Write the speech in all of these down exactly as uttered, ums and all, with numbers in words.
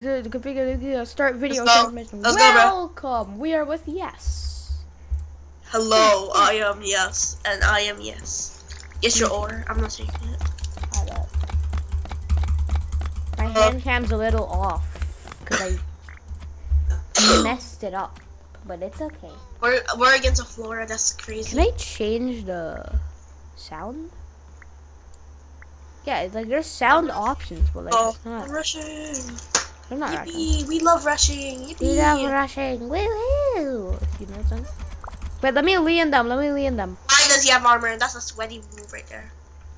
the, the configure the start video Let's go. transmission. Let's go, bro. Welcome. We are with Yes. Hello, I am Yes, and I am Yes. Yes, your or. I'm not taking it. I bet. My Uh, hand cam's a little off because I messed it up, but it's okay. We're we're against a Flora. That's crazy. Can I change the sound? Yeah, it's like there's sound options, but like Oh, it's not. rushing! I'm not rushing. Yippee! We love rushing. Yippee! We love rushing. Woohoo! You know something? Wait, let me lean them. Let me lean them. Why does he have armor? That's a sweaty move right there.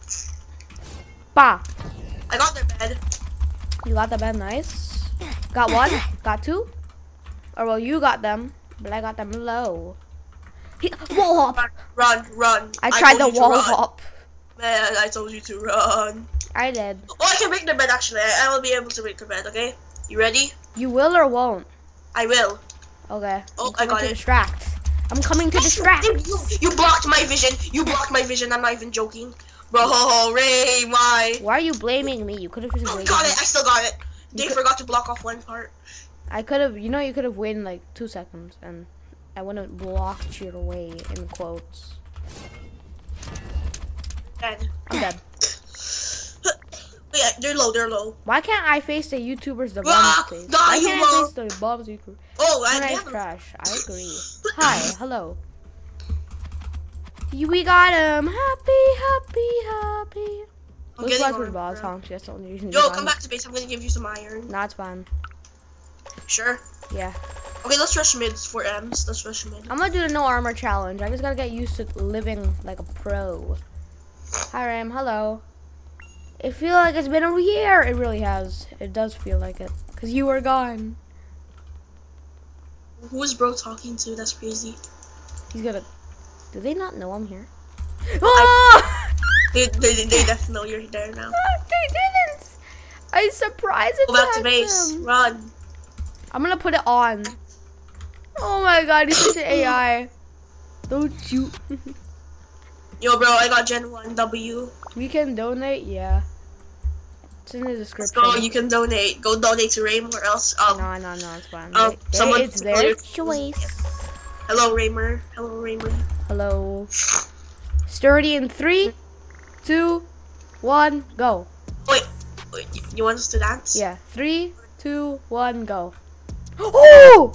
Bah! I got their bed. You got the bed, nice. Got one. Got two. Or well, you got them, but I got them low. He, wall hop. Run, run! I tried told the you to wall run. hop. Man, I told you to run. I did. Oh, I can make the bed actually. I, I will be able to make the bed. Okay, you ready? You will or won't? I will. Okay. Oh, I'm I got to it. distract. I'm coming to distract. You, you blocked my vision. You blocked my vision. I'm not even joking. Bro, Ray, why? Why are you blaming me? You could have just Oh, waited. got it. I still got it. They You could- forgot to block off one part. I could have. You know, you could have waited like two seconds, and I wouldn't have blocked your way in quotes. Dead. I'm dead. Yeah, they're low. They're low. Why can't I face the YouTubers the Ah, bombs face? die, Why you can't low. I face the bombs YouTubers? Oh, I Nice have. trash. I agree. Hi, hello. You- We got him. Happy, happy, happy. I'm Those getting guys were armor, boss, bro. huh? That's the only reason. Yo, you got come him. back to base. I'm gonna give you some iron. Nah, it's fine. Sure. Yeah. Okay, let's rush mids for M's. Let's rush mid. I'm gonna do the no armor challenge. I just gotta get used to living like a pro. Hi, Ram. Hello. It feels like it's been a year. It really has. It does feel like it. Because you were gone. Who is bro talking to? That's crazy. He's gonna... Do they not know I'm here? Oh! They, they, they definitely know you're there now. They didn't! I surprised Go back to attacked base. them. Run. I'm gonna put it on. Oh my god, he's such an A I. Don't shoot. Yo, bro, I got Gen one W. We can donate, yeah. It's in the Let's description. go. You can donate. Go donate to Raym or else. Um. No, no, no, it's fine. Um, They- someone- it's their choice. Hello, Raymer. Hello, Raymer. Hello. Sturdy in three, two, one, go. Wait, wait. You, you want us to dance? Yeah, three, two, one, go. Oh!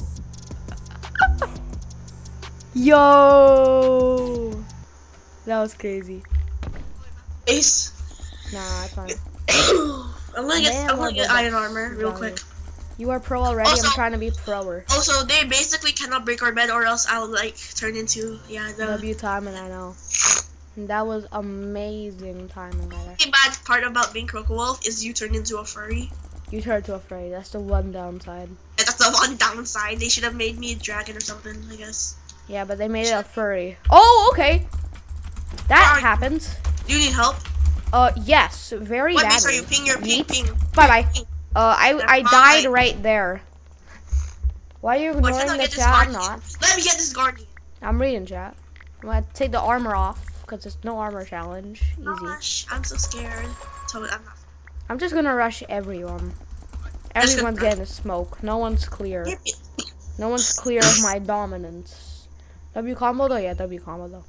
Yo! That was crazy. Base. Nah, it's fine. I'm gonna get. Man, I'm gonna what get the iron armor real value. quick. You are pro already. Also- I'm trying to be proer. Also, they basically cannot break our bed, or else I'll like turn into yeah the. W timing, I know. And that was amazing timing, brother. The bad part about being Croco Wolf is you turn into a furry. You turned to afraid. That's the one downside. And that's the one downside. They should have made me a dragon or something, I guess. Yeah, but they made it a furry. Oh, okay. That Sorry. happens. Do you need help? Uh, yes, very What badly. base are you? Ping your ping Yeet. ping. Bye bye. Ping. Uh, I I Bye. died right there. Why are you Why ignoring can't I the get this chat? I'm guardian? not. Let me get this guardian. I'm reading chat. I'm gonna take the armor off because it's no armor challenge. Easy. Gosh, I'm so scared. So I'm not. I'm just gonna rush everyone. Just Everyone's gonna- getting a smoke. No one's clear. No one's clear of my dominance. W combo though? Yeah, W combo though.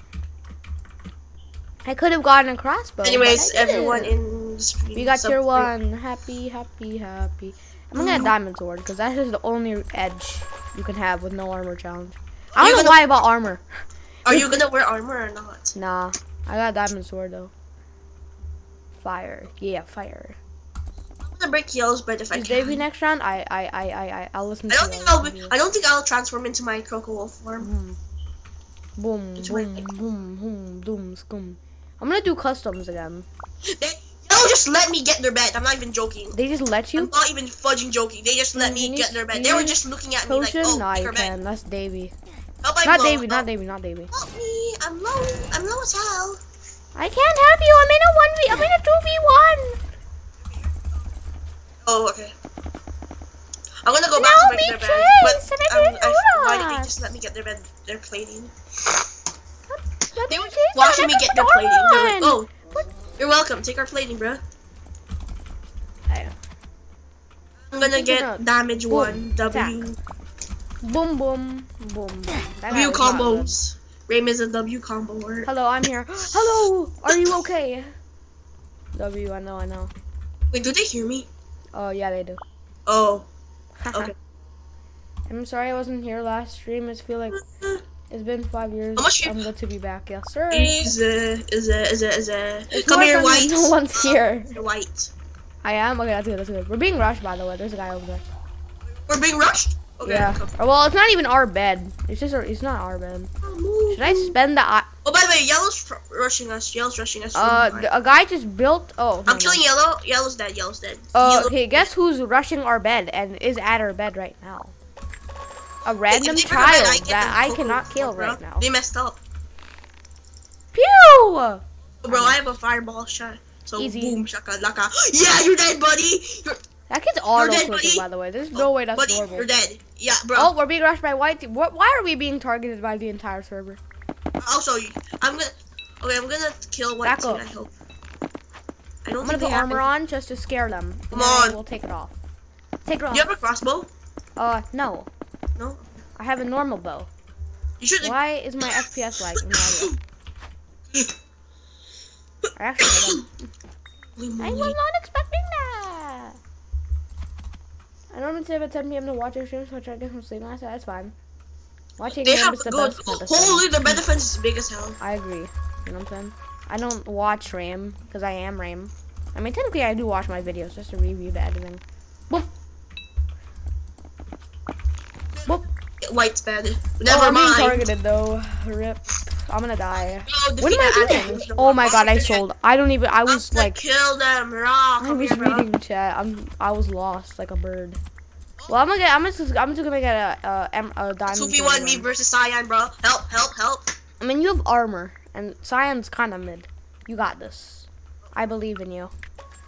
I could have gotten a crossbow. Anyways, but I didn't. everyone in the stream. We got sub- tier one. Happy, happy, happy. I'm gonna get a diamond sword because that is the only edge you can have with no armor challenge. I Are you don't know gonna- why about armor. Are you gonna wear armor or not? Nah, I got a diamond sword though. Fire, yeah, fire. I'm gonna break yellows, but if I Is can. Davey next round? I, I, I, I, I, I'll listen I to don't you. think I'll. listen Be, to you. I don't think I'll transform into my Croco Wolf form. Boom, boom, It's my boom, thing. boom, boom, boom, scum. I'm gonna do customs again. They, they'll just let me get their bed. I'm not even joking. They just let I'm you? not even fudging joking. They just let You me need- get their you bed. They were need just looking at me like, Potion? oh, Nah, take you our bed. can. That's Davey. Help I Not blow. Davey, not Help- Davey, not Davey. Help me. I'm low. I'm low as hell. I can't help you. I'm in a one v. I'm in a two v one. Oh, okay. I'm gonna go back No, to break me their bed, chase, but and I um, didn't I, know why did they that. just let me get their bed? Their plating. Let They me were chase watching it. me I get put their the plating. They're like, armor oh, on. you're welcome. Take our plating, bro. I- I'm gonna get out. damage Boom. one. W. Attack. Boom, boom, boom, boom. That guy W was not good. combos. Raym is a W combo word. Hello, I'm here. Hello, are you okay? W, I know, I know. Wait, do they hear me? Oh, yeah, they do. Oh. Okay. I'm sorry I wasn't here last stream. I feel like it's been five years. How much you- I'm good to be back. Yes, sir. Is it? Is it? Is it? Is it? It's Come more here, fun white. when no one's here. You're white. I am? Okay, that's good, that's good. We're being rushed, by the way. There's a guy over there. We're being rushed. Okay. Yeah. Come. Or, well, it's not even our bed. It's just, our, it's not our bed. Oh, Should I spend the... I Oh, by the way, yellow's fr- rushing us. Yellow's rushing us. uh, really the- hard. a guy just built... Oh, I'm never killing mind. yellow. Yellow's dead. Yellow's dead. Uh, Yellow- okay, guess who's rushing our bed and is at our bed right now? A If random they recommend child I get that them I cocoa, cannot kill bro. right now. They messed up. Pew! Bro, I have a fireball shot. So Easy. boom, shaka laka. Yeah, you're dead, buddy. You're, That kid's auto dead, clicking, buddy. by the way. There's no way that's buddy, normal. you're dead. Yeah, bro. Oh, we're being rushed by white team. What? Why are we being targeted by the entire server? Also, I'm gonna. Okay, I'm gonna kill white Back team. up. I hope. I don't I'm gonna think they put have armor any- on just to scare them. and Come then I on. will take it off. Take it off. You have a crossbow? Uh, no. No. I have a normal bow. You should. Why is my F P S like? No idea. I actually don't. I was not expecting that. I normally say about ten P M to watch your streams, which I get from sleep last. So that's fine. Watching They them have is the good. best medicine. Holy, their bed defense is big as hell. I agree. You know what I'm saying? I don't watch Ram because I am Ram. I mean, technically, I do watch my videos just to review the editing. Boop. Boop. White's bad. Oh, Never I'm being mind. targeted though. Rip. I'm gonna die. No, What am I defeat the doing? active- Oh my god, I I'm sold. I don't even. I was gonna like. kill them, raw. I Come was here, bro. reading chat. I'm. I was lost like a bird. Well, I'm gonna get. I'm just. I'm just gonna get a a, em- a diamond. two v sword one me then. versus Cyan, bro. Help, help, help. I mean, you have armor, and Cyan's kind of mid. You got this. I believe in you.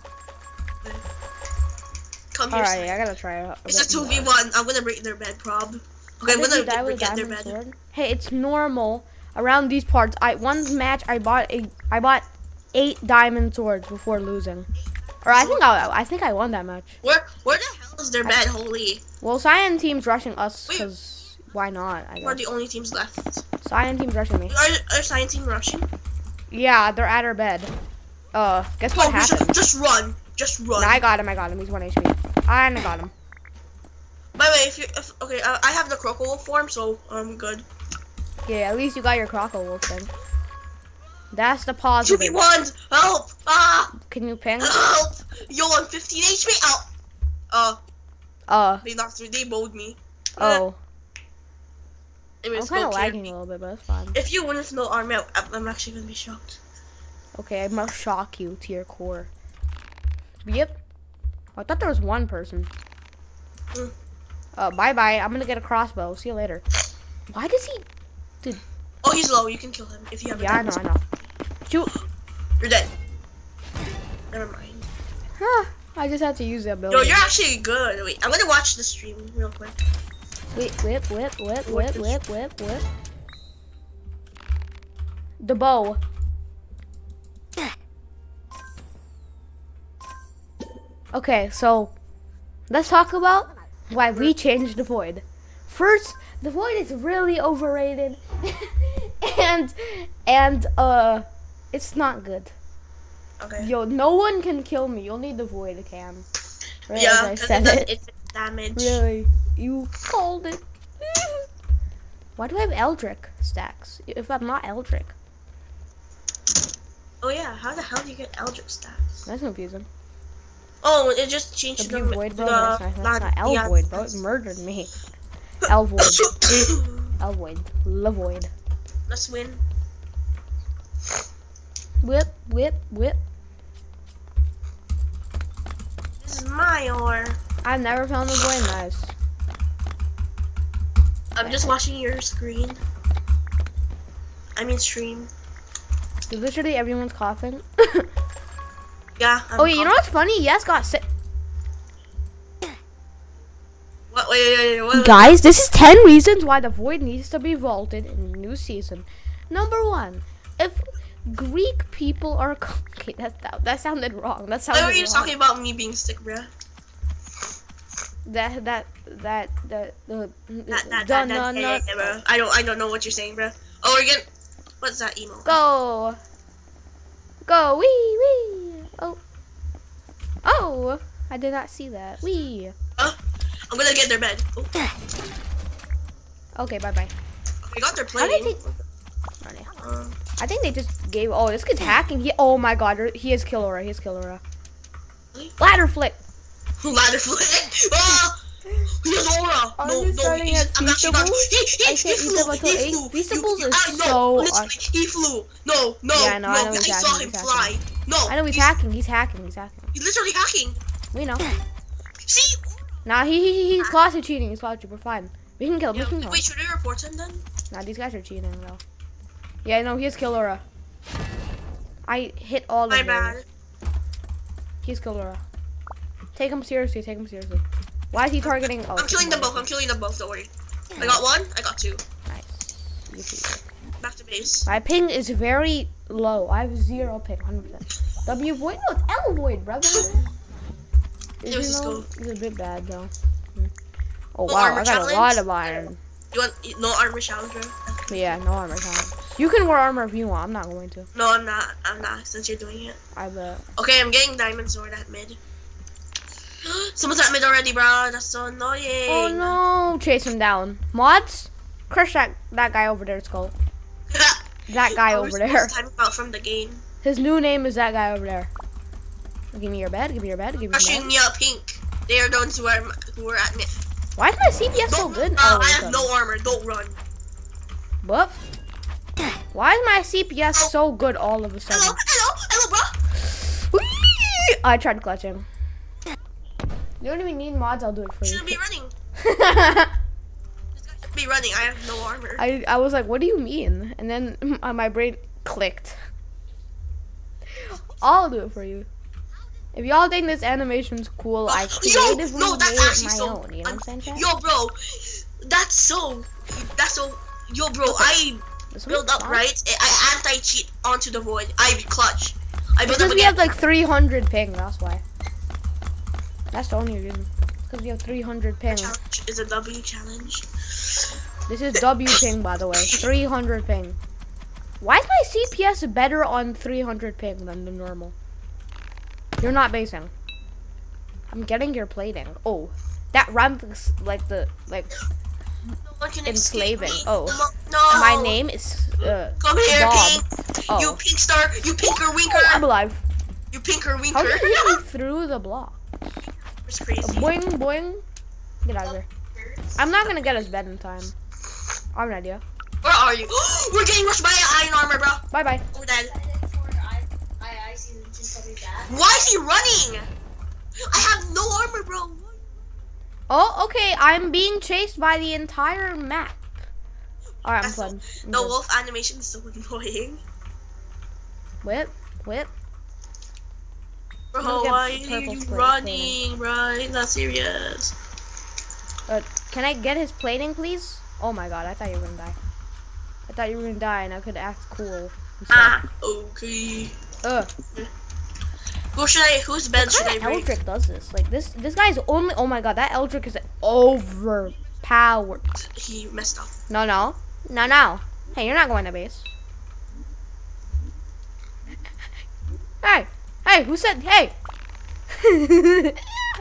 Come here, Alright, Cyan. I gotta try it. It's a two v one. I'm gonna break their bed, prob. Okay, I'm How did you gonna die with get, a get their diamond bed. sword? Hey, it's normal around these parts. I one match I bought a I bought eight diamond swords before losing, or I think I I think I won that match. Where where the hell is their bed? Holy. Well, Cyan team's rushing us Wait. because why not? I We're guess. the only teams left. Cyan team's rushing me. Are, are Cyan team rushing? Yeah, they're at our bed. Uh, guess what Oh, just, happened? just run. Just run. No, I got him. I got him. He's one H P. I got him. By the way, if you if, okay, uh, I have the crocodile form, so I'm good. Yeah, at least you got your Croco Wolf thing. That's the Two v positive. ones. Help! Ah! Can you ping? Help! Yo, I'm fifteen H P. Ow! Uh, Uh, they knocked through. They bowed me. oh. Anyways, I'm kind of go carry lagging me. a little bit, but that's fine. If you win with no armor, I'm, I'm actually gonna be shocked. Okay, I must shock you to your core. Yep. I thought there was one person. Mm. Uh, bye bye. I'm gonna get a crossbow. See you later. Why does he? Oh, he's low. You can kill him if you have a Yeah, I know, I know. Shoot. You're dead. Never mind. Huh. I just had to use that Yo, ability. you're actually good. Wait, I'm gonna watch the stream real quick. Wait, whip, whip, whip, whip, whip, whip, whip. The bow. Okay, so let's talk about why we changed the void. First, the void is really overrated, and and uh, it's not good. Okay. Yo, no one can kill me. You'll need the void cam. Right, Yeah, as I because said it does it. infinite damage. Really, you called it. Why do I have Eldrick stacks if I'm not Eldrick? Oh yeah, how the hell do you get Eldritch stats? That's confusing. Oh, it just changed The the, blue void, bro. the That's not, that's not L yeah, void, bro. It that's- murdered me. L void. L void. La void. Let's win. Whip, whip, whip. This is my ore. I've never found the void nice. I'm just watching your screen. I mean stream. Literally everyone's coughing. Yeah. I'm Oh, yeah, you know conf- what's funny? Yes, got sick. What? Wait, wait, wait, wait, wait. Guys, this is ten reasons why the void needs to be vaulted in the new season. Number one, if Greek people are okay, that that, that sounded wrong. That sounded Why were you wrong. talking about me being sick, bruh? That that that that the That that dun, that, dun, that, dun. hey, bro. I don't I don't know what you're saying, bro. Oh, we're gonna. What's that emo? Go. Go. Wee wee. Oh. Oh. I did not see that. Wee. Oh, I'm gonna get their bed. Oh. Okay. Bye bye. I got their How did plating. they? Uh, I think they just gave. Oh, this kid's hacking. He. Oh my God. He is Killora. He is Killora. Really? Ladder flip. ladder flip. Oh, he has aura. Are no, you no, starting he's, at I'm actually not. Feastables? He, he, I he can't eat flew. them until He eight. flew. Feastables You- is I know, so. literally, he flew. No, no, Yeah, I know, no. I know he's I hacking, saw him he's fly. No, I know he's hacking. He's hacking. He's hacking. He's literally hacking. We know. See? Nah, he, he he- he's classy cheating. He's classy. We're fine. We can kill him. We Yeah, can kill him. wait, should I report him then? Nah, these guys are cheating though. Yeah, no, he has Killora. I hit all My of them. bad. He's Killora. Take him seriously. Take him seriously. Why is he targeting? Oh, I'm killing them both. I'm killing them both. Don't worry. I got one. I got two. Nice. You too. Back to base. My ping is very low. I have zero ping. one hundred percent. W void? No, it's L void, brother. It was just know, go. it's a bit bad though. Hmm. Oh No wow, armor I got challenge? a lot of iron. You want no armor challenger? Yeah, no armor challenge. You can wear armor if you want. I'm not going to. No, I'm not. I'm not. Since you're doing it. I bet. Okay, I'm getting diamond sword at mid. Someone's at mid already, bro. That's so annoying. Oh no! Chase him down. Mods, crush that that guy over there. Skull. That guy over there. Time out from the game. His new name is that guy over there. Give me your bed. Give me your bed. Give me your Crushing bed. yeah, pink. They are the ones who are who are at mid. Why is my C P S so Don't- good? Uh, all of a I have sudden? no armor. Don't run. But why is my C P S so good all of a Hello, sudden? hello, hello, bro. Whee! I tried to clutch him. You don't even need mods. I'll do it for you. Shouldn't be running. This guy should be running. I have no armor. I I was like, what do you mean? And then my brain clicked. I'll do it for you. If y'all think this animation's cool, I Yo, creatively no, that's made it actually my so. own. You know what I'm saying, chat? Yo, bro, that's so. That's so. Yo, bro, I This build one's up fine. right. I anti-cheat onto the void. I clutch. I build Because up we again. have like three hundred ping, that's why. That's the only reason. Because we have three hundred ping. Challenge is a W challenge. This is W ping, by the way. three hundred ping. Why is my C P S better on three hundred ping than the normal? You're not basing. I'm getting your plating. Oh, that runs like the like No one can escape enslaving. me. Oh, No. my name is uh, Come here, Bob. pink. Oh. You pink star. You pinker winker. Oh, I'm alive. You pinker winker. How did you hit me through the block? It's crazy. Boing boing. Get out of here. I'm not gonna get us bed in time. I have an idea. Where are you? We're getting rushed by iron armor, bro. Bye bye. We're dead. Why is he running? I have no armor, bro. Oh, okay. I'm being chased by the entire map. Alright, I'm That's flooding. I'm The good. wolf animation is so annoying. Whip, whip. Bro, gonna get why purple are you spray- running, bro? It's not serious. Uh, can I get his plating, please? Oh my god, I thought you were gonna die. I thought you were gonna die and I could act cool. and stuff. Ah, okay. Ugh. Who should I? Whose bed What should I kind of break? Eldrick does this? Like this, this guy's only. Oh my god, that Eldrick is overpowered. He messed up. No, no, no, no. Hey, you're not going to base. Hey, hey, who said hey? hey,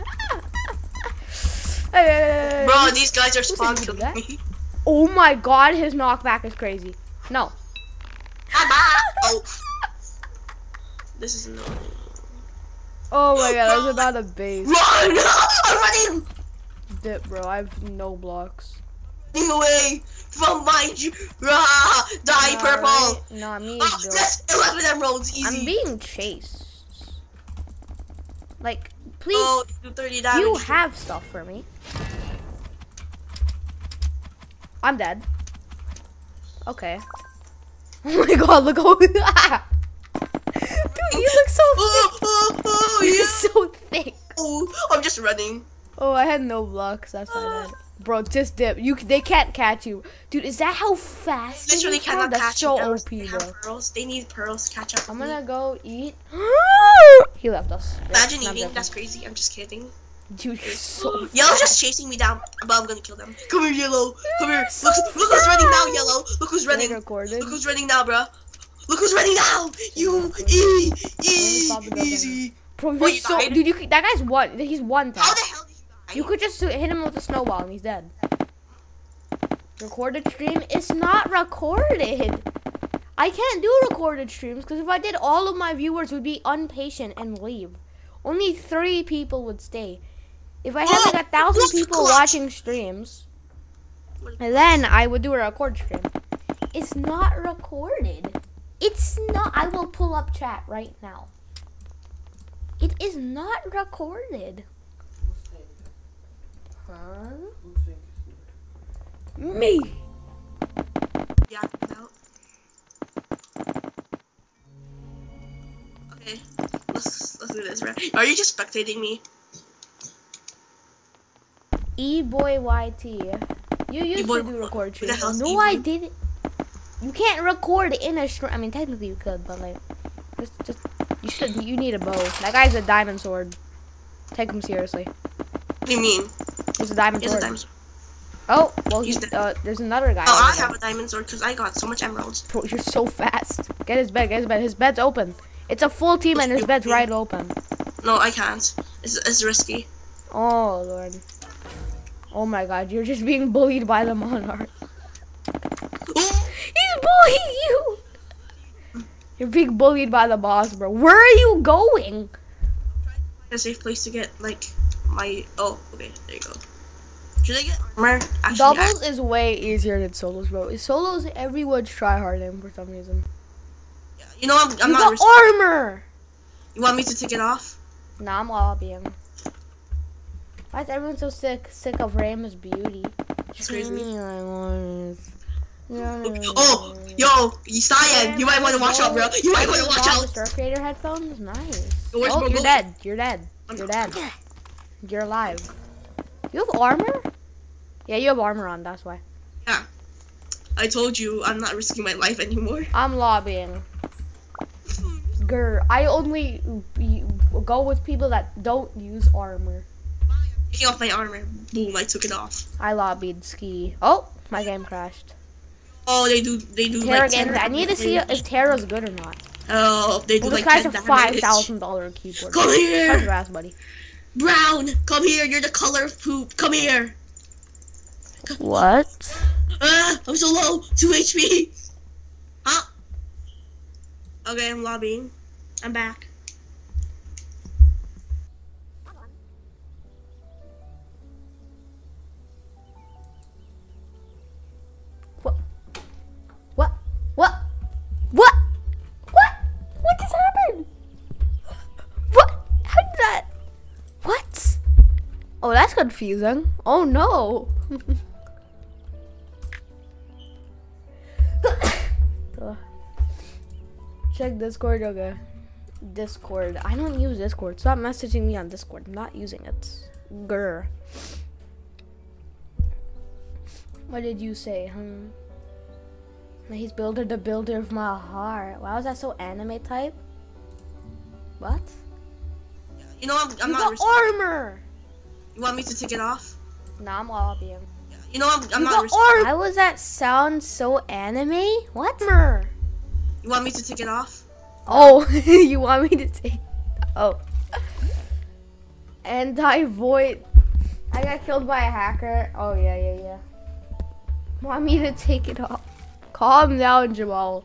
hey, hey, Bro, hey. these guys are spawn said you killing did me. Oh my god, his knockback is crazy. No. Oh. This is annoying. Oh my god, I was about to base. Run! I'm running! Dip, bro. I have no blocks. Running away from my j- Rah! Die, Nah, purple! right? Nah, me Oh, is built. that's eleven emeralds, easy. I'm being chased. Like, please, Oh, do thirty do damage. you have stuff for me? I'm dead. Okay. Oh my god, look how. Dude, you look so Oh, thick. oh, oh, You're yeah. so thick. Oh, I'm just running. Oh, I had no blocks. That's why I did. Bro, just dip. You, they can't catch you, dude. Is that how fast? it Literally is, bro? cannot That's catch so them. O They P, have bro. pearls. They need pearls to catch up. I'm with me. gonna go eat. He left us. Imagine Nah, I'm eating. joking. That's crazy. I'm just kidding. Dude, you're so Yellow's just chasing me down, but I'm gonna kill them. Come here, Yellow. Come here. Look, look who's running now, Yellow. Look who's running. recorded. Look who's running now, bro. Look who's running now. You, e, e, easy. Bro, you're Oh, you so, died? dude, you could, that guy's one. He's one tap. How the hell did you die? You could just hit him with a snowball and he's dead. Recorded stream? It's not recorded. I can't do recorded streams because if I did, all of my viewers would be impatient and leave. Only three people would stay. If I had like a thousand people watching streams, and then I would do a record stream. It's not recorded. It's not. I will pull up chat right now. It is not recorded. Huh? Me. Yeah, out. Okay, let's let's do this, right? Are you just spectating me? E-boy Y T. You used E-boy, to do record who the streams. hell's No, E-boy? I didn't. You can't record in a stream. I mean, technically you could, but like, just, just you should. You need a bow. That guy's a diamond sword. Take him seriously. What do you mean? He's a diamond He's a sword. diamond sword. Oh, well, He's he's, the- uh, there's another guy. Oh, over I there. have a diamond sword because I got so much emeralds. Bro, you're so fast. Get his bed. Get his bed. His bed's open. It's a full team and his bed's right open. No, I can't. It's, it's risky. Oh lord. Oh my god, you're just being bullied by the monarch. He's bullying you. You're being bullied by the boss, bro. Where are you going? A safe place to get like my. Oh, okay, there you go. Should I get armor? Actually, Doubles is way easier than solos, bro. Solos, everyone's tryharding for some reason. I, you know I'm. I'm You not. got risky. armor. You want me to take it off? Nah, I'm lobbying. Why is everyone so sick? Sick of Rayma's beauty? It's crazy. Oh, Oh, yo, Cyan, you might want to watch out, bro. You might want to watch out. Star Creator headphones, nice. Yo, where's Oh, my you're gold? dead. You're dead. I'm You're dead. dead. You're alive. You have armor? Yeah, you have armor on. That's why. Yeah. I told you I'm not risking my life anymore. I'm lobbying. Grr. I only be- go with people that don't use armor. Taking off my armor. Boom, I took it off. I lobbied ski. Oh, my game crashed. Oh, they do. They do Terra like game. ten I need to see damage. if Terra's good or not. Oh, they do Well, this like guy's ten a five damage. thousand dollar keyboard. Come Touch here, your ass, buddy. Brown. Come here. You're the color of poop. Come here. What? Ah, I'm so low. Two H P. Huh? Okay, I'm lobbying. I'm back. What? What? What? What? What? What just happened? What? How did that? What? Oh, that's confusing. Oh no. Ugh. Check Discord, okay. Discord. I don't use Discord. Stop messaging me on Discord. I'm not using it. Grr. What did you say, huh? He's builder the builder of my heart. Wow, is that so anime type? What? You know I'm. I'm You not. got risking- armor! You want me to take it off? Nah, I'm lobbying. You know I'm. I'm You not. got risking- armor! Why was that sound so anime? What? Armor. You want me to take it off? Oh, you want me to take? Oh. Anti-void. I got killed by a hacker. Oh yeah, yeah, yeah. Want me to take it off? Calm down, Jamal.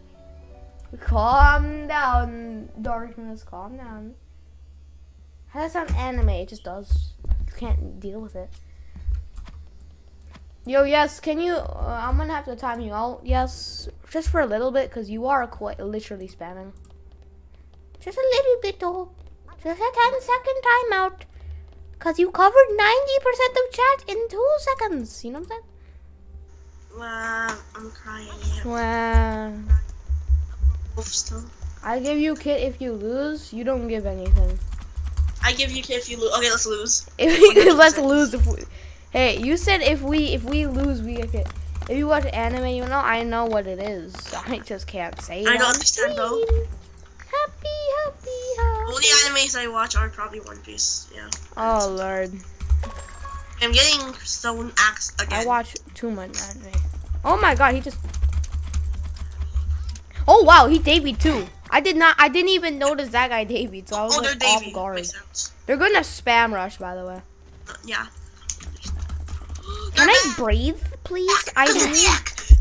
Calm down, darkness. Calm down. How does that sound anime? It just does. You can't deal with it. Yo, yes, can you, uh, I'm gonna have to time you out, yes, just for a little bit, because you are quite literally spamming. Just a little bit, though. Just a ten second timeout. Because you covered ninety percent of chat in two seconds, you know what I'm saying? Wow, I'm crying. Yeah. Wow. Wolf still. I give you kit if you lose, you don't give anything. I give you kit if you lose. Okay, let's lose. If, let's lose if we, hey, you said if we if we lose we get kit. If you watch anime, you know I know what it is. I just can't say it. I don't on understand though. screen. happy, happy, happy. Only animes I watch are probably One Piece. Yeah. Oh lord. I'm getting Stone Axe again. I watch too much anime. Oh my god, he just. Oh wow, he debuted too. I did not. I didn't even notice that guy debuted, so I was oh, like they're off Davey. guard. Makes sense. They're gonna spam rush, by the way. Uh, yeah. Can I breathe, please? I need.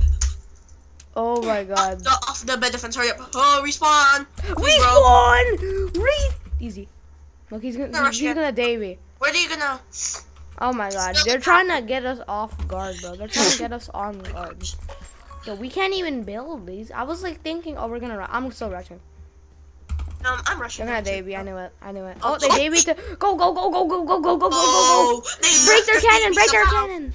Oh my god. The, off the bed defense. Hurry up. Oh, respawn. Respawn. Re. Easy. Look, he's gonna. They're He's, he's rushing. gonna debut. Where are you gonna? Oh my god, they're trying to get us off guard, bro. They're trying to get us on guard. Yo, we can't even build these. I was like thinking, oh, we're gonna run. I'm still rushing. Um, I'm rushing. They're gonna too. debut. I knew it. I knew it. Oh, Oh, they oh. debuted to go, go, go, go, go, go, go, go, go, go, Oh, go, go. they Break left their the cannon. baby Break their somehow. cannon.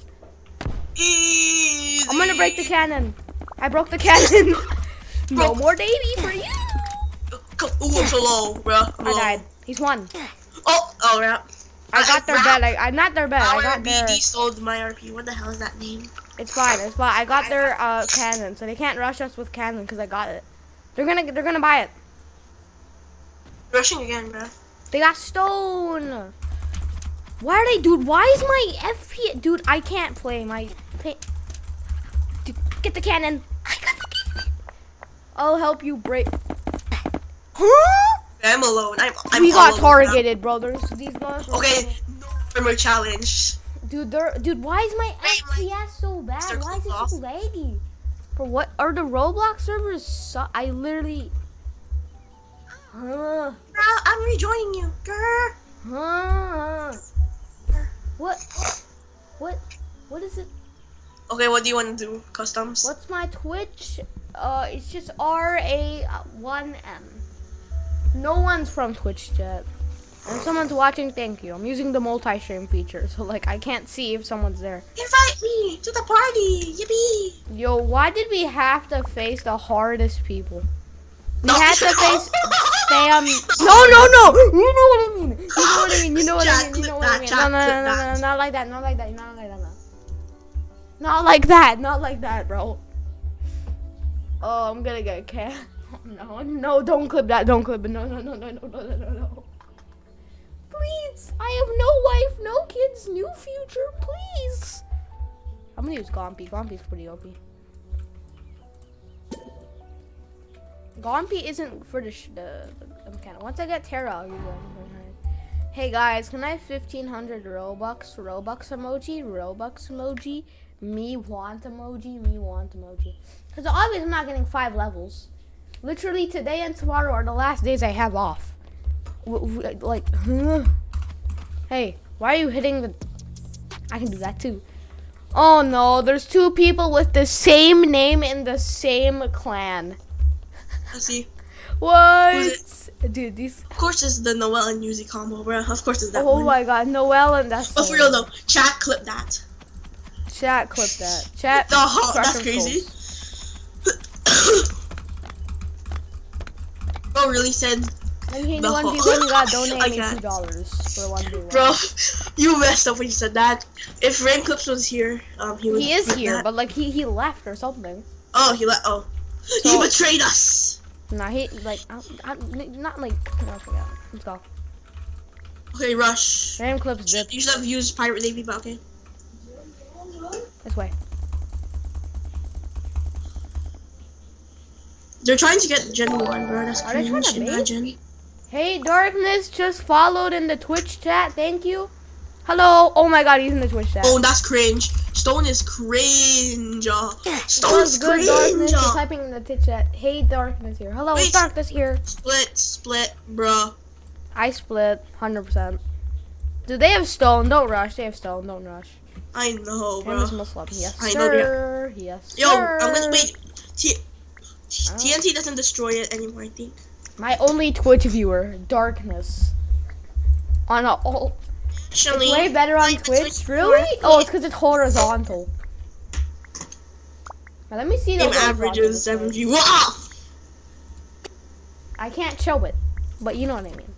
Easy. I'm gonna break the cannon. I broke the cannon. No more Davy for you. Go. Ooh, I'm so low, bro. I died. He's one. Oh, oh, yeah. I got their bed. I, I not their bed. I Our got B their. D sold my R P. What the hell is that name? It's fine. It's fine. I got their uh, cannon, so they can't rush us with cannon because I got it. They're gonna they're gonna buy it. Rushing again, bro. They got stone. Why are they, dude? Why is my F P? Dude, I can't play my. Play. Dude, get the cannon. I got the cannon. I'll help you break. Huh? I'm alone. I'm. I'm We all got alone targeted, bro. There's these guys. now. Okay, no armor challenge. Dude, they're, dude, why is my Wait, F P S so bad? Start Why is it off. so laggy? For what are the Roblox servers? So I literally. Huh? Girl, I'm rejoining you, girl. Huh? What? What? What is it? Okay, what do you want to do? Customs? What's my Twitch? Uh, it's just R A one M. No one's from Twitch yet. And if someone's watching, thank you. I'm using the multi-stream feature, so like I can't see if someone's there. Invite me to the party. Yippee. Yo, why did we have to face the hardest people? We No. had to face spam. No, no, no. You know what I mean. You know what I mean. You know what I mean. You know what I mean. No, no, no, no, no, no, not like that. Not like that. Not like that. No. Not like that. Not like that, bro. Oh, I'm gonna get cat. Oh, no, no, don't clip that. Don't clip it. No, no, no, no, no, no, no, no. Please. I have no wife, no kids, new future. Please. I'm gonna use Gompy. Gompy's pretty O P. Gompy isn't for the sh the, the mechanic. Once I get Terra, I'll use it. Hey guys, can I have fifteen hundred Robux? Robux emoji? Robux emoji? Me want emoji? Me want emoji? Because obviously I'm not getting five levels. Literally today and tomorrow are the last days I have off. W w like, huh? Hey, why are you hitting the... I can do that too. Oh no, there's two people with the same name in the same clan. I see. What? Dude, these... Of course it's the Noel and Yuzi combo, bro. Of course it's that Oh one. my god, Noel and that's... But for real though, chat clip that. Chat, clip that. Chat, Oh, crush that's them crazy. souls. Bro really said, Let me hit The you one v whole- one, you gotta donate I me can't. two dollars for one v one. bro, you messed up when you said that. If Rain Clips was here, um, he would. He is clip here, that. but like he, he left or something. Oh, he let. Oh, So- he betrayed us. Nah, he, like, I, I, not like, no, I forgot. Let's go. Okay, rush. Random clips dip. You should have used Pirate Navy, but okay. This way. They're trying to get Gen one, bro. That's Are they trying cringe. to bait? Imagine. Hey, Darkness just followed in the Twitch chat. Thank you. Hello. Oh my god, he's in the Twitch chat. Oh, that's cringe. Stone is cringe. uh. What's Stone's good, cringe. Darkness? You're uh. typing in the Twitch chat. Hey, Darkness here. Hello, Wait. Darkness here. Split, split, bro. I split, one hundred percent. Do they have stone? Don't rush. They have stone. Don't rush. I know, Him is bro. Muslim. Yes, I know, sir. Yes, Yo, sir. I'm gonna wait. T Oh. T N T doesn't destroy it anymore, I think. My only Twitch viewer, Darkness. On a all. It's Actually, way better on like the Twitch. Twitch Really? viewer- Oh, it's because it's horizontal. Now, let me see the Game horizontal averages this way. seven G. Wow! I can't show it, but you know what I mean.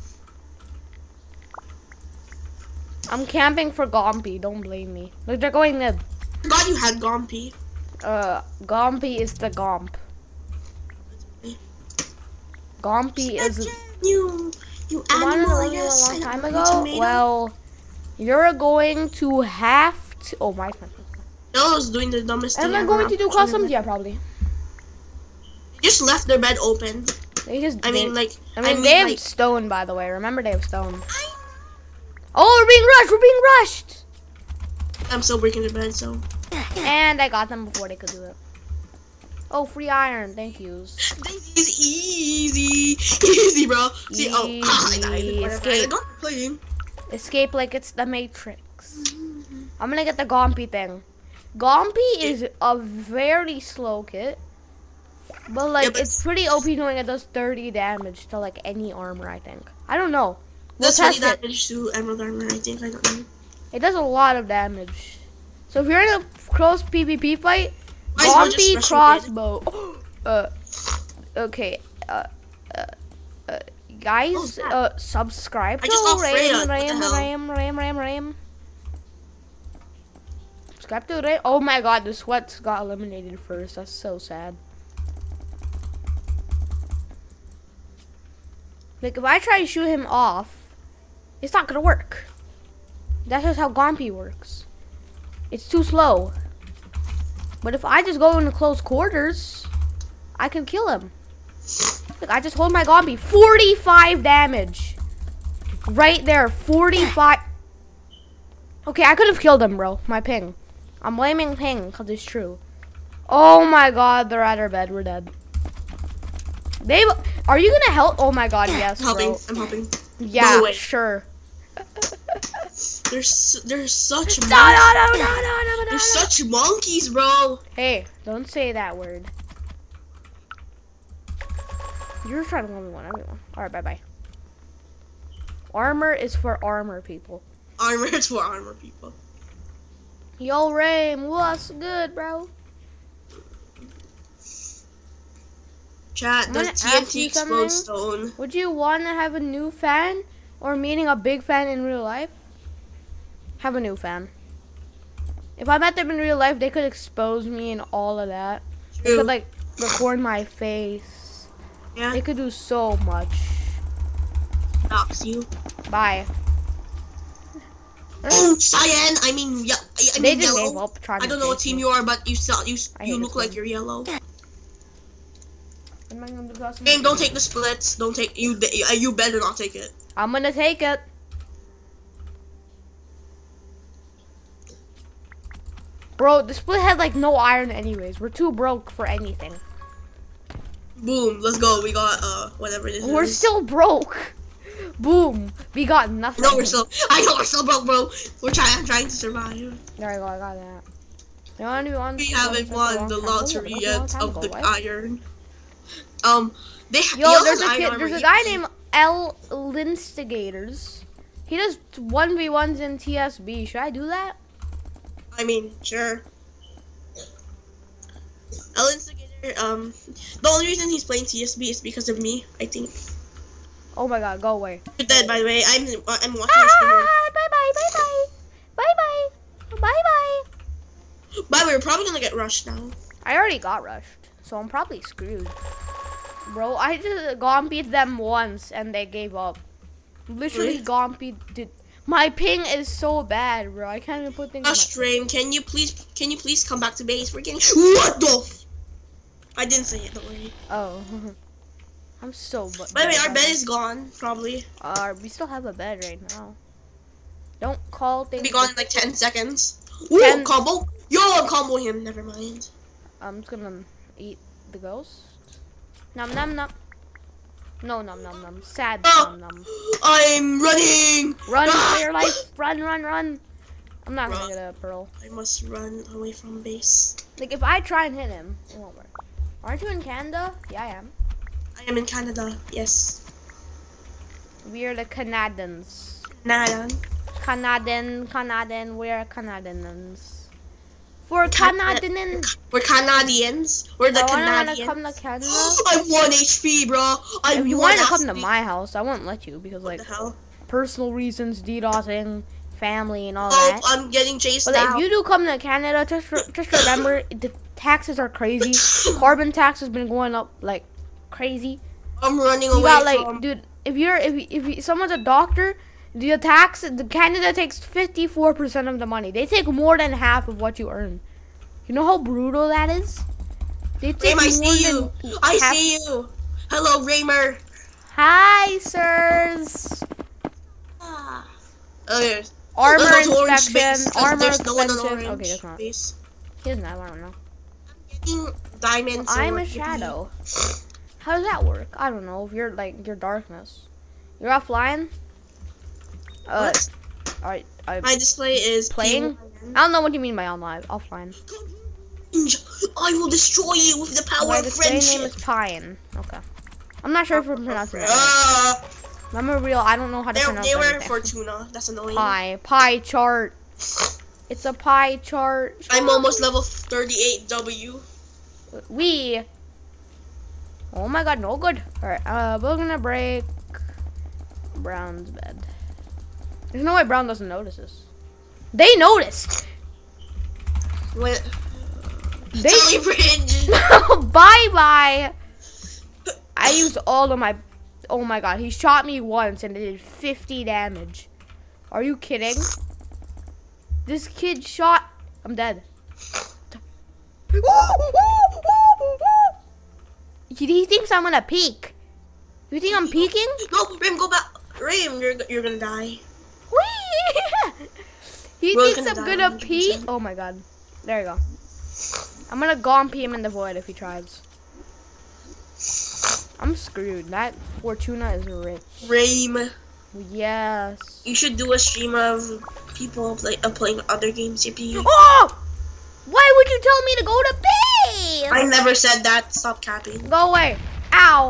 I'm camping for Gompy. Don't blame me. Look, they're going mid. God, you had Gompy. Uh, Gompy is the Gomp. Gompy is. You, you I wanted to animal. learn you a Yes, long I time know, ago. tomato. Well, you're going to have to. Oh my. No, I was doing the dumbest thing Am I ever. going to do I'm customs? Yeah, probably. They just left their bed open. They just. I mean, they, like. I mean, I they have like, stone, by the way. Remember, they have stone. Oh, we're being rushed. We're being rushed. I'm still breaking the bed, so. And I got them before they could do it. Oh, free iron. Thank yous. This is easy, easy, bro. See, oh, Easy. I died. Whatever. I Escape. got playing. Escape like it's the Matrix. I'm gonna get the Gompy thing. Gompy is a very slow kit. But like, Yeah, but- it's pretty O P knowing it does thirty damage to like any armor, I think. I don't know. We'll That's really test it. damage to Emerald Armor, I think. I don't know. It does a lot of damage. So if you're in a close PvP fight, Might as well just Gompy rush crossbow. uh, okay. Uh, uh, uh, guys, Oh, snap. uh, subscribe I to just got Freya. Ram, What the Ram, hell? Ram, Ram, Ram, Ram. Subscribe to Ram. Oh my god, the sweats got eliminated first. That's so sad. Like, if I try to shoot him off, it's not gonna work. That's just how Gompy works. It's too slow. But if I just go into close quarters, I can kill him. Look, I just hold my Gompy. forty-five damage. Right there, forty-five. Okay, I could have killed him, bro. My ping. I'm blaming ping, because it's true. Oh my god, they're at our bed. We're dead. They are you gonna help? Oh my god, yes, helping. bro. I'm helping. Yeah, away. sure. They're s- they're such No, monkeys. no, no, no, no, no, no, They're no. such monkeys, bro. Hey, don't say that word. You're trying to one v one everyone. Alright, bye bye. Armor is for armor people. Armor is for armor people. Yo, Rame, what's good, bro? Chat, I'm the gonna T N ask T you explode something. stone. Would you want to have a new fan or meeting a big fan in real life? Have a new fan. If I met them in real life, they could expose me and all of that. They True. could like record my face. Yeah, They could do so much. knocks you. Bye. Oh, cyan. I mean, yeah. I, I They mean just yellow. gave up trying I to don't know what chase team me. you are, but you sell, you I you hate look this like game. you're yellow. Am I gonna do custom? Game, don't take the splits. Don't take you. uh, You better not take it. I'm gonna take it. Bro, the split had like no iron anyways. We're too broke for anything. Boom. Let's go. We got uh whatever this We're is. still broke. Boom. We got nothing. No, we're still. I know we're still broke, bro. We're trying. I'm trying to survive. There we go, I got that. You want to be on We haven't won the lottery yet of the iron. Um, they have. Yo, there's a kid, there's a guy named L Linstigators. He does one v ones in T S B. Should I do that? I mean, sure. El Instigator, um, the only reason he's playing T S B is because of me, I think. Oh my god, go away. You're dead, by the way. I'm I'm watching your Ah, bye bye, bye bye. Bye bye. Bye bye. stream. By the way, we're probably gonna get rushed now. I already got rushed, so I'm probably screwed. Bro, I just Gompied them once and they gave up. Literally, Really? Gompied did. My ping is so bad, bro. I can't even put things. Uh, on my- stream, can you please can you please come back to base? We're getting what the? F I didn't say it. Don't worry. Oh, I'm so. bu- By the way, our bad. bed is gone. Probably Uh, we still have a bed right now. Don't call things. be gone in like ten seconds. Ooh, Ten- combo. Yo, I'm combo him. Never mind. I'm just gonna eat the ghost. Num num num. No num num num. Sad Oh. num num. I'm running. Run Ah! for your life. Run, run, run. I'm not Run. gonna get a pearl. I must run away from base. Like if I try and hit him, it won't work. Aren't you in Canada? Yeah, I am. I am in Canada. Yes. We are the Canadians. Canada. Canadian, Canadian. We're Canadians. For Can- Canadians. We're Canadians. We're the I wanna, wanna Canadians. come to Canada. I'm one H P, bro. I'm If you one wanted to come to H P. my house, I wouldn't let you because What like the hell? personal reasons, DDoSing, family, and all Oh, that. I'm getting chased But now. if you do come to Canada, just re- just remember the taxes are crazy. Carbon tax has been going up like crazy. I'm running You away got like, from. dude. If you're if you- if you, someone's a doctor, the tax the Canada takes fifty-four percent of the money. They take more than half of what you earn. You know how brutal that is? They take Raymer, I more see you. than I half- see you. Hello, Raymer. Hi, sirs. Ah. Oh, yes. Armor Let's go to orange inspection. space, 'cause Armor there's no one on expensive. orange Okay, that's not. space. He doesn't have. I don't know. Getting diamonds. I'm or a yippee. shadow. How does that work? I don't know. If you're like your darkness, you're offline. Uh, What? all right. I My display is playing. I don't know what you mean by online. Offline. I will destroy you with the power My of display friendship. name is Pine. Okay. I'm not sure if we're pronouncing it right. Uh, I'm a real. I don't know how to they, pronounce they were anything. Fortuna. That's annoying. Pie. Pie chart. It's a pie chart. I'm almost level thirty-eight W. We. Oh my god, no good. Alright, uh, we're gonna break Brown's bed. There's no way Brown doesn't notice this. They noticed! When They. Jelly Bridge. Bye bye! I used all of my. Oh my god, he shot me once and it did fifty damage. Are you kidding? This kid shot. I'm dead. He, he thinks I'm gonna peek. You think I'm peeking? No, Rim, go back. Rim, you're you're gonna die. Whee! He We're thinks gonna I'm die, gonna one hundred peek. percent. Oh my god. There you go. I'm gonna gomp him in the void if he tries. I'm screwed. That Fortuna is rich. Rim, Yes. you should do a stream of people play, uh, playing other games. Yippee. Oh! Why would you tell me to go to base? I never said that. Stop capping. Go away. Ow.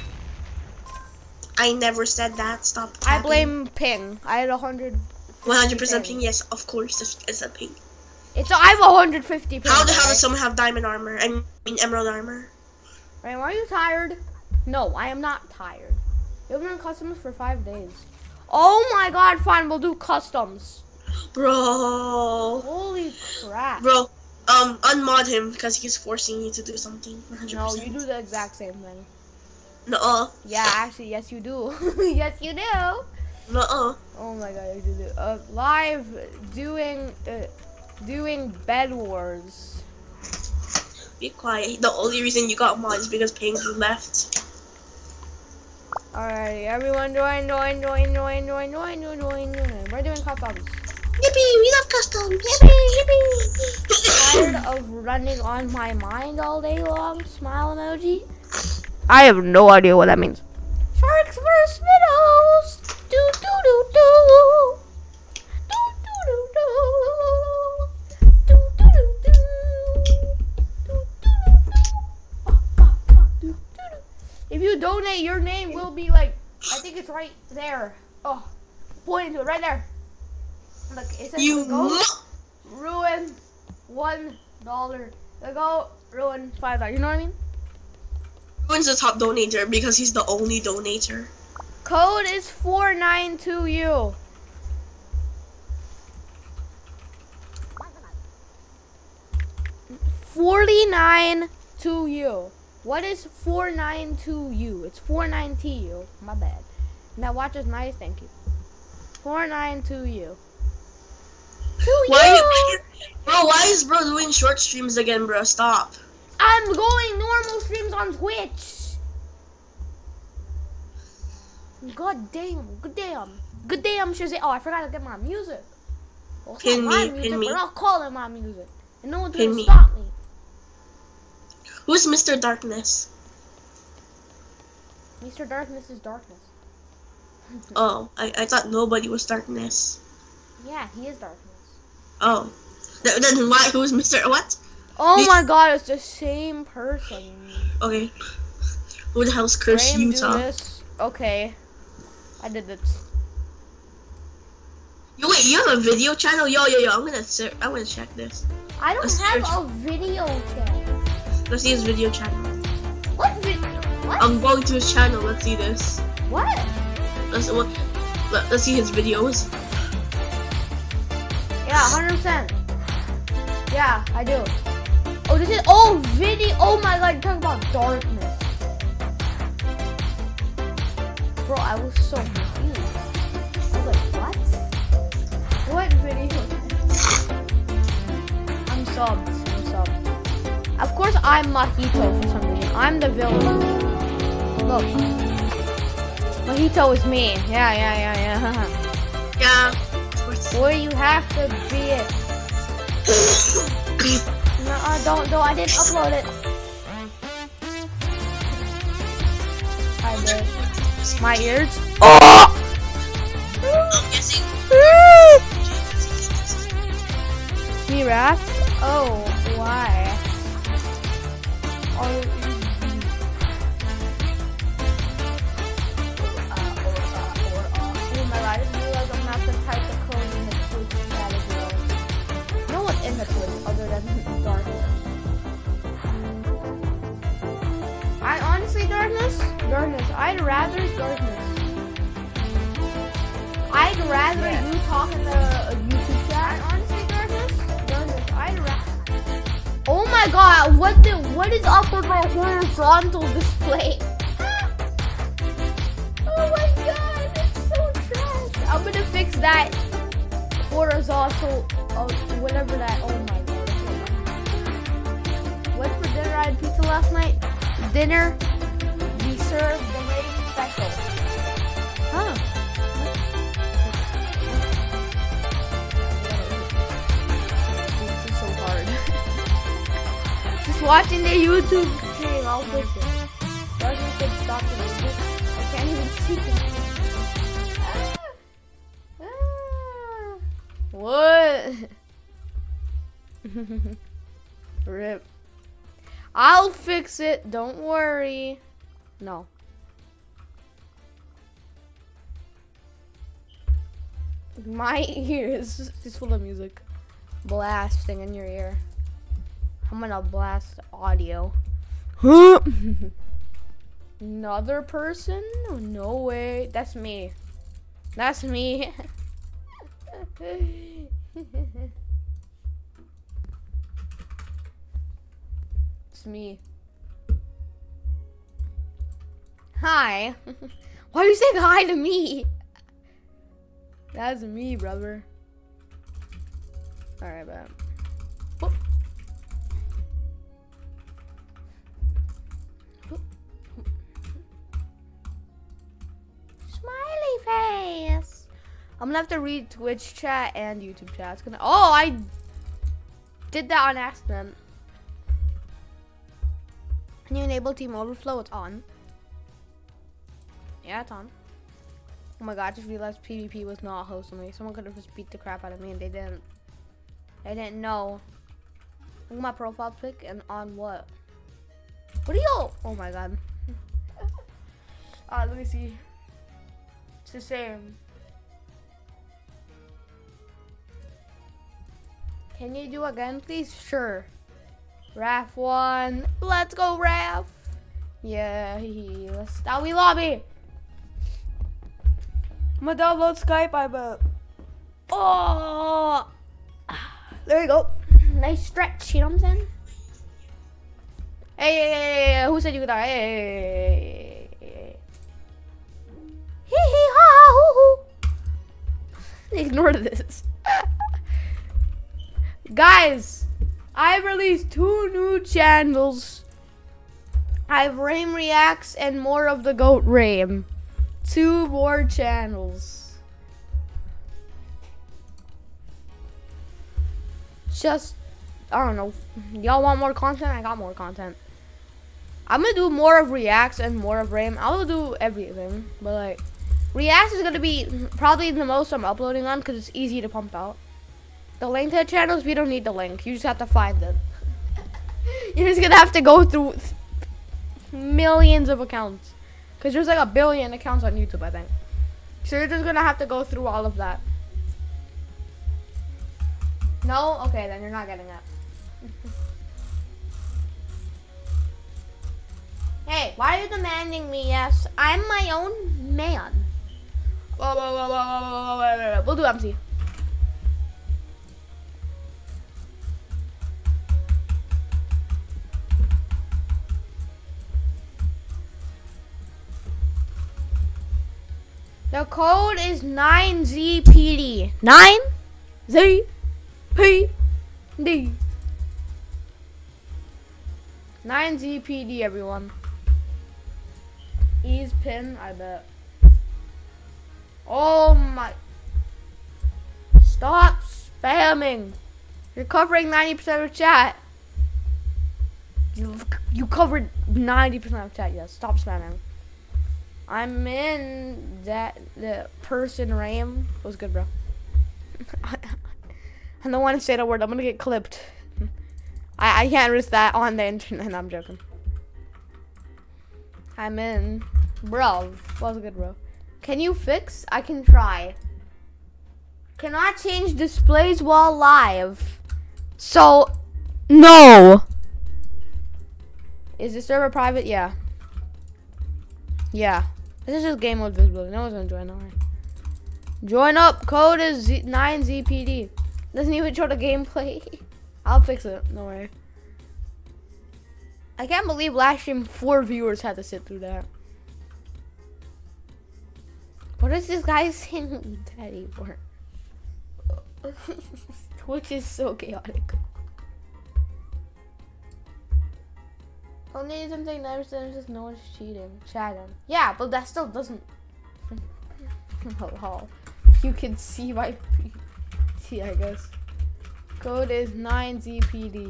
I never said that. Stop I capping. blame ping. I had a hundred. one hundred percent ping. Yes, of course, it's, it's a ping. It's I have a hundred fifty ping. How the hell right? does someone have diamond armor? I mean emerald armor. Right, are you tired? No, I am not tired. You've been on customs for five days. Oh my god, fine, we'll do customs. Bro. Holy crap. Bro, um, unmod him because he's forcing you to do something. one hundred percent. No, you do the exact same thing. Nuh-uh. Yeah, actually, yes you do. Yes you do. Nuh-uh. Oh my god, yes you do. Uh, live doing, uh, doing Bed Wars. Be quiet. The only reason you got mod is because Penguin left. Alrighty, everyone join, join, join, join, join, join, join, join, join. We're doing customs. Yippee! We love customs. Yippee! Yippee! Tired of running on my mind all day long? Smile emoji. I have no idea what that means. Sharks versus minnows. Do do do do. Do do do do. Do do do do. Do do do do. Ah, ah, ah, do, do, do. If you donate, your name will be like, I think it's right there. Oh, pointing to it right there. Look, it says You go mu- ruin one dollar. The go ruin five dollars. You know what I mean? Ruin's the top donator because he's the only donator. Code is four nine two U. forty-nine two U. What is four nine two U? It's four nine T U. My bad. That watch is nice, thank you. four nine two U. Why, you, bro? Why is bro doing short streams again, bro? Stop. I'm going normal streams on Twitch. God damn, good damn, good damn, Shazam. Oh, I forgot to get my music. Well, it's Pin not my me, music, pin me. but I'll call it my music. And no one's Pin gonna me. stop me. Who's Mister Darkness? Mister Darkness is darkness. Oh, I, I thought nobody was Darkness. Yeah, he is darkness. Oh. Th- then why? Who's Mister What? Oh Mis- my god, it's the same person. Okay. Who the hell's Curse Graham, do Utah? this. Okay. I did this. You wait, you have a video channel? Yo, yo, yo! I'm gonna ser- I'm gonna check this. I don't Let's have search. a video channel. Let's see his video channel. What video? What? I'm going to his channel. Let's see this. what? Let's what? Let, let's see his videos. Yeah, one hundred percent. Yeah, I do. Oh, this is, oh, video. Oh my god, you're talking about darkness. Bro, I was so confused. I was like, what? What video? I'm subbed. I'm subbed. Of course, I'm Mojito for some reason. I'm the villain. Look. Mojito is me. Yeah, yeah, yeah, yeah. Yeah, of course. Boy, you have to be it. No, don't, don't. I didn't upload it. I did. My ears. Oh! I'm guessing. Me, Raph? Oh, why? Oh, oh my god, I just realized I'm gonna have to type the code in the Twitch chat as well. No one's in the Twitch other than Darkness. I honestly, Darkness, Darkness, I'd rather Darkness. I'd rather yeah. you talk in the uh, YouTube chat. I honestly, Darkness, Darkness, I'd rather. Oh my god, what the, what is up with my horizontal display? Oh my god, it's so trash. I'm gonna fix that horizontal, uh, whatever that, oh my god. Went for dinner, I had pizza last night. Dinner, we served the lady special. Huh. This is so hard. Just watching the YouTube thing, I'll fix it. Doesn't get stopped in the video. I can't even see it. Ah. Ah. What? Rip. I'll fix it. Don't worry. No. My ears is full of music blasting in your ear. I'm gonna blast audio. Another person? No way. That's me. That's me. It's me. Hi. Why are you saying hi to me? That's me, brother. Alright, bet. Whoop. Whoop. Smiley face. I'm gonna have to read Twitch chat and YouTube chat. It's gonna. Oh, I did that on accident. Can you enable Team Overflow? It's on. Yeah, it's on. Oh my god, I just realized PvP was not hosting me. Someone could have just beat the crap out of me and they didn't. They didn't know. Look at my profile pic and on what? What are you? Oh my god. Alright, let me see. It's the same. Can you do again, please? Sure. Raph one. Let's go, Raph. Yeah, he. Let's start we lobby. I'm gonna download Skype, I bet. Oh, there you go. Nice stretch, you know what I'm saying? Hey, hey, hey, hey, who said you could die? Hey, hey, hey, hey. Hee hee ha ha hoo hoo. Ignore this. Guys, I released two new channels. I have Rame Reacts and more of the Goat Rame. Two more channels. Just, I don't know. Y'all want more content? I got more content. I'm gonna do more of Reacts and more of Rame. I'll do everything, but like, Reacts is gonna be probably the most I'm uploading on because it's easy to pump out. The link to the channels, we don't need the link. You just have to find it. You're just gonna have to go through millions of accounts. Because there's like a billion accounts on YouTube, I think. So you're just gonna have to go through all of that. No? Okay, then you're not getting it. Hey, why are you demanding me? Yes, I'm my own man. Whoa, whoa, whoa, whoa, whoa, whoa, whoa, whoa. We'll do M C. The code is nine Z P D. nine Z P D. nine Z P D, everyone. Ease pin, I bet. Oh my. Stop spamming. You're covering ninety percent of chat. You, you covered ninety percent of chat. Yes, stop spamming. I'm in that the person Ram. Was good, bro. I don't want to say the word. I'm gonna get clipped. I, I can't risk that on the internet. I'm joking. I'm in. Bro, was good, bro. Can you fix? I can try. Cannot change displays while live. So, no. Is the server private? Yeah. Yeah. This is just game mode visibility. No one's gonna join. Alright. Join up. Code is Z nine Z P D. Doesn't even show the gameplay. I'll fix it. No worry. I can't believe last stream four viewers had to sit through that. What is this guy saying daddy for? Twitch is so chaotic. Only something never says just no one's cheating. Chatting. Yeah, but that still doesn't. Lol. You can see my P T, I guess. Code is nine Z P D.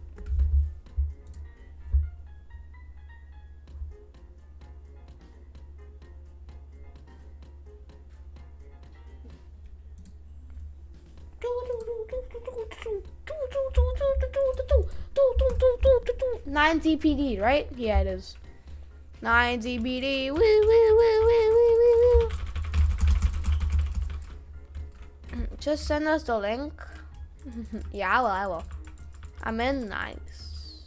nine Z P D, right? Yeah, it is. nine Z P D. Woo, woo, woo, woo, woo, woo, woo. Just send us the link. Yeah, I will, I will. I'm in. Nice.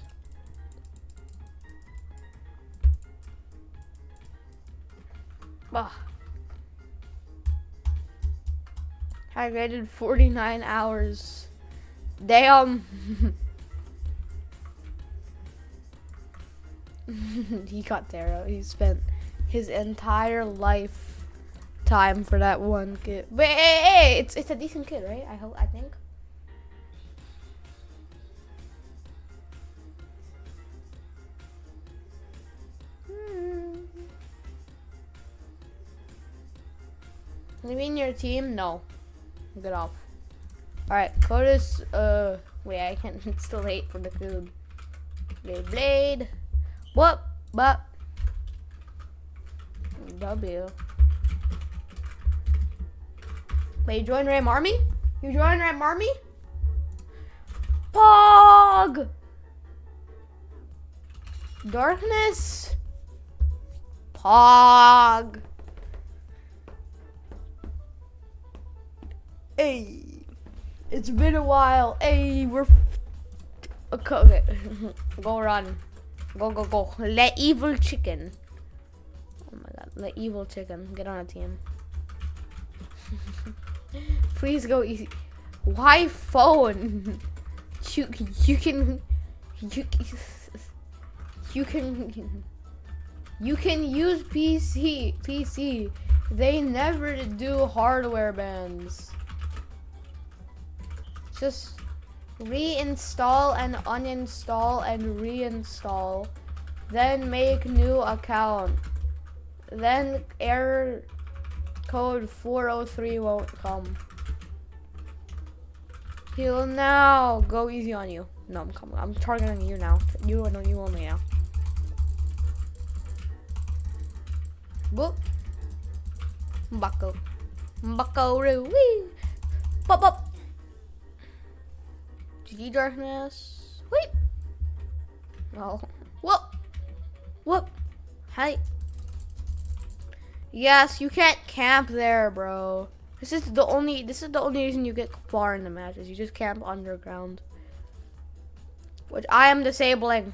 Ugh. I rated forty-nine hours. Damn. He got there. He spent his entire life time for that one kid. But hey, hey, hey, it's it's a decent kid, right? I hope. I think. Hmm. Leaving your team? No. Get off. Alright, code is, uh, wait, I can't, it's still late for the food. Blade, blade. What? But. W. Wait, you join Ram Army? You join Ram Army? Pog! Darkness? Pog! Hey, it's been a while. Hey, we're okay. okay. Go run, go go go. Let evil chicken. Oh my god, let evil chicken get on a team. Please go easy. Why phone? You you can you you can you can use P C P C. They never do hardware bans. Just reinstall and uninstall and reinstall, then make new account, then error code four oh three won't come. He'll now go easy on you. No, I'm coming. I'm targeting you now. You and you only now. Boop. Bucko. Bucko wee. Pop up. G G darkness. Wait. Oh. Whoop. Whoop. Hi. Yes, you can't camp there, bro. This is the only this is the only reason you get far in the matches. You just camp underground. Which I am disabling.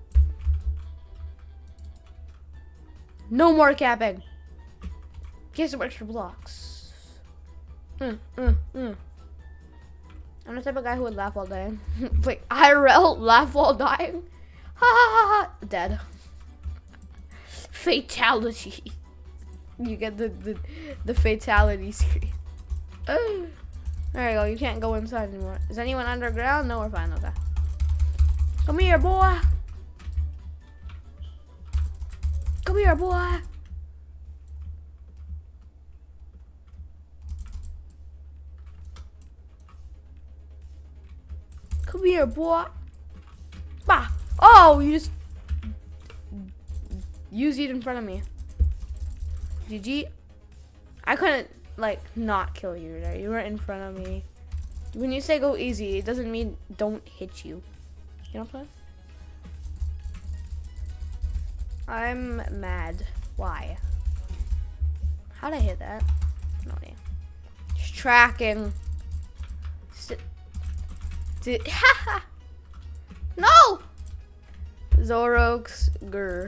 No more camping. Get some extra blocks. Mm, mm, mm. I'm the type of guy who would laugh while dying. Wait, I R L laugh while dying? Ha ha ha ha. Dead. Fatality. You get the the, the fatality screen. There you go. You can't go inside anymore. Is anyone underground? No, we're fine. Okay. Come here, boy. Come here, boy. Come here, boy. Bah. Oh, you just use it in front of me. G G. I couldn't, like, not kill you there. You were in front of me. When you say go easy, it doesn't mean don't hit you. You know what I'm saying? I'm mad. Why? How'd I hit that? No idea. Just tracking. Sit. Did no! Zorox Gur.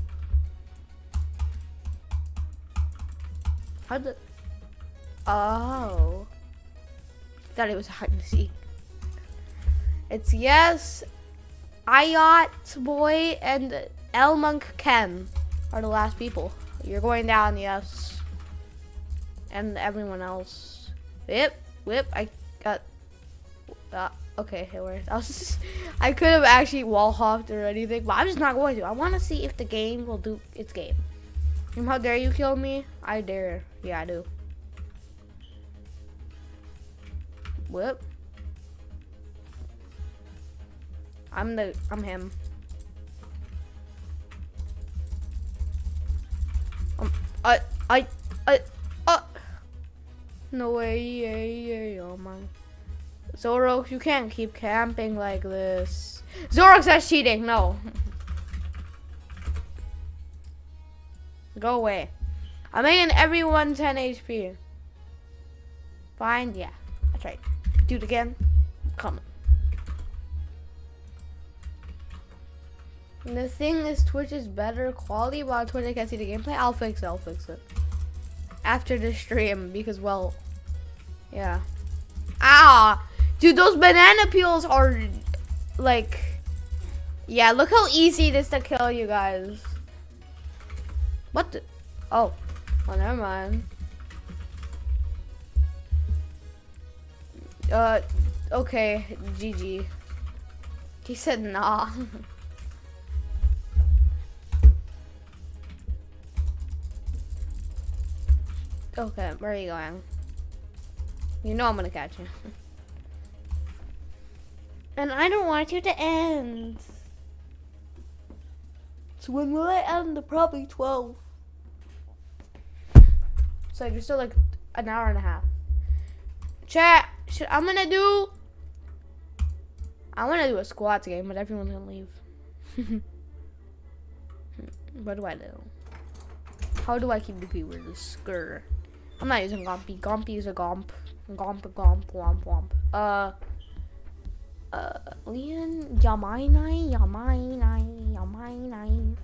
How'd the oh thought it was hard to see. It's yes, Ayot Boy and El Monk Ken are the last people. You're going down, yes. And everyone else. Whip, whip, I got uh, okay, it worked. I was just, I could have actually wall hopped or anything, but I'm just not going to. I want to see if the game will do its game. And how dare you kill me? I dare. Yeah, I do. Whoop. I'm the, I'm him. Um, I, I, I, uh. No way, yeah, yeah, oh my. Zorox, you can't keep camping like this. Zorox, that's cheating. No. Go away. I'm making everyone ten H P. Fine, yeah. That's right. Do it again. Come on. The thing is, Twitch is better quality, but on Twitch I can't see the gameplay. I'll fix it. I'll fix it. After the stream, because, well, yeah. Ah! Dude, those banana peels are, like, yeah, look how easy it is to kill you guys. What the? Oh. Oh, never mind. Uh, okay, G G. He said nah. Okay, where are you going? You know I'm gonna catch you. And I don't want you to end. So when will I end? Probably twelve. So you're still like an hour and a half. Chat, should, I'm gonna do. I wanna do a squats game, but everyone's gonna leave. What do I do? How do I keep the keywords? Skur. I'm not using Gompy. Gompy is a Gomp. Gomp, Gomp, Womp, Womp. Uh. Uh, Leon, Yamainai, Yamainai, Yamainai.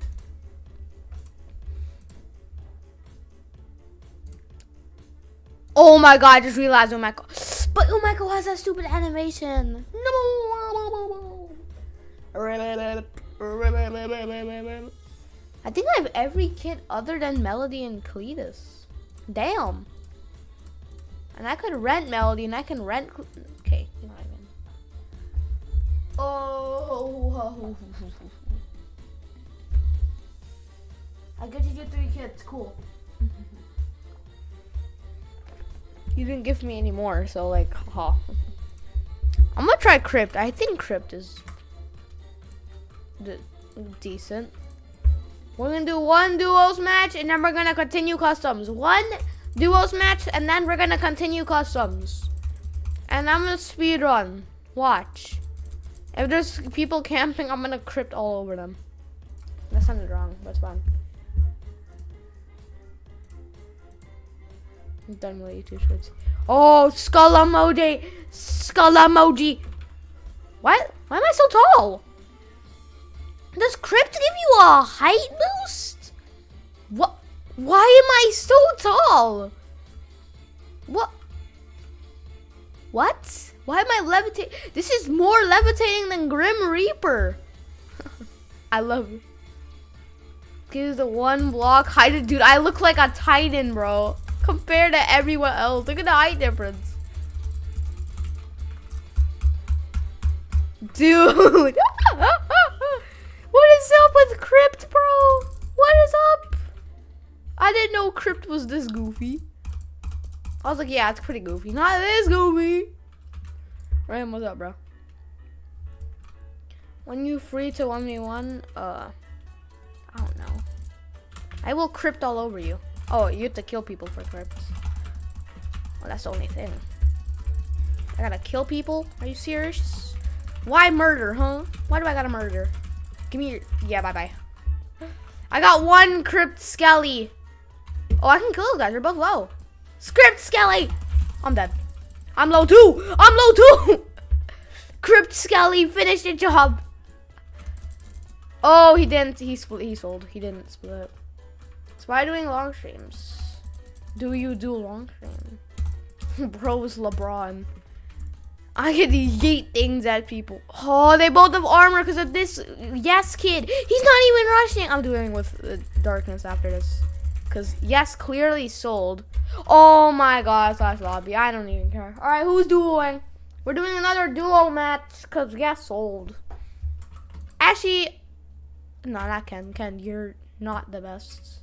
Oh my god, I just realized Umeko. But Umeko has that stupid animation. No. I think I have every kit other than Melody and Cletus. Damn. And I could rent Melody and I can rent. Okay, you know what I mean. Oh. I get to do three kits. Cool. You didn't give me any more, so like, haha. I'm gonna try Crypt. I think Crypt is decent. We're gonna do one duos match, and then we're gonna continue customs. One duos match, and then we're gonna continue customs. And I'm gonna speed run. Watch. If there's people camping, I'm gonna Crypt all over them. That sounded wrong, but it's fine. I'm done with YouTube shorts. Oh, skull emoji, skull emoji. What? Why am I so tall? Does Crypt give you a height boost? What? Why am I so tall? What? What? Why am I levitating? This is more levitating than Grim Reaper. I love it. Gives the one block height. Dude, I look like a titan, bro. Compared to everyone else. Look at the height difference. Dude. What is up with Crypt, bro? What is up? I didn't know Crypt was this goofy. I was like, yeah, it's pretty goofy. Not this goofy. Ryan, what's up, bro? When you free to one v one, uh, I don't know. I will Crypt all over you. Oh, you have to kill people for Crypt. Well, that's the only thing. I gotta kill people? Are you serious? Why murder, huh? Why do I gotta murder? Give me your... Yeah, bye-bye. I got one Crypt Skelly. Oh, I can kill those guys. They're both low. Crypt Skelly! I'm dead. I'm low too! I'm low too! Crypt Skelly finished the job. Oh, he didn't. He split. He sold. He didn't split. So why doing long streams? Do you do long stream? Bro's LeBron. I get to yeet things at people. Oh, they both have armor because of this. Yes, kid. He's not even rushing. I'm doing with uh, darkness after this. Because, yes, clearly sold. Oh my god, slash lobby. I don't even care. Alright, who's duoing? We're doing another duo match because, yes, sold. Actually, no, not Ken. Ken, you're not the best.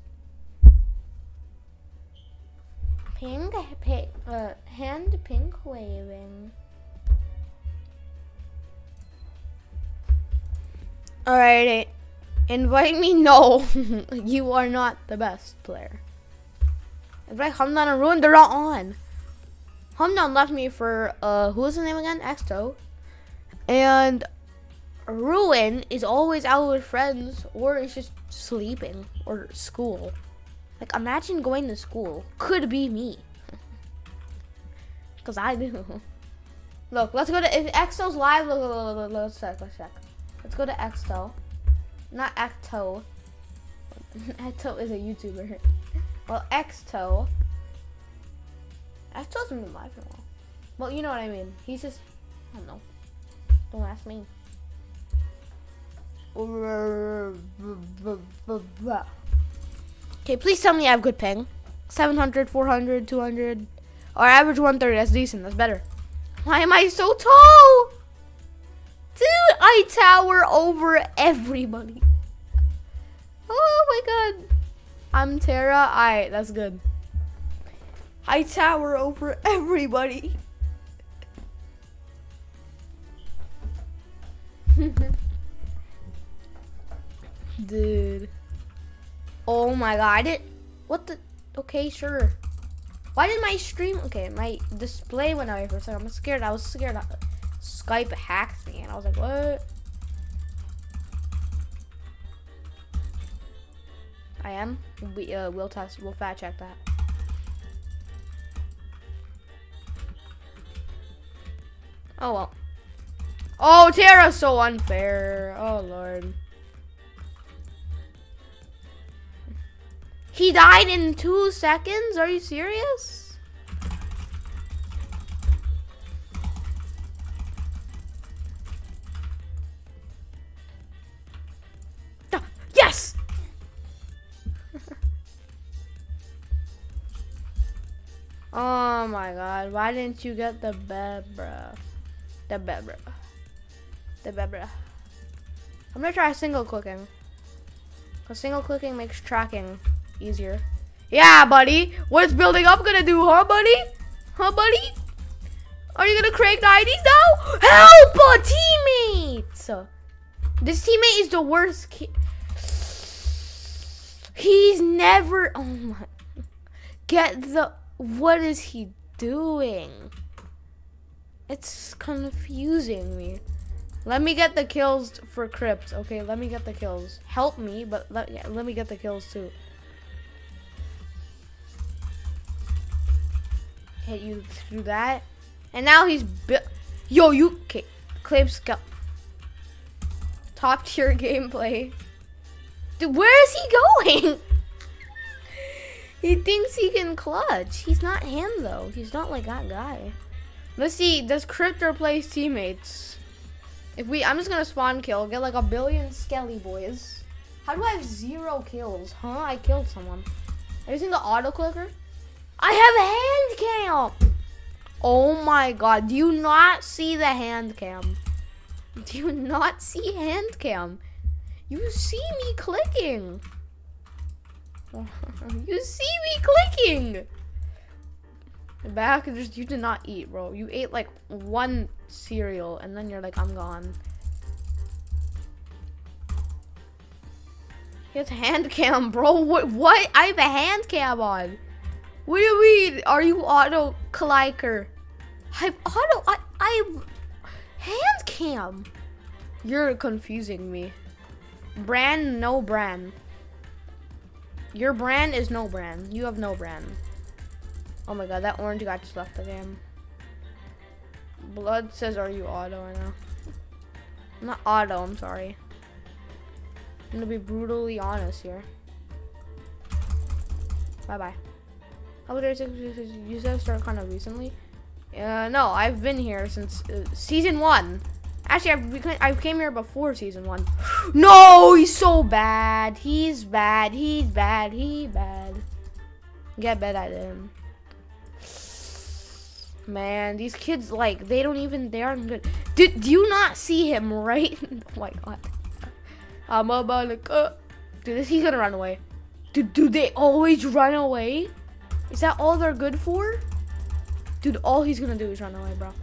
Pink, pink, uh, hand pink waving. Alright, invite me. No, you are not the best player. Invite Hamdan and Ruin. They're not on. Hamdan left me for uh, who was his name again? Exto. And Ruin is always out with friends, or is just sleeping, or school. Like, imagine going to school. Could be me. Cause I do. Look, let's go to if Exto's live. Look, look, look, look, let's check. Let's check. Let's go to Exto. Not Ecto. Ecto is a YouTuber. Well, Exto. Exto hasn't been live in a while. Well, you know what I mean. He's just, I don't know. Don't ask me. Okay, please tell me I have good ping. seven hundred, four hundred, two hundred. Or average one thirty. That's decent. That's better. Why am I so tall? Dude, I tower over everybody. Oh my god. I'm Tara. Alright, that's good. I tower over everybody. Dude. Oh my god. I did. What the? Okay, sure. Why did my stream? Okay, my display went away for a second. I'm scared. I was scared. Skype hacked me, and I was like, what? I am. We uh, we'll test. We'll fact check that. Oh well. Oh, Tara's so unfair. Oh lord. He died in two seconds? Are you serious? Ah, yes! Oh my god, why didn't you get the Bebra? The Bebra. The Bebra. I'm gonna try single clicking. Cause single clicking makes tracking easier. Yeah, buddy. What's building up gonna do, huh, buddy? Huh, buddy? Are you gonna crank the I Ds now? Help a teammate! This teammate is the worst kid. He's never. Oh my. Get the. What is he doing? It's confusing me. Let me get the kills for Crypt. Okay, let me get the kills. Help me, but let, yeah, let me get the kills too. Hit you through that. And now he's built. Yo, you. Okay. Claims go. Top tier gameplay. Dude, where is he going? He thinks he can clutch. He's not him, though. He's not like that guy. Let's see. Does Crypt replace teammates? If we. I'm just gonna spawn kill. Get like a billion Skelly boys. How do I have zero kills? Huh? I killed someone. Have you seen the auto clicker? I have hand cam. Oh my god. Do you not see the hand cam? Do you not see hand cam? You see me clicking. You see me clicking. Back, just you did not eat, bro. You ate like one cereal and then you're like, I'm gone. He has hand cam, bro. What? What? I have a hand cam on. What do you mean? Are you auto clicker? I have auto. I. I have hand cam. You're confusing me. Brand, no brand. Your brand is no brand. You have no brand. Oh my god, that orange guy just left the game. Blood says, are you auto? I know. I'm not auto, I'm sorry. I'm gonna be brutally honest here. Bye bye. How dare you said start kind of recently? Uh, no, I've been here since uh, season one. Actually, I, I came here before season one. No, he's so bad. He's bad. He's bad. He's bad. Get bad at him. Man, these kids, like, they don't even, they aren't good. Do, do you not see him, right? Oh my god. I'm about to go. Dude, he's gonna run away. Dude, do they always run away? Is that all they're good for? Dude, all he's gonna do is run away, bro.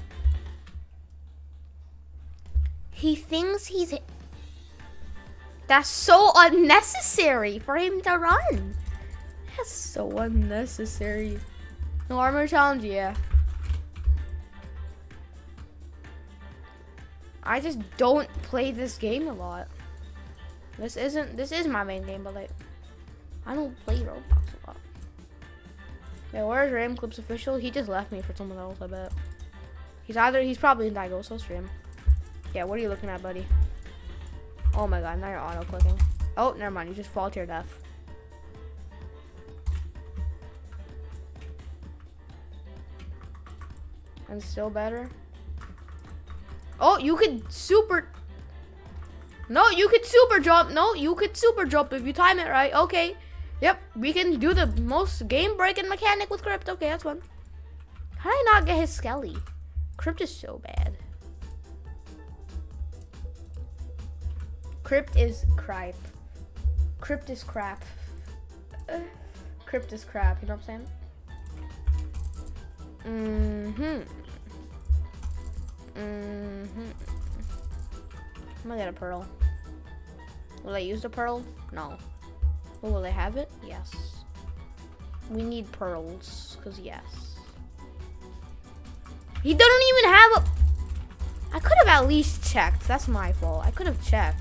He thinks he's... That's so unnecessary for him to run. That's so unnecessary. No armor challenge, yeah. I just don't play this game a lot. This isn't, this is my main game, but like, I don't play Roblox a lot. Yeah, where's Ram Clips official? He just left me for someone else, I bet. He's either, he's probably in Digoso stream. Yeah, what are you looking at, buddy? Oh my god, now you're auto clicking. Oh, never mind, you just fall to your death. And still better. Oh, you could super... No, you could super jump. No, you could super jump if you time it right. Okay. Yep, we can do the most game-breaking mechanic with Crypt. Okay, that's fun. How did I not get his Skelly? Crypt is so bad. Crypt is crap. Crypt is crap. Uh, Crypt is crap, you know what I'm saying? Mm-hmm. Mm-hmm. I'm gonna get a pearl. Will I use the pearl? No. Oh, will I have it? Yes. We need pearls, cause yes. He doesn't even have a... I could have at least checked. That's my fault. I could have checked.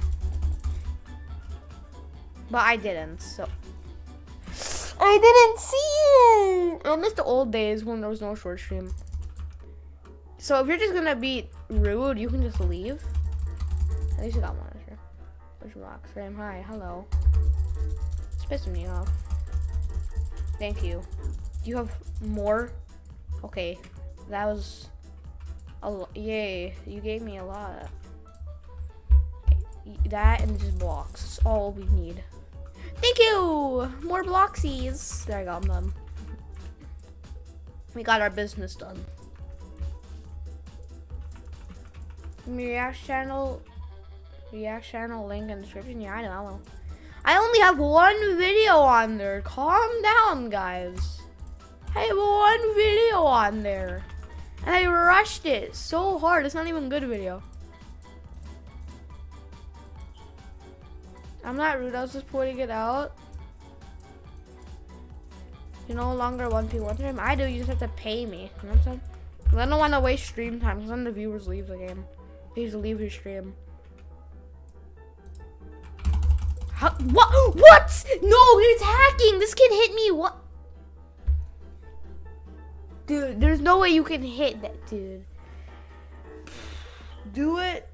But I didn't, so... I didn't see it! I miss the old days when there was no short stream. So if you're just gonna be rude, you can just leave. At least you got one here. Which rocks? Ram, hi, hello. It's pissing me off. Thank you. Do you have more? Okay, that was a lot. Yay, you gave me a lot. Okay, that and just blocks. That's all we need. Thank you! More blocksies. There I go, I'm done. We got our business done. React channel, React channel link in the description. Yeah, I know, I know. I only have one video on there. Calm down, guys. I have one video on there. And I rushed it so hard. It's not even a good video. I'm not rude. I was just pointing it out. You no longer one v one stream. I do. You just have to pay me. You know what I'm saying? I don't want to waste stream time because then the viewers leave the game. Please leave your stream. How, what? What? No, it's hacking. This kid hit me. What? Dude, there's no way you can hit that dude. Do it.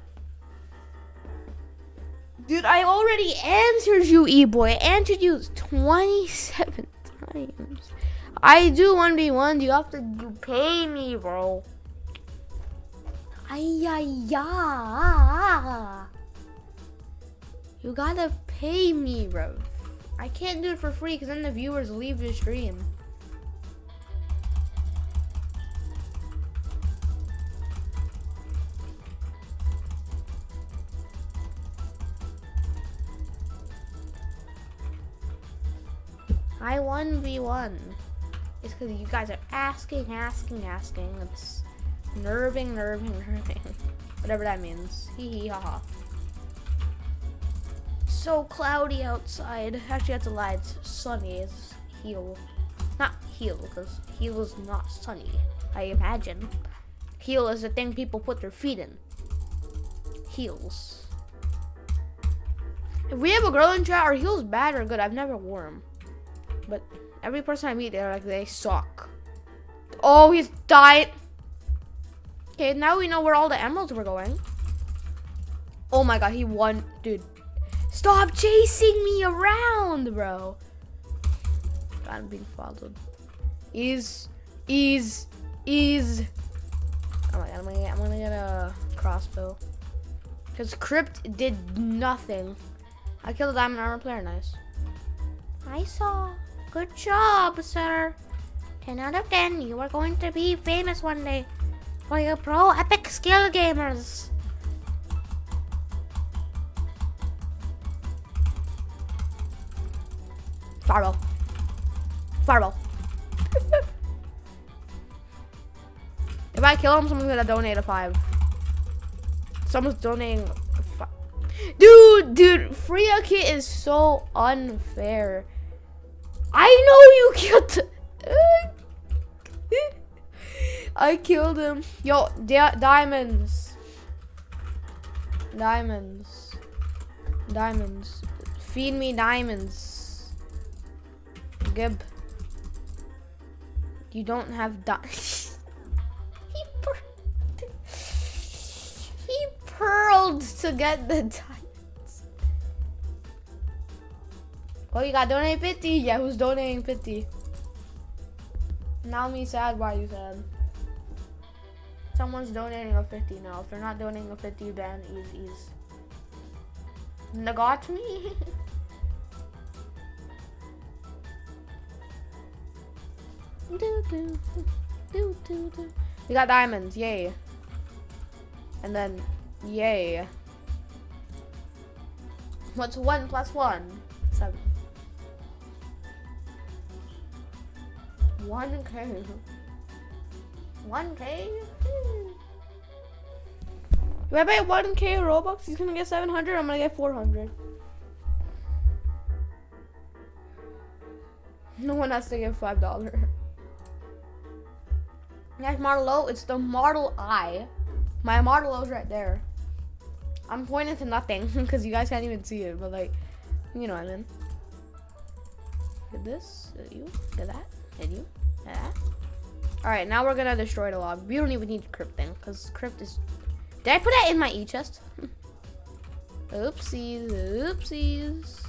Dude, I already answered you, E-boy. I answered you twenty-seven times. I do one v one. You have to pay me, bro. Ay, ay, ay. You gotta pay me, bro. I can't do it for free because then the viewers leave the stream. I one v one. It's because you guys are asking, asking, asking. It's nerving, nerving, nerving. Whatever that means. Hee hee ha ha. So cloudy outside. Actually, that's a lie. It's sunny. It's heel. Not heel, because heel is not sunny, I imagine. Heel is the thing people put their feet in. Heels. If we have a girl in chat, are heels bad or good? I've never worn them. But every person I meet, they're like, they suck. Oh, he's died. Okay, now we know where all the emeralds were going. Oh my god, he won. Dude, stop chasing me around, bro. God, I'm being followed. Ease, ease, ease. Oh my god, I'm gonna get, I'm gonna get a crossbow. Because Crypt did nothing. I killed a diamond armor player, nice. I saw. Good job, sir. ten out of ten. You are going to be famous one day. For your pro epic skill gamers. Fireball. Fireball. If I kill him, someone's gonna donate a five. Someone's donating a five. Dude, dude, Freya Kit is so unfair. I know you killed. I killed him. Yo, di diamonds. Diamonds. Diamonds. Feed me diamonds. Gib. You don't have di- he, pur he pearled to get the diamonds. Oh, you got donate fifty? Yeah, who's donating fifty? Now me sad, why you sad? Someone's donating a fifty now. If they're not donating a fifty, then ease, ease. Nagot me? do, do, do, do, do. We got diamonds, yay. And then, yay. What's one plus one? Seven. one K. one K? If I buy one K Robux, he's gonna get seven hundred, I'm gonna get four hundred. No one has to give five dollars. Next Model O, it's the Model I. My Model O's right there. I'm pointing to nothing because you guys can't even see it, but like, you know what I mean. Get this, get you, get that, get you, get that. Alright, now we're gonna destroy the lobby. We don't even need Crypt thing, because Crypt is... Did I put that in my E chest? Oopsies, oopsies.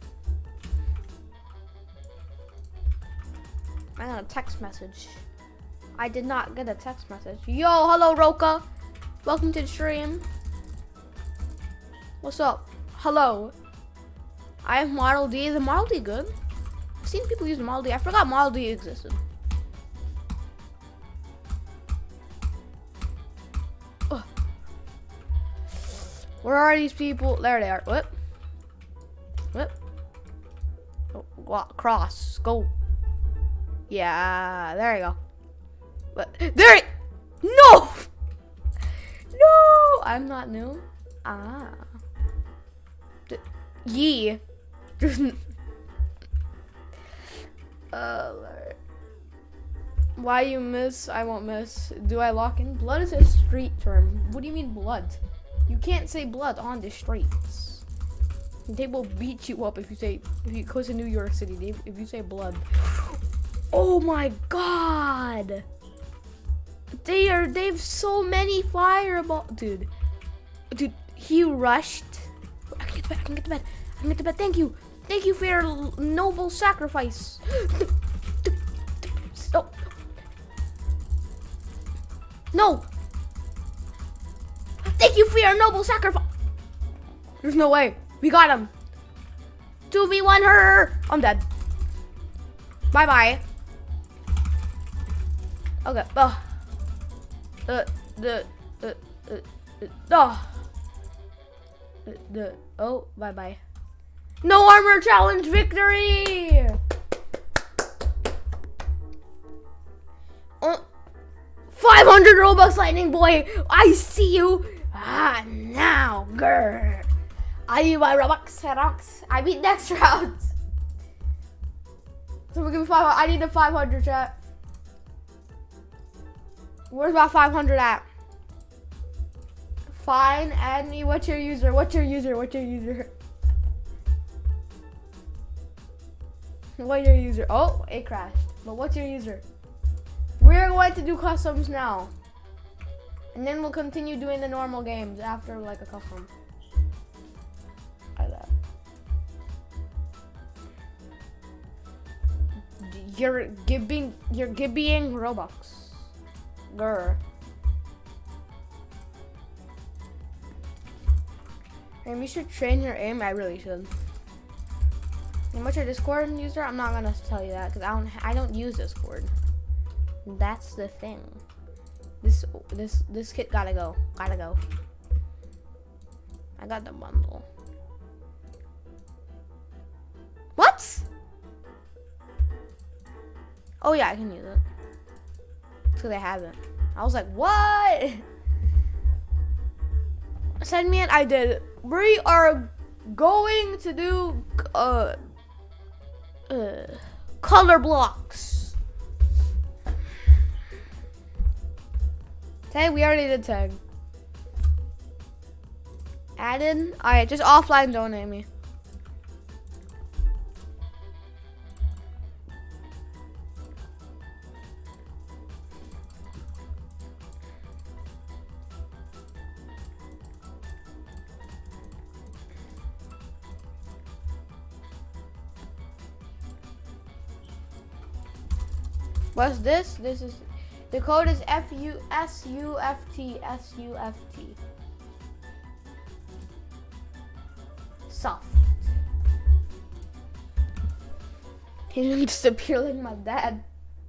I got a text message. I did not get a text message. Yo, hello Roka. Welcome to the stream. What's up? Hello. I have Model D. Is the Model D good? I've seen people use the Model D. I forgot Model D existed. Ugh. Where are these people? There they are. What? What? Oh, walk, cross. Go. Yeah, there you go. But there. No. No, I'm not new. Ah. D Yee. uh, why you miss? I won't miss. Do I lock in? Blood is a street term. What do you mean blood? You can't say blood on the streets. They will beat you up if you say, if you go to New York City, they, if you say blood. Oh my god. They are, they have so many fireball, dude. Dude, he rushed. I can get the bed, I can get the bed, I can get the bed. Thank you. Thank you for your noble sacrifice. Stop. No. Thank you for your noble sacrifice. There's no way. We got him. two v one her. I'm dead. Bye bye. Okay. Oh. The the the the oh. The, the oh bye bye. No armor challenge victory. Oh, five hundred Robux, Lightning Boy. I see you. Ah, now, girl. I use my Robux, Robux. I beat next round. So we're gonna five. I need the five hundred chat. Where's my five hundred at? Fine, add me. What's your user? What's your user? What's your user? What's your user? Oh, it crashed. But what's your user? We're going to do customs now. And then we'll continue doing the normal games after like a custom. Like that. You're giving, you're giving Robux. Grr. And you should train your aim. I really should. And what's your Discord user? I'm not gonna tell you that because I don't. I don't use Discord. That's the thing. This this this kit gotta go. Gotta go. I got the bundle. What? Oh yeah, I can use it. Because I haven't. I was like, what? Send me it. I did. We are going to do uh, uh color blocks. Tag, we already did tag. Added. Alright, just offline donate me. What's this? This is the code is F U S U F T S U F T. Soft. He didn't disappear like my dad.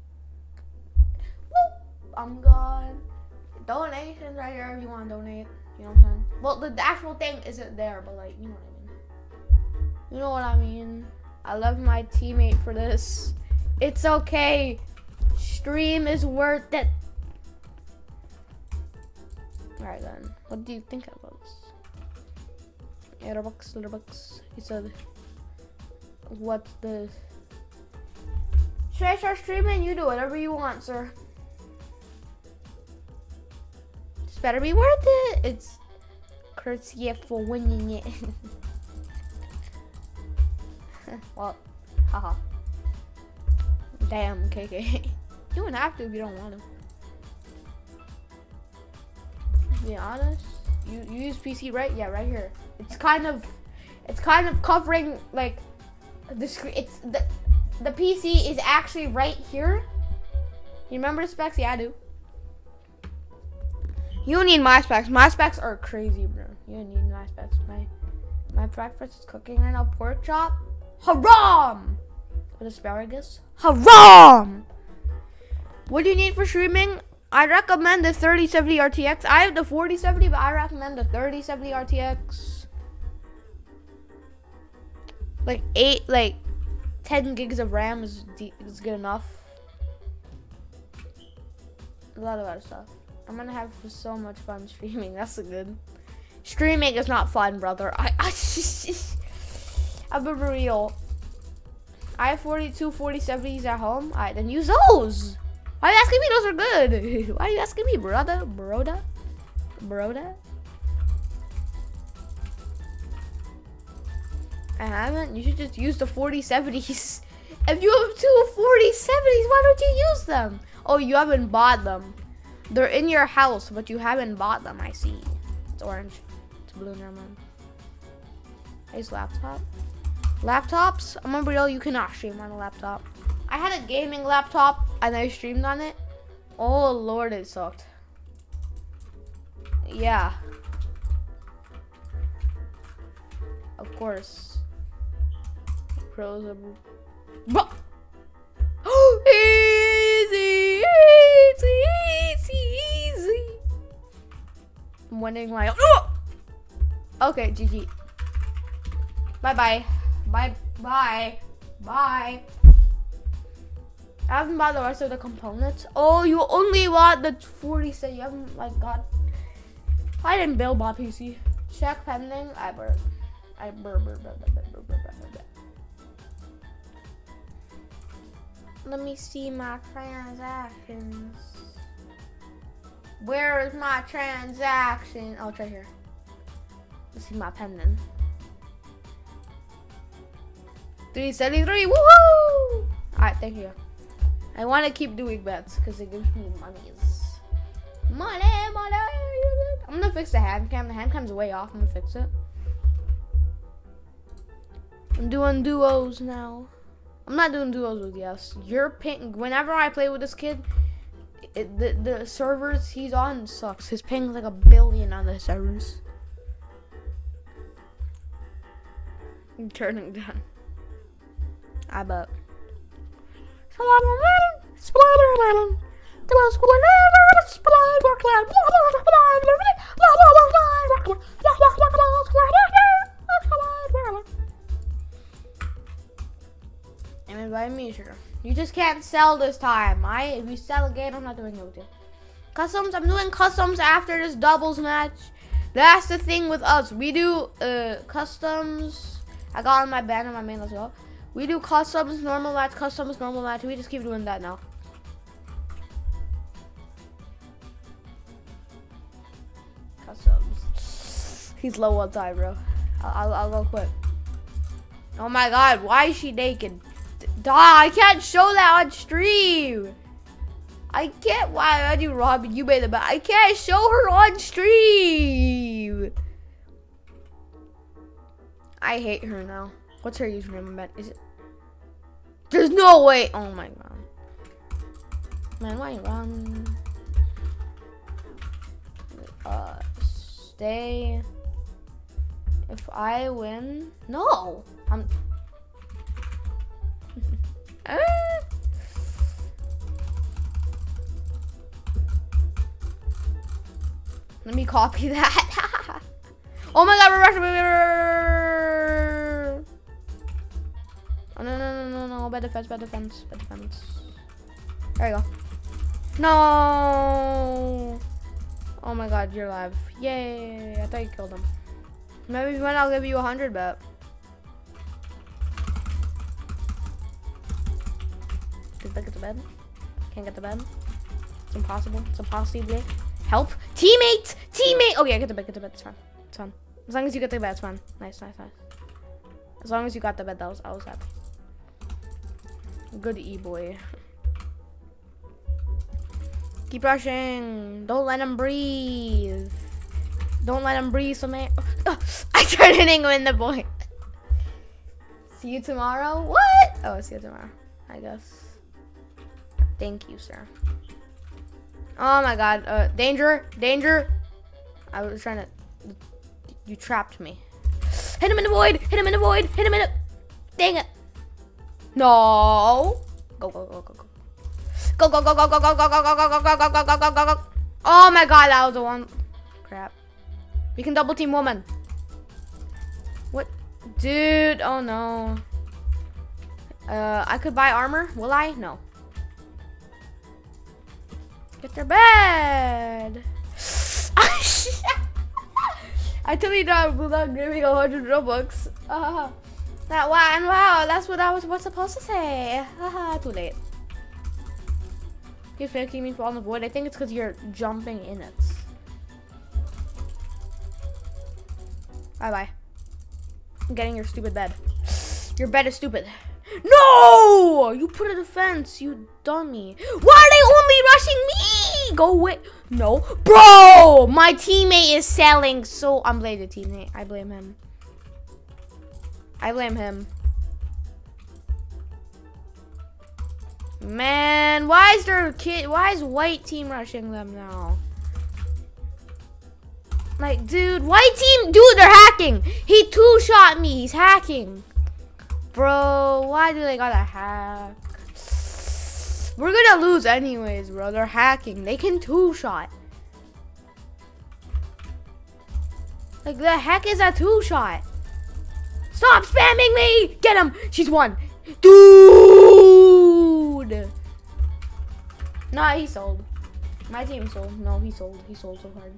Woo, I'm gone. Donations right here if you want to donate. You know what I'm saying? Well, the, the actual thing isn't there, but like, you know what I mean. You know what I mean. I love my teammate for this. It's okay. Stream is worth it. Alright then. What do you think about this? Letterbox, letterbox. He said, what's this? Should I start streaming? You do whatever you want, sir. This better be worth it. It's courtesy for winning it. Well, haha. Damn, K K. You don't have to if you don't want to. To be honest, you, you use P C, right? Yeah, right here. It's kind of, it's kind of covering like the screen. It's the the P C is actually right here. You remember the specs? Yeah, I do. You don't need my specs. My specs are crazy, bro. You don't need my specs. My my breakfast is cooking right now. Pork chop. Haram! With asparagus. Haram! What do you need for streaming? I recommend the thirty seventy R T X. I have the forty seventy, but I recommend the thirty seventy R T X. Like eight, like ten gigs of RAM is is good enough. A lot of other stuff. I'm gonna have so much fun streaming. That's a good. Streaming is not fun, brother. I, I I'm a real. I have forty-two forty seventies at home. Alright, then use those. Why are you asking me? Those are good. Why are you asking me, brother? Broda? Broda? I haven't. You should just use the forty seventies. If you have two forty seventies, why don't you use them? Oh, you haven't bought them. They're in your house, but you haven't bought them. I see. It's orange. It's blue, never mind. His laptop. Laptops? I'm gonna be real, you cannot stream on a laptop. I had a gaming laptop and I streamed on it. Oh lord, it sucked. Yeah. Of course. Pros are... Bro! Easy, easy, easy, easy. I'm winning my... Oh! Okay, G G. Bye-bye. Bye. Bye. Bye. I haven't bought the rest of the components. Oh, you only bought the forty cent. You haven't, like, got... I didn't build my P C. Check pending. I burp. I burp, burp, burp, burp, burp, burp, burp, burp. Let me see my transactions. Where is my transaction? Oh, it's right here. Let's see my pending. three seventy-three. Woohoo! Alright, thank you. I want to keep doing bets because it gives me monies. Money, money. I'm gonna fix the hand cam. The hand cam's way off. I'm gonna fix it. I'm doing duos now. I'm not doing duos with yes. Your ping. Whenever I play with this kid, it, the the servers he's on sucks. His ping's like a billion on the servers. I'm turning down. I bet. And invite me, sure. You just can't sell this time. I if you sell again, I'm not doing it with you. Customs, I'm doing customs after this doubles match. That's the thing with us. We do uh customs. I got on my band and my main as well. We do customs, normal match, customs, normal match. We just keep doing that now. Customs. He's low on time, bro. I'll, I'll, I'll go quick. Oh my god, why is she naked? Duh, I can't show that on stream. I can't. Why are you, Robin? You made the bet. I can't show her on stream. I hate her now. What's her username? Bet is it? There's no way. Oh my god. Man, why you run? Uh, stay. If I win, no. I'm. Ah. Let me copy that. Oh my god, we're rushing. Oh no, no, no, no, no. Bad defense, bad defense, bad defense. There you go. No. Oh my god, you're alive. Yay. I thought you killed him. Maybe if you win, I'll give you a hundred bet. Get back to bed. Can't get to bed. It's impossible. It's impossible. Help. Teammates! Teammate! Okay, I get to bed, get to bed. It's fine. It's fine. As long as you get the bed, it's fine. Nice, nice, nice. As long as you got the bed, that was, I was happy. Good E-boy. Keep rushing. Don't let him breathe. Don't let him breathe, so man. Oh, I turned an England the boy. See you tomorrow? What? Oh, see you tomorrow, I guess. Thank you, sir. Oh my god. Uh, danger. Danger. I was trying to. You trapped me. Hit him in the void. Hit him in the void. Hit him in the. Dang it. No. Go, go, go, go, go. Go, go, go, go, go, go, go, go, go, go, go, go, go, go, go, go, go, go. Oh my god, that was the one. Crap. We can double team woman. What? Dude, oh no. Uh, I could buy armor. Will I? No. Get their bed. I totally not without giving a hundred Robux. Uh, that one, wow, that's what I was what's supposed to say. Haha, too late. Keeps making me fall in the void. I think it's because you're jumping in it. Bye bye. I'm getting your stupid bed. Your bed is stupid. No! You put a defense, you dummy. Why are they only rushing me? Go away. No. Bro! My teammate is selling, so I'm blaming the teammate. I blame him. I blame him. Man, why is their kid why is white team rushing them now? Like, dude, white team, dude, they're hacking. He two-shot me. He's hacking. Bro, why do they gotta hack? We're gonna lose anyways, bro. They're hacking. They can two-shot. Like, the heck is a two-shot? Stop spamming me! Get him! She's one. Dude! Nah, he sold. My team sold. No, he sold. He sold so hard.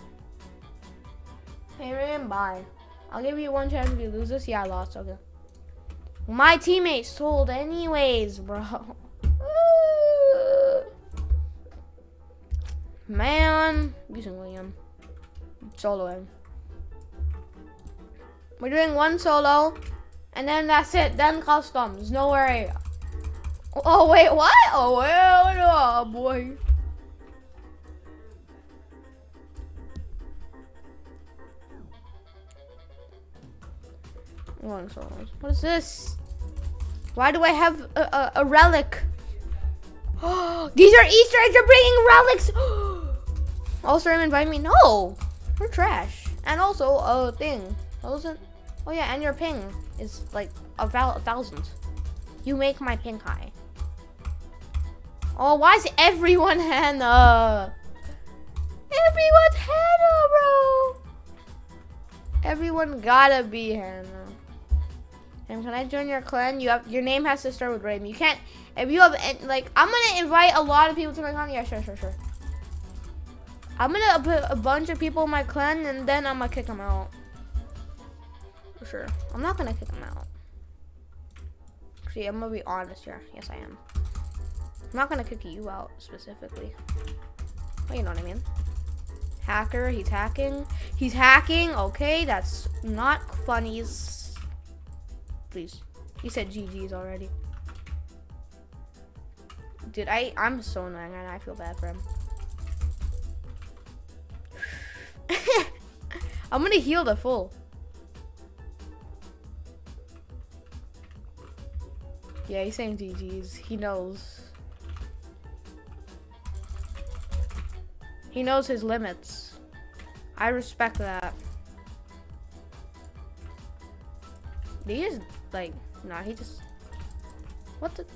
Hey, Ram, bye. I'll give you one chance if you lose this. Yeah, I lost. Okay. My teammate sold anyways, bro. Man. Using William. Soloing. We're doing one solo. And then that's it. Then customs. No worry. Oh, wait. What? Oh, well, oh, boy. One solos. What is this? Why do I have a, a, a relic? Oh, these are Easter eggs. They're bringing relics. Also, I'm inviting me. No, we're trash. And also, a thing. Wasn't. Oh yeah, and your ping is like a, val a thousand. You make my ping high. Oh, why is everyone Hannah? Everyone's Hannah, bro. Everyone gotta be Hannah. And can I join your clan? You have your name has to start with Raven. You can't. If you have like, I'm gonna invite a lot of people to my clan. Yeah, sure, sure, sure. I'm gonna put a bunch of people in my clan, and then I'm gonna kick them out. For sure. I'm not gonna kick them out. See, I'm gonna be honest here. Yes, I am. I'm not gonna kick you out specifically. Well, you know what I mean. Hacker, he's hacking. He's hacking. Okay, that's not funnies. Please. He said G G's already. Dude, I, I'm so annoying and I feel bad for him. I'm gonna heal the full. Yeah, he's saying G G's. He knows. He knows his limits. I respect that. He just, like, nah, he just... What the...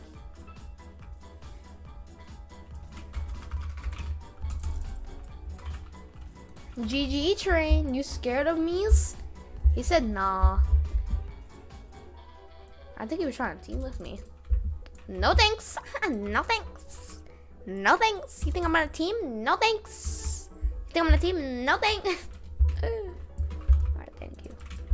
G G train, you scared of me's? He said nah. I think he was trying to team with me. No thanks. No thanks. No thanks. You think I'm on a team? No thanks. You think I'm on a team? No thanks. Alright, thank you.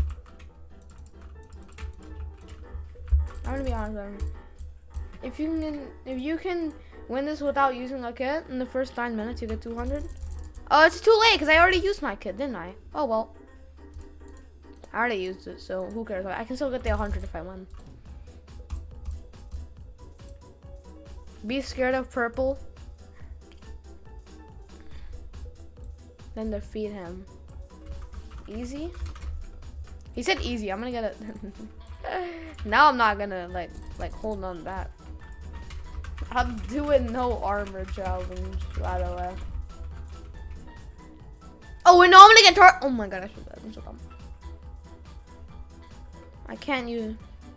I'm gonna be honest with you. If you can if you can win this without using a kit in the first nine minutes, you get two hundred. Oh, it's too late because I already used my kit, didn't I? Oh well. I already used it, so who cares? I can still get the one hundred if I win. Be scared of purple. Then defeat him. Easy? He said easy. I'm gonna get it. Now I'm not gonna like like hold on that. I'm doing no armor challenge, by the way. Oh, and now I'm gonna get tar- Oh my god, I should have. I'm so dumb. I can't use.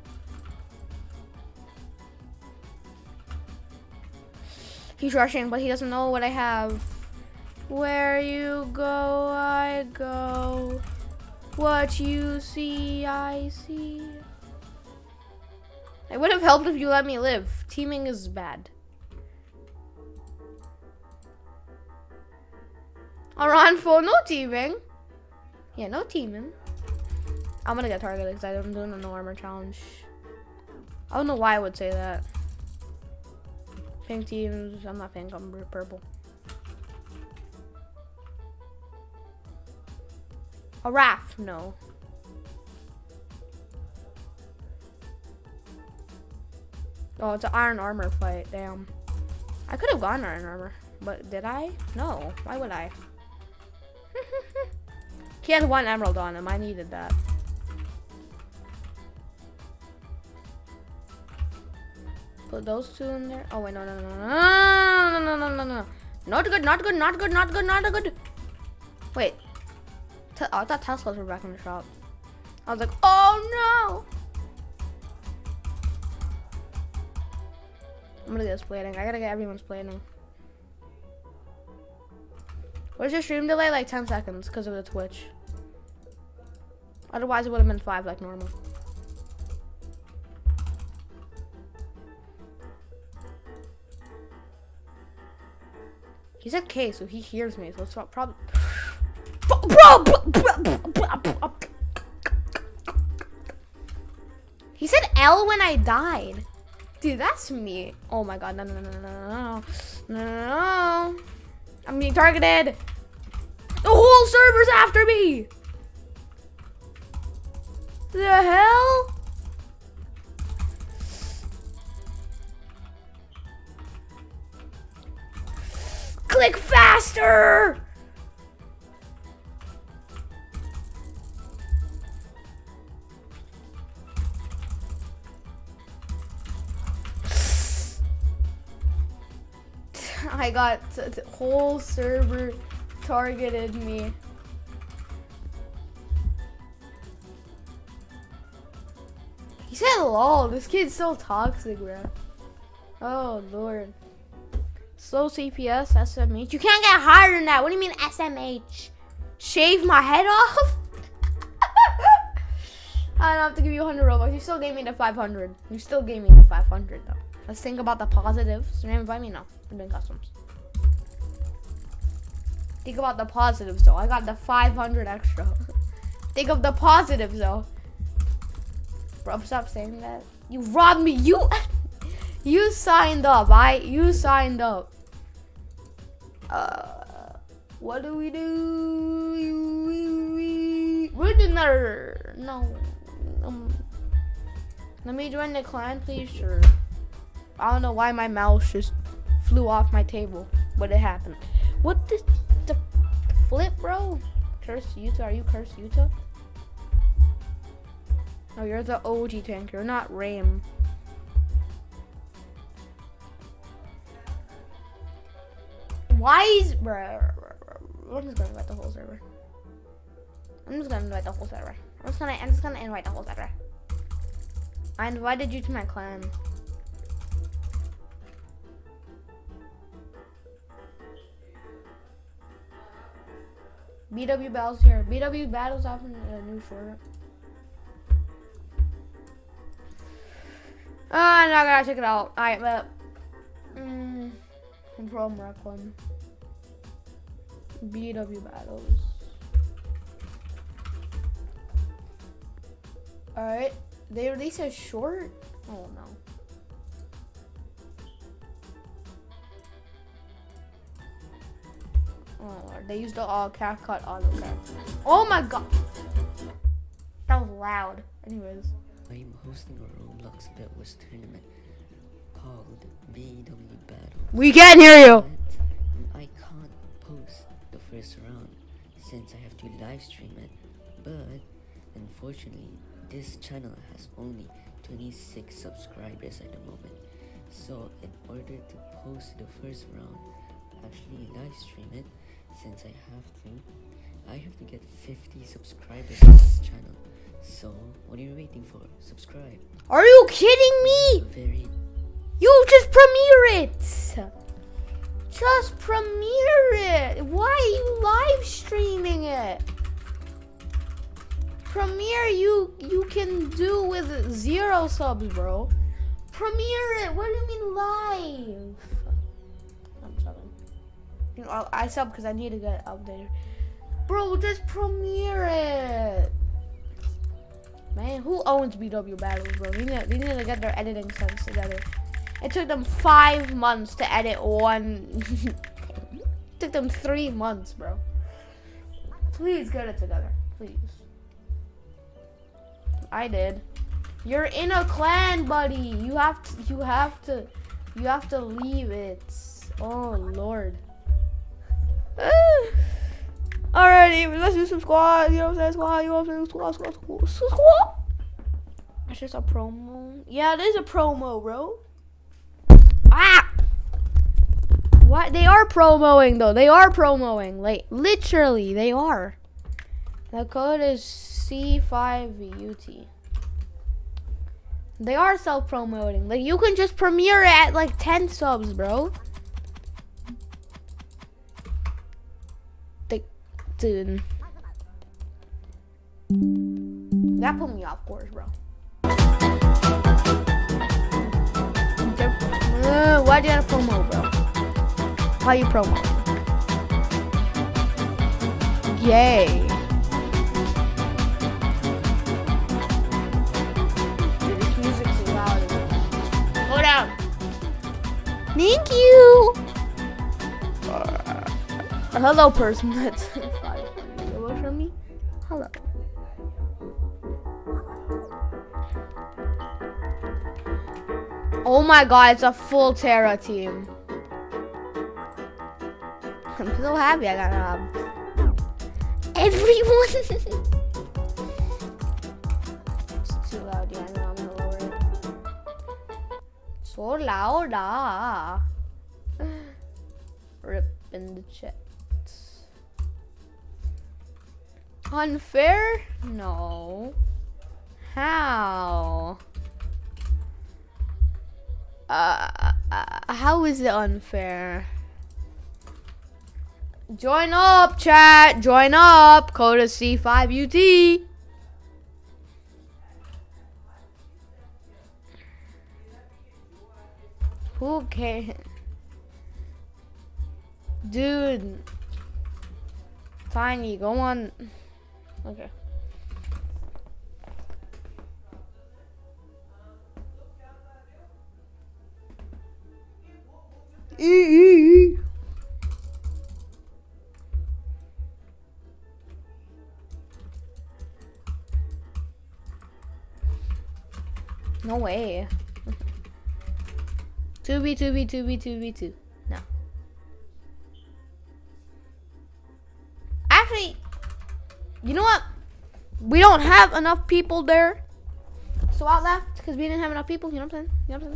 He's rushing, but he doesn't know what I have. Where you go, I go. What you see, I see. It would have helped if you let me live. Teaming is bad. Around for no teaming. Yeah, no teaming. I'm gonna get targeted because I'm doing a no armor challenge. I don't know why I would say that. Pink teams. I'm not pink. I'm purple. A raft? No. Oh, it's an iron armor fight. Damn. I could have gone iron armor, but did I? No. Why would I? He had one emerald on him. I needed that. Put those two in there. Oh wait, no, no, no, no, no, no, no, no, no, no. Not good. Not good. Not good. Not good. Not good. Wait. Te I thought Teslas were back in the shop. I was like, oh no! I'm gonna get this plating. I gotta get everyone's plating. Where's your stream delay? Like ten seconds because of the Twitch. Otherwise, it would have been five like normal. He said K, so he hears me. So it's probably. Bro, bro, bro, bro, bro. He said L when I died. Dude, that's me. Oh my god, no, no, no, no, no, no, no, no, no. I'm being targeted. The whole server's after me. The hell? Click faster. I got the whole server targeted me. He said lol, this kid's so toxic, bro. Oh lord. Slow C P S, S M H. You can't get higher than that. What do you mean S M H? Shave my head off? I don't have to give you one hundred Robux. You still gave me the five hundred. You still gave me the five hundred though. Let's think about the positives. Remember, invite me now. I'm doing customs. Think about the positives though. I got the five hundred extra. Think of the positives though. Bro, stop saying that. You robbed me. You, you signed up. I, you signed up. Uh, what do we do? We're dinner. No. Um, let me join the clan, please. Sure. I don't know why my mouse just flew off my table, but it happened. What the, the flip, bro? Curse Utah? Are you Curse Utah? No, you're the O G tank. You're not Ram. Why is, bro? I'm just gonna invite the whole server. I'm just gonna invite the whole server. I'm just gonna, I'm just gonna invite the whole server. I invited you to my clan. B W Battles here. B W Battles offering a new short. Ah, uh, no, I gotta check it out. Alright, but mm, from Recklin. B W Battles. Alright, they released a short. Oh no. Oh Lord, they used the all cap cut auto cap. Oh my god, that was loud. Anyways, I'm hosting a Roblox Bedwars tournament called B W Battle. We can't hear you. I can't post the first round since I have to live stream it, but unfortunately, this channel has only twenty-six subscribers at the moment. So in order to post the first round, actually live stream it, since I have to, I have to get fifty subscribers on this channel. So what are you waiting for? Subscribe. Are you kidding me? Very. You just premiere it. Just premiere it. Why are you live streaming it? Premiere you you can do with zero subs, bro. Premiere it. What do you mean live? I'm subbing. You know, I, I sub because I need to get updated. Bro, just premiere it. Man, who owns B W Battles, bro? They need, they need to get their editing sense together. It took them five months to edit one. It took them three months, bro. Please get it together, please. I did. You're in a clan, buddy. You have to. You have to. You have to leave it. Oh Lord. Alrighty, let's do some squad. You know what I'm saying? Squad. You know what I'm saying? Squad. Squad. Squad. Squad. It's just a promo. Yeah, it is a promo, bro. Ah. What? They are promoing though. They are promoing. Like literally, they are. The code is C five U T. They are self-promoting. Like, you can just premiere it at like ten subs, bro. They, dude. That put me off course, bro. Uh, why do you have to promo, bro? Why you promo? Yay. Dude, this music's so loud. Go down. Thank you. Uh, hello, person. That's five from me. Hello. Oh my god, it's a full Terra team. I'm so happy I got robbed. Everyone! It's too loud, yeah, I know, I'm gonna lower it. So loud, ah. Rip in the chat. Unfair? No. How? Uh, uh, how is it unfair? Join up, chat. Join up. Code is C five U T. Who cares? Dude. Tiny, go on. Okay. E-e-e. No way. two v two v two v two v two. No. Actually, you know what? We don't have enough people there. So I left because we didn't have enough people. You know what I'm saying? You know what I'm saying?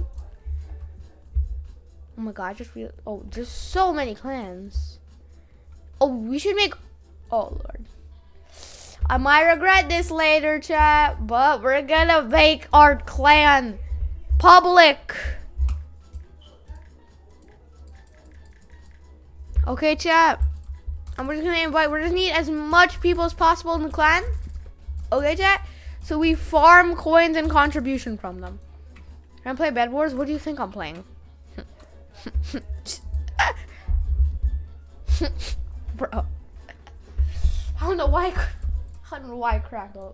Oh my god, I just real oh, there's so many clans. Oh, we should make oh lord. I might regret this later, chat, but we're gonna make our clan public. Okay, chat. And we're just gonna invite, we're just need as much people as possible in the clan. Okay, chat? So we farm coins and contribution from them. Can I play Bed Wars? What do you think I'm playing? Bro. I don't know why I don't know why I cracked up.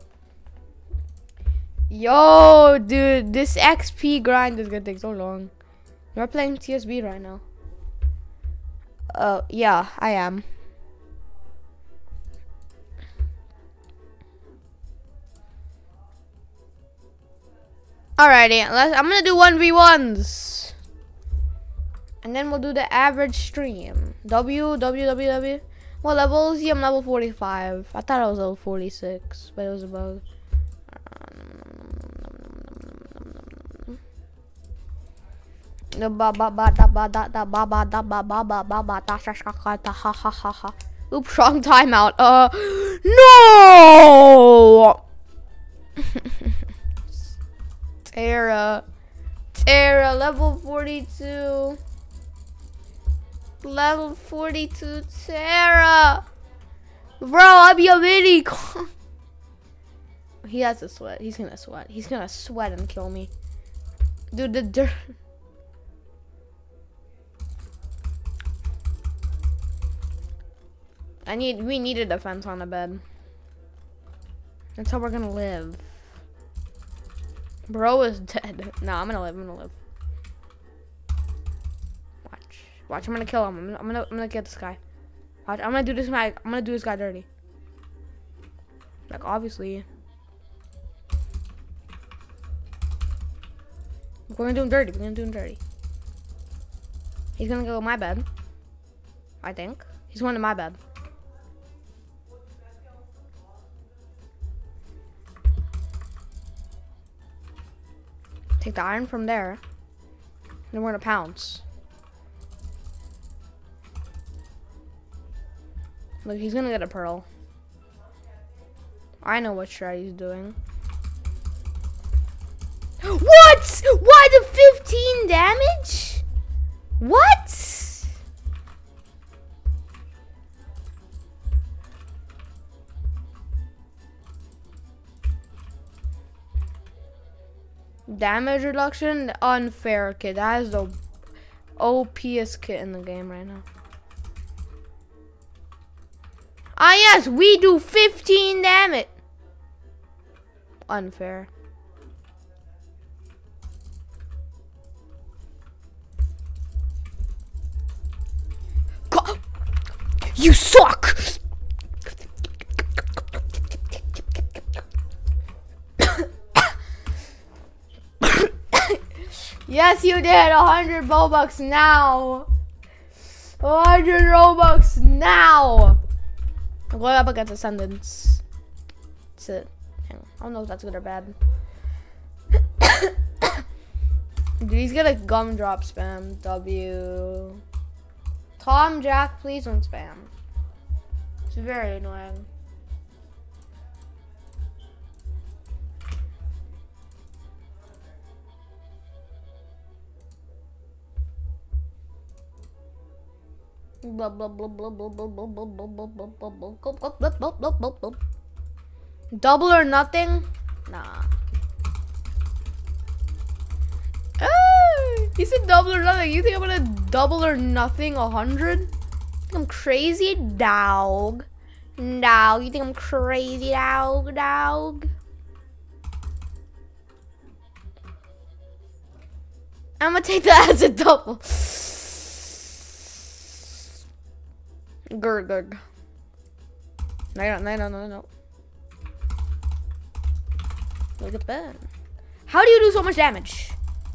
Yo, dude, this X P grind is gonna take so long. You're playing T S B right now. Uh, yeah, I am. Alrighty, let's, I'm gonna do one v ones. And then we'll do the average stream. W, W, W, W. What levels? Yeah, I'm level forty-five. I thought I was level forty-six, but it was above. Oops, wrong timeout. Uh, no! Terra. Terra, level forty-two. Level forty-two Terra. Bro, I'll be a mini. He has to sweat. He's gonna sweat. He's gonna sweat and kill me. Dude, the dirt. I need, we need a defense on a bed. That's how we're gonna live. Bro is dead. No, I'm gonna live, I'm gonna live. Watch. Watch, I'm gonna kill him. I'm gonna, I'm gonna, I'm gonna get this guy. Watch, I'm gonna do this guy, I'm gonna do this guy dirty. Like, obviously. We're gonna do him dirty, we're gonna do him dirty. He's gonna go to my bed. I think. He's going to my bed. Take the iron from there. Then we're gonna pounce. Look, he's gonna get a pearl. I know what Shreddy's doing. What? Why the fifteen damage? What? Damage reduction? Unfair, kid. That is the O P-est kit in the game right now. Ah, yes, we do fifteen damage. Unfair. God, you suck. Yes, you did. A hundred Robux now. A hundred Robux now. I'm going up against Ascendants. That's it. Hang on. I don't know if that's good or bad. Dude, he's gonna gumdrop spam. W. Tom, Jack, please don't spam. It's very annoying. Blah blah blah blah blah blah blah blah blah blah blah blah blah blah blah. Double or nothing? Nah. Hey, he said double or nothing. You think I'm gonna double or nothing a hundred? Think I'm crazy, dog? Dog, you think I'm crazy, dog? Dog? I'm gonna take that as a double. Gurg, gurg. No, no, no, no, no. Look at that. How do you do so much damage?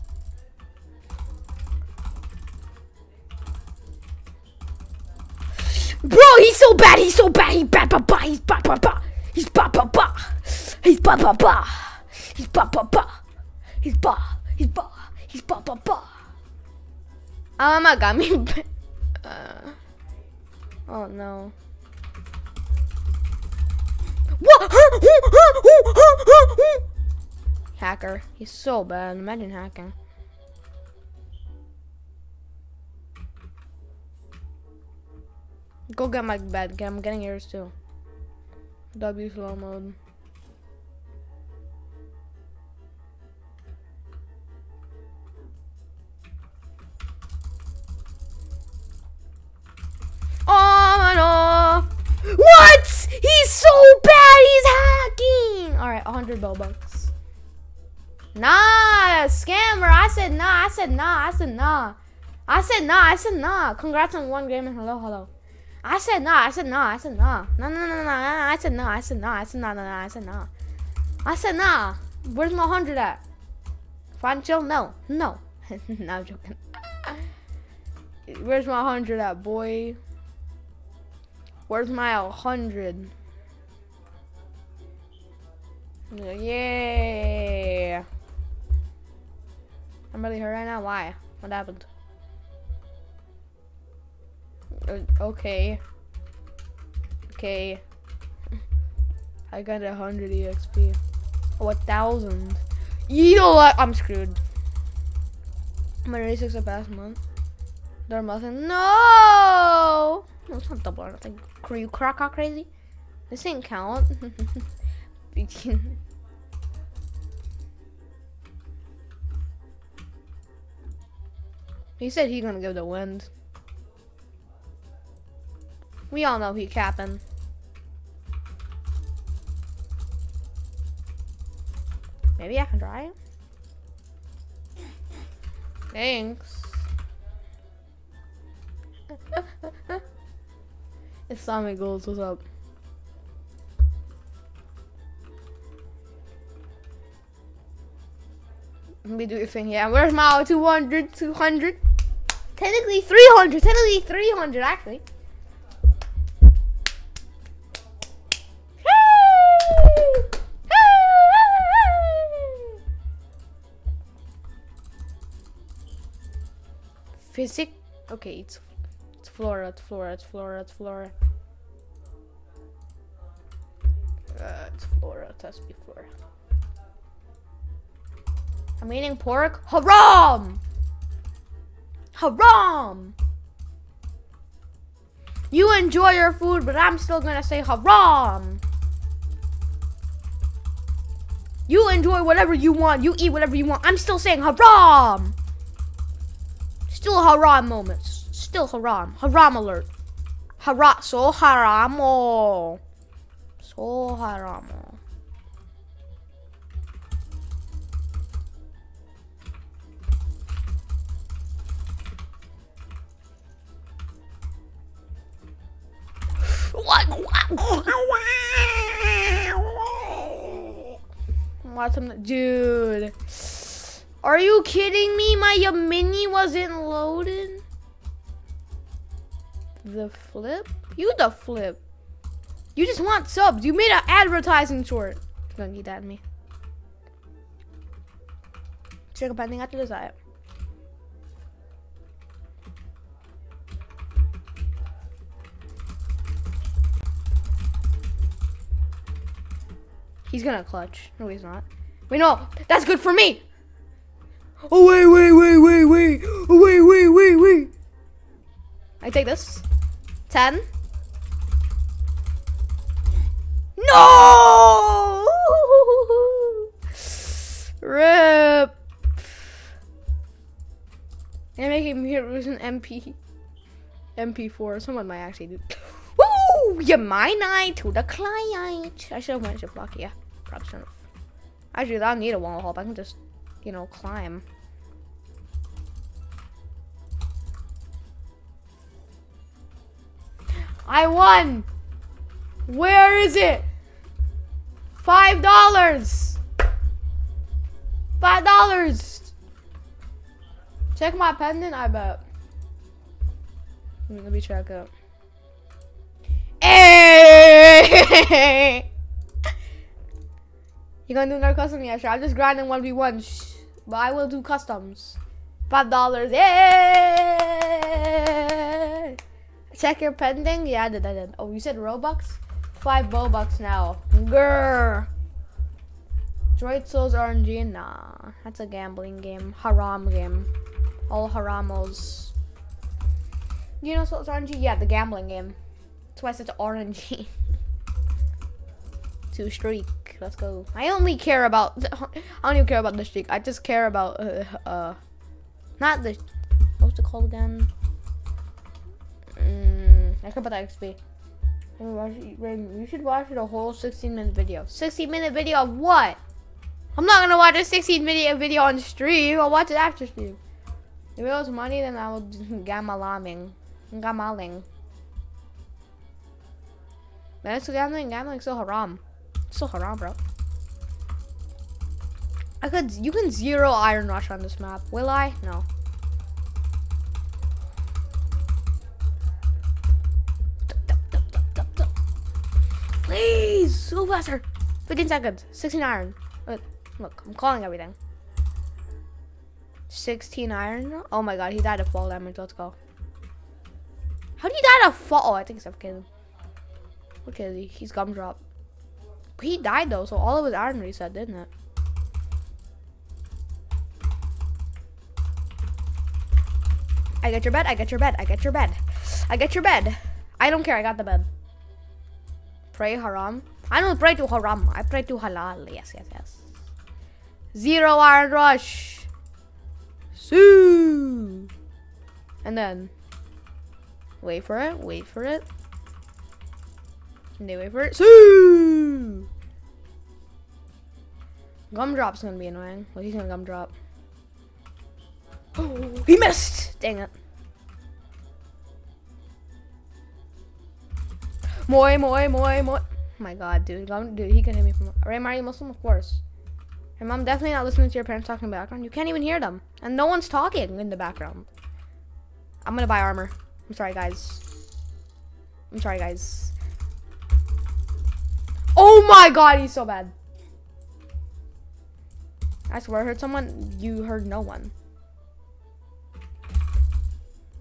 Bro, he's so bad. He's so bad. He's bad, ba, ba. He's ba, ba, ba. He's ba, ba, ba. He's ba, ba, ba. He's ba, ba, ba. He's ba. He's ba. He's ba, ba, ba. Oh my god, me. uh. Oh no. What? Hacker. He's so bad. Imagine hacking. Go get my bed. I'm getting yours too. W slow mode. Oh no! What? He's so bad. He's hacking. All right, a hundred Robux. Nah, scammer. I said nah. I said nah. I said nah. I said nah. I said nah. Congrats on one game and hello, hello. I said nah. I said nah. I said nah. No, no, no, no, no. I said nah. I said nah. I said nah. No, no. I said nah. I said nah. Where's my hundred at? Fine, chill. No, no. No, I'm joking. Where's my hundred at, boy? Where's my hundred? Yeah. I'm really hurt right now. Why? What happened? Uh, okay. Okay. I got a hundred E X P. Oh, a thousand. You know what? I'm screwed. I'm at eighty-six a past month. There nothing. No. No, it's not double or nothing. Are you crack out crazy? This ain't count. He said he's gonna give the wind. We all know he capping. Maybe I can try it. Thanks. Islamic goals, what's up? Let me do your thing. Yeah, where's my two hundred? two hundred? Technically three hundred. Technically three hundred, actually. Physics? Okay, it's it's Flora, it's Flora, it's Flora, it's Flora. Uh, it's Flora. before. Test before. I'm eating pork. Haram! Haram! You enjoy your food, but I'm still gonna say haram. You enjoy whatever you want. You eat whatever you want. I'm still saying haram. Still haram moments. Still haram. Haram alert. Haram. So haramo. So haramo. Watch him, dude. Are you kidding me? My mini wasn't loaded. The flip? You the flip. You just want subs. You made an advertising short. You're gonna need that in me. Check up anything after this eye. He's gonna clutch. No, he's not. Wait, no. That's good for me. Oh, wait, wait, wait, wait, wait. Oh, wait, wait, wait, wait. I take this. ten. No! Rip. And make him here with an M P. M P four. Someone might actually do. Woo! You mine eye to the client. I should have went to block. Yeah, probably should have. Actually, I don't need a wall hop. I can just, you know, climb. I won. Where is it? Five dollars. Five dollars. Check my pendant. I bet. Let me check out. Hey! You gonna do another custom? Yeah, sure. I'm just grinding one v one, but I will do customs. Five dollars. Hey! Check your pending. Yeah, I did. I did. Oh, you said Robux? Five Bobucks now. Grrr. Droid Souls R N G? Nah, that's a gambling game. Haram game. All haramos. You know Souls R N G? Yeah, the gambling game. That's why I said R N G. Two streak. Let's go. I only care about. I don't even care about the streak. I just care about. Uh, uh not the. What's it called again? Mm, I care about the X P. You should watch the whole sixteen minute video. sixteen minute video of what? I'm not gonna watch a sixteen minute video on stream. I'll watch it after stream. If it was money, then I would gamalaming. Gamaling. Man, it's gambling. Gambling's so haram. It's so haram, bro. I could. You can zero Iron Rush on this map. Will I? No. Please, go faster. fifteen seconds. sixteen iron. Look, look, I'm calling everything. sixteen iron. Oh my god, he died of fall damage. Let's go. How did he die of fall? Oh, I think it's suffocated. Okay, he? He's gumdrop. He died though, so all of his iron reset, didn't it? I get your bed. I get your bed. I get your bed. I get your bed. I don't care. I got the bed. Pray haram. I don't pray to haram. I pray to halal. Yes, yes, yes. Zero iron rush. Sue. And then wait for it. Wait for it. And they wait for it. Sue. Gumdrop's gonna be annoying. Well, he's gonna gumdrop. Oh, he missed. Dang it. Moi, moi, moi, moi. Oh my god, dude. Dude, he can hit me from. Alright, Mario Muslim, of course. And mom definitely not listening to your parents talking in the background. You can't even hear them. And no one's talking in the background. I'm gonna buy armor. I'm sorry, guys. I'm sorry, guys. Oh my god, he's so bad. I swear I heard someone. You heard no one.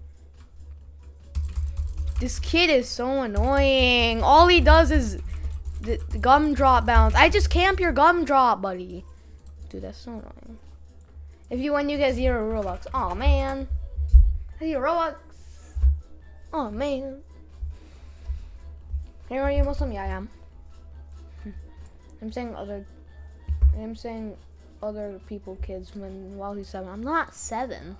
This kid is so annoying. All he does is the, the gumdrop bounce. I just camp your gumdrop, buddy. Dude, that's so annoying. If you win, you get zero Robux. Oh man. Zero Robux. Oh man. Hey, are you Muslim? Yeah, I am. I'm saying other. I'm saying other people, kids, when while he's seven. I'm not seven.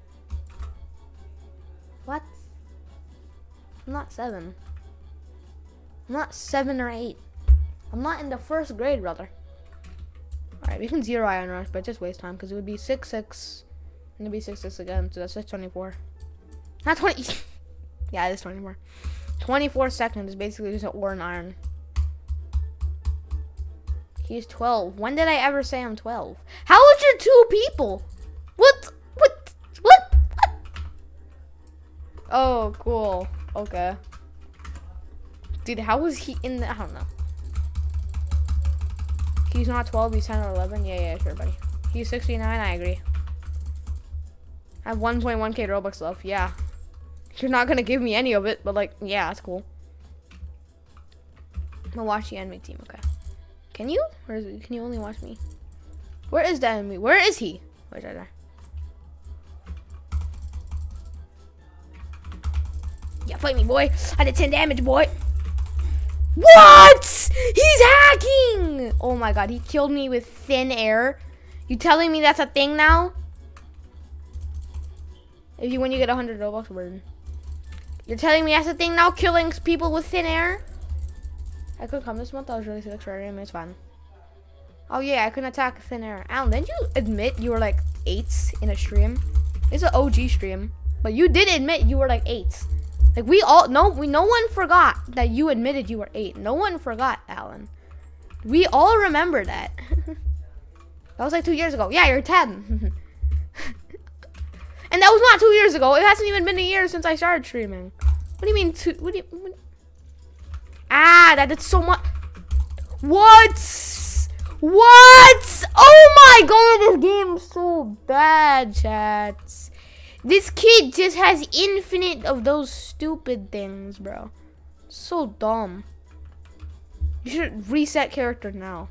What? I'm not seven. I'm not seven or eight. I'm not in the first grade, brother. Alright, we can zero Iron Rush, but just waste time because it would be six six. And it'd be six six again, so that's six twenty-four. Not twenty. Yeah, it is twenty-four. twenty-four seconds is basically just an ore and iron. He's twelve. When did I ever say I'm twelve? How is your two people? What? What? What? What? Oh, cool. Okay. Dude, how was he in the... I don't know. He's not twelve, he's ten or eleven. Yeah, yeah, sure, buddy. He's sixty-nine, I agree. I have one point one K Robux left, yeah. You're not gonna give me any of it, but like, yeah, that's cool. I'm gonna watch the enemy team, okay. Can you? Or is it, can you only watch me? Where is the enemy? Where is he? Where's right there? Yeah, fight me, boy. I did ten damage, boy. What? He's hacking! Oh my god, he killed me with thin air. You telling me that's a thing now? If you win, you get one hundred Robux. Word. You're telling me that's a thing now, killing people with thin air? I couldn't come this month. I was really sick for him. It's fine. Oh yeah, I couldn't attack thin air. Alan, didn't you admit you were like eights in a stream? It's an O G stream, but you did admit you were like eights. Like we all no, we no one forgot that you admitted you were eight. No one forgot, Alan. We all remember that. That was like two years ago. Yeah, you're ten. And that was not two years ago. It hasn't even been a year since I started streaming. What do you mean two? What do you? What, ah, that did so much. What? What? Oh my god, this game is so bad, chats. This kid just has infinite of those stupid things, bro. So dumb. You should reset character now.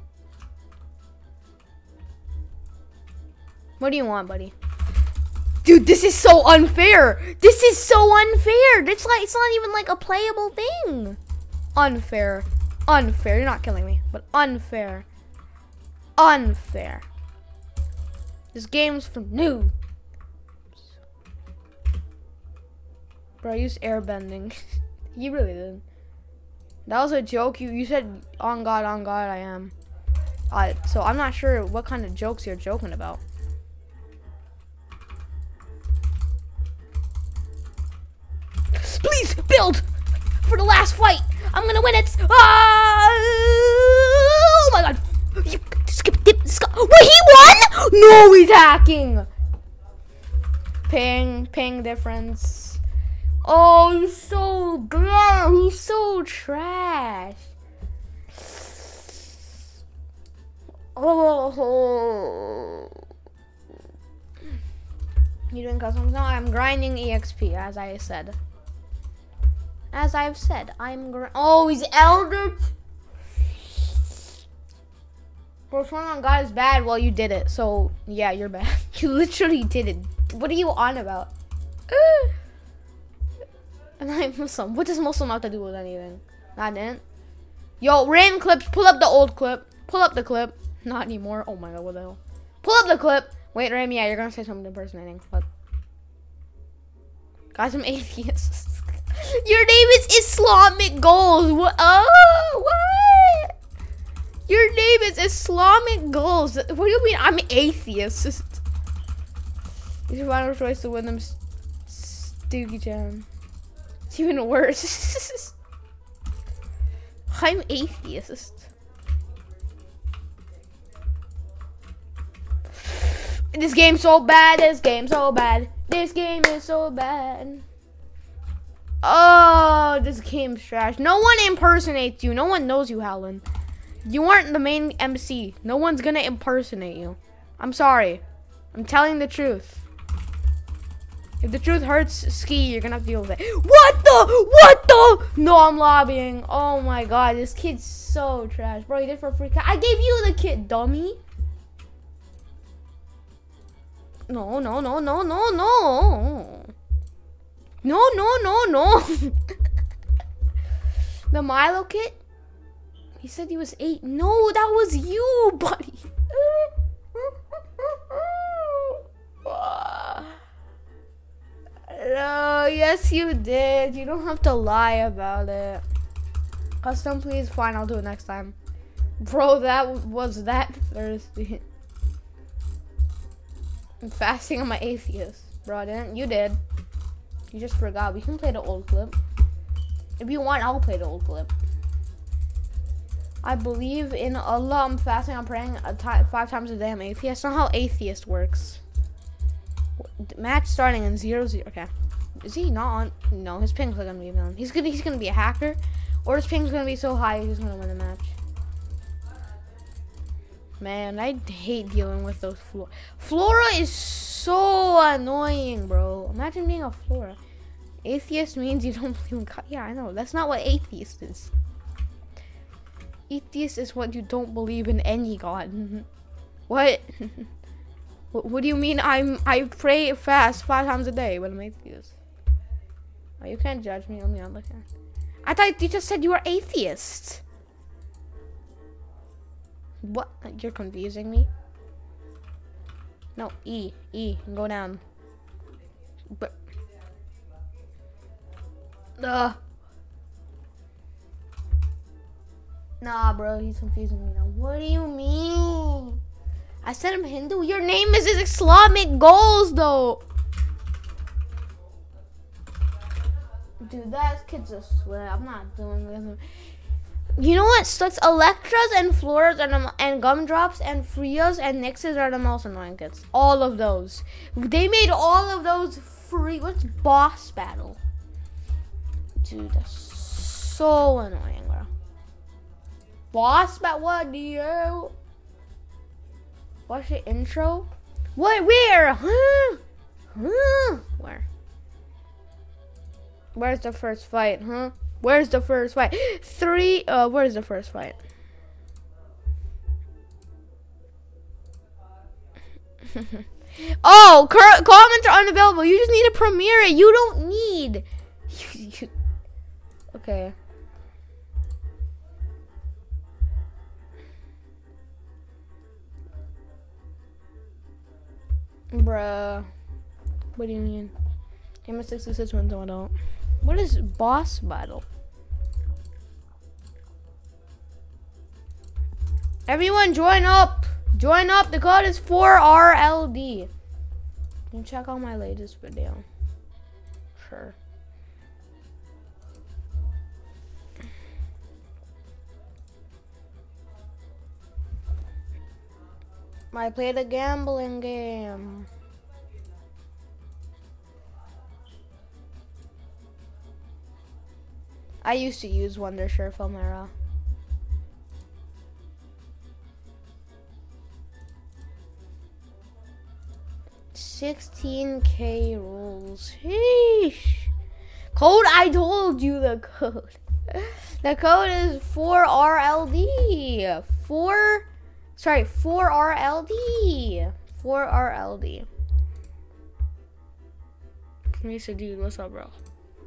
What do you want, buddy? Dude, this is so unfair. This is so unfair. It's like it's not even like a playable thing. Unfair. Unfair. You're not killing me, but unfair. Unfair. This game's for noobs. Bro, I used airbending. You really did. That was a joke. You you said on God, on God, I am. Uh, so I'm not sure what kind of jokes you're joking about. Please build for the last fight. I'm gonna win it. Ah! Oh my god! You skip, dip, skip. Wait, he won? No, he's hacking. Ping, ping difference. Oh, he's so bad. He's so trash. Oh. You doing customs? No, I'm grinding E X P, as I said. As I've said, I'm gr- Oh, he's elder. Bro, swearing on God is bad. Well, you did it. So, yeah, you're bad. You literally did it. What are you on about? And I'm Muslim. What does Muslim have to do with anything? Not in. Yo, random clips. Pull up the old clip. Pull up the clip. Not anymore. Oh my god, what the hell? Pull up the clip. Wait, Ram, yeah, you're gonna say something impersonating. What? Guys, I'm atheist. Your name is Islamic Goals. What? Oh, what? Your name is Islamic Goals. What do you mean I'm atheist? It's your final choice to win them, Stoogie Chan. It's even worse. I'm atheist. This game's so bad. This game's so bad. This game is so bad. Oh, this game's trash. No one impersonates you. No one knows you, Howlin. You aren't the main M C. No one's gonna impersonate you. I'm sorry. I'm telling the truth. If the truth hurts, Ski, you're gonna have to deal with it. What the? What the? No, I'm lobbying. Oh my god, this kid's so trash. Bro, you did for free. I gave you the kid, dummy. No, no, no, no, no, no. No, no, no, no. The Milo kit? He said he was eight. No, that was you, buddy. No, yes you did. You don't have to lie about it. Custom, please. Fine, I'll do it next time. Bro, that was that thirsty. I'm fasting on my atheist. Bro, I didn't. You did. You just forgot. We can play the old clip. If you want, I'll play the old clip. I believe in Allah. I'm fasting. I'm praying a five times a day. I'm atheist. That's not how atheist works. Match starting in zero zero. Okay. Is he not on? No, his ping's gonna be on. He's gonna he's gonna be a hacker, or his ping's gonna be so high he's gonna win the match. Man, I hate dealing with those Flora. Flora is so annoying, bro. Imagine being a Flora. Atheist means you don't believe in God. Yeah, I know. That's not what atheist is. Atheist is what you don't believe in any God. What? what? What do you mean? I'm I pray fast five times a day when I'm atheist. Oh, you can't judge me on the other hand. I thought you just said you were atheist. What? You're confusing me. No, E, E, go down. But, uh, nah, bro, he's confusing me now. What do you mean? I said I'm Hindu. Your name is Islamic Goals, though. Dude, that kid's a sweat. I'm not doing this. You know what sucks? Electras and Floras and, um, and Gumdrops and Frias and Nixes are the most annoying kids. All of those. They made all of those free. What's boss battle? Dude, that's so annoying, bro. Boss battle? What do you? Watch the intro? What? Where? Huh? Huh? Where? Where's the first fight, huh? Where's the first fight? Three, uh, where's the first fight? Oh, comments are unavailable. You just need to premiere it. You don't need. Okay. Bruh. What do you mean? Game of sixty-six wins, I don't. What is boss battle? Everyone join up. Join up. The code is four R L D. You can check out my latest video. Sure. I played a gambling game. I used to use Wondershare Filmera. sixteen K rules. Sheesh. Code, I told you the code. The code is four R L D. four, sorry, four R L D. four R L D. Misa dude, what's up, bro?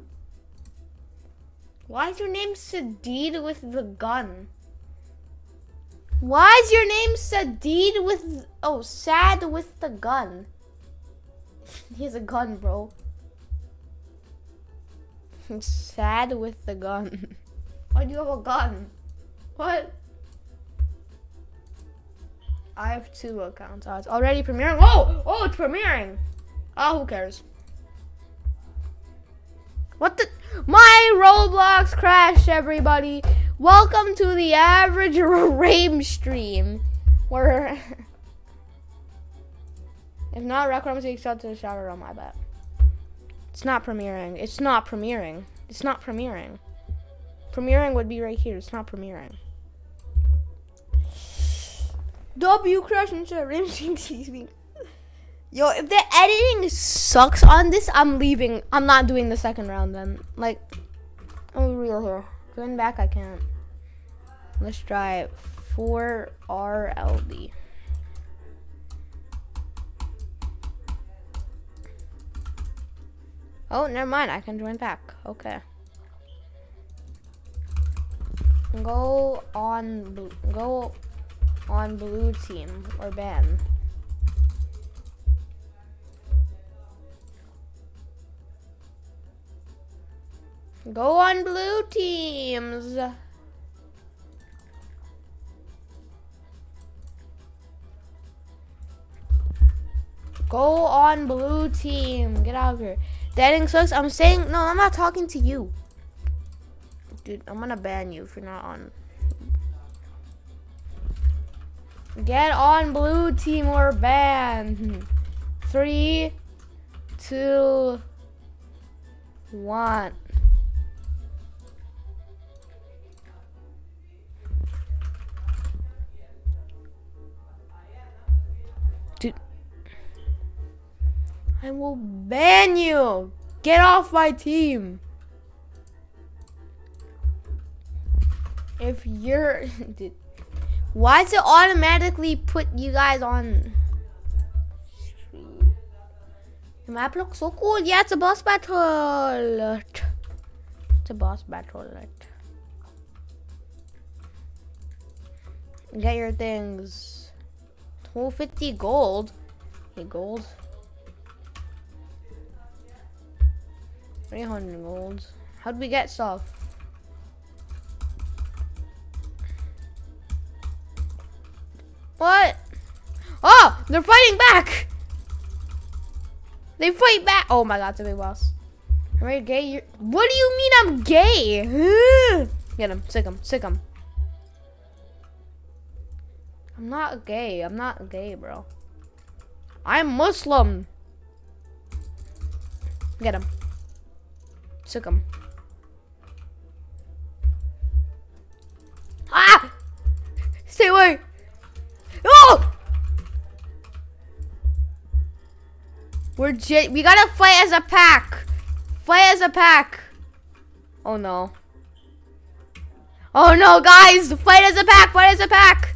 Why is your name Sadid with the gun? Why is your name Sadid with, oh, sad with the gun? He has a gun, bro. Sad with the gun. Why do you have a gun? What? I have two accounts. Oh, it's already premiering. Oh, oh, it's premiering. Oh, who cares? What the? My Roblox crashed, everybody. Welcome to the average Rame stream. Where, if not, Rec Room takes out to the shower room, I bet. It's not premiering. It's not premiering. It's not premiering. Premiering would be right here. It's not premiering. W crash into Rame stream T V. Yo, if the editing sucks on this, I'm leaving. I'm not doing the second round then. Like, I'm real here. Going back, I can't. Let's try it. four R L D. Oh, never mind. I can join back. Okay. Go on. Blue, go on blue team or ban. Go on blue teams. Go on blue team. Get out of here. The editing sucks. I'm saying, no, I'm not talking to you. Dude, I'm gonna ban you if you're not on. Get on blue team or ban. Three, two, one. Dude, I will ban you. Get off my team. If you're, dude, why does it automatically put you guys on? The map looks so cool. Yeah, it's a boss battle. It's a boss battle. Get your things. two fifty gold. Hey, gold. three hundred gold. How'd we get stuff? What? Oh, they're fighting back. They fight back. Oh my god, it's a big boss. Am I gay? You're... What do you mean I'm gay? Get him. Sick him. Sick him. I'm not gay. I'm not gay, bro. I'm Muslim. Get him. Sick him. Ah! Stay away. Oh! We're j we gotta fight as a pack. Fight as a pack. Oh no. Oh no, guys! Fight as a pack. Fight as a pack.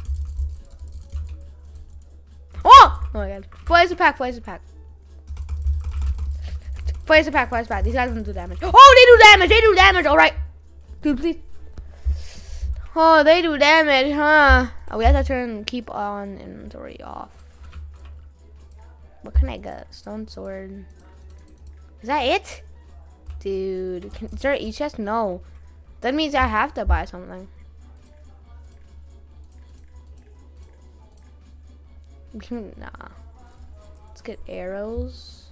Oh! Oh my god. Fight as a pack. Fight as a pack. Fight as a pack. Fight as a pack. These guys don't do damage. Oh, they do damage. They do damage. All right, dude, please. Oh, they do damage, huh? Oh, we have to turn keep on inventory off. What can I get? Stone sword. Is that it? Dude, can, is there an e-chest? No. That means I have to buy something. Nah. Let's get arrows.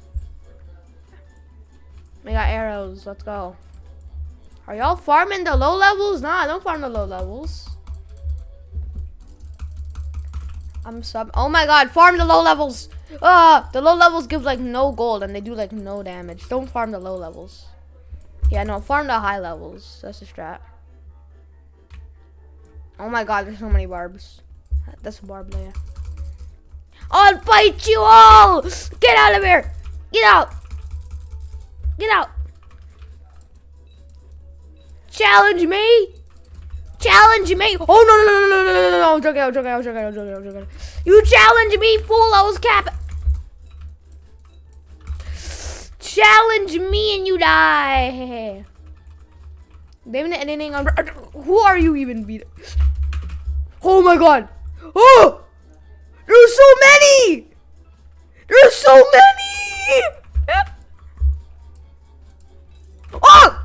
We got arrows. Let's go. Are y'all farming the low levels? Nah, I don't farm the low levels. I'm sub. Oh my god, farm the low levels. Ah, uh, the low levels give like no gold and they do like no damage. Don't farm the low levels. Yeah, no, farm the high levels. That's the strat. Oh my god, there's so many barbs. That's a barb layer. I'll fight you all! Get out of here! Get out! Get out! Challenge me! Challenge me! Oh no no no no no no no no! I'm joking! I'm joking! I'm joking! I'm joking! I'm joking! You challenge me, fool! I was cap. Challenge me and you die. They haven't anything on. Who are you even beat? Oh my god! Oh! There's so many! There's so many! Oh!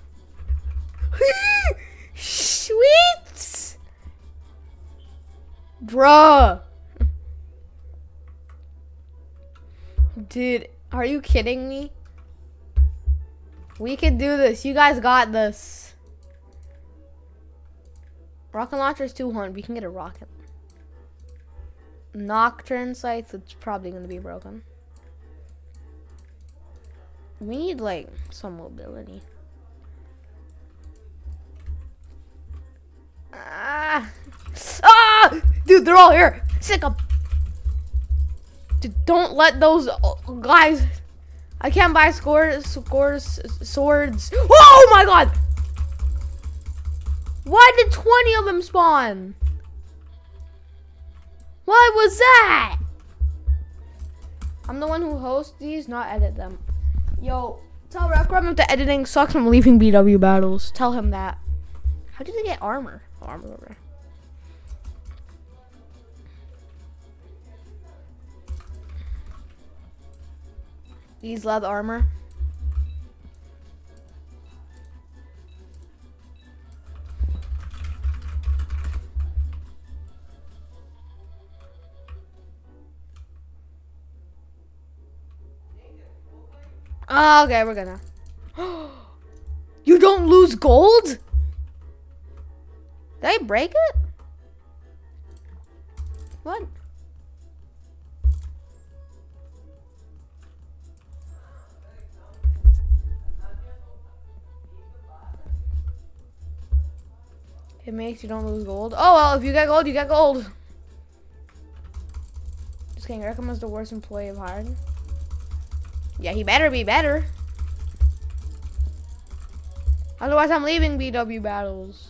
Sweet! Bruh. Dude, are you kidding me? We can do this. You guys got this. Rocket launcher is two hundred. We can get a rocket. Nocturne sights, it's probably going to be broken. We need, like, some mobility. Ah! Ah! Dude, they're all here. Sick 'em. D- Don't let those oh, guys. I can't buy scores, scores, swords. Oh my god! Why did twenty of them spawn? What was that? I'm the one who hosts these, not edit them. Yo, tell Rekrem if the editing sucks. I'm leaving B W battles. Tell him that. How did they get armor? Oh, armor over there. These leather armor. Oh, okay, we're gonna. You don't lose gold? Did I break it? What? It makes you don't lose gold. Oh well, if you get gold, you get gold. Just kidding. Rekrem is the worst employee of Hard. Yeah, he better be better. Otherwise, I'm leaving B W battles.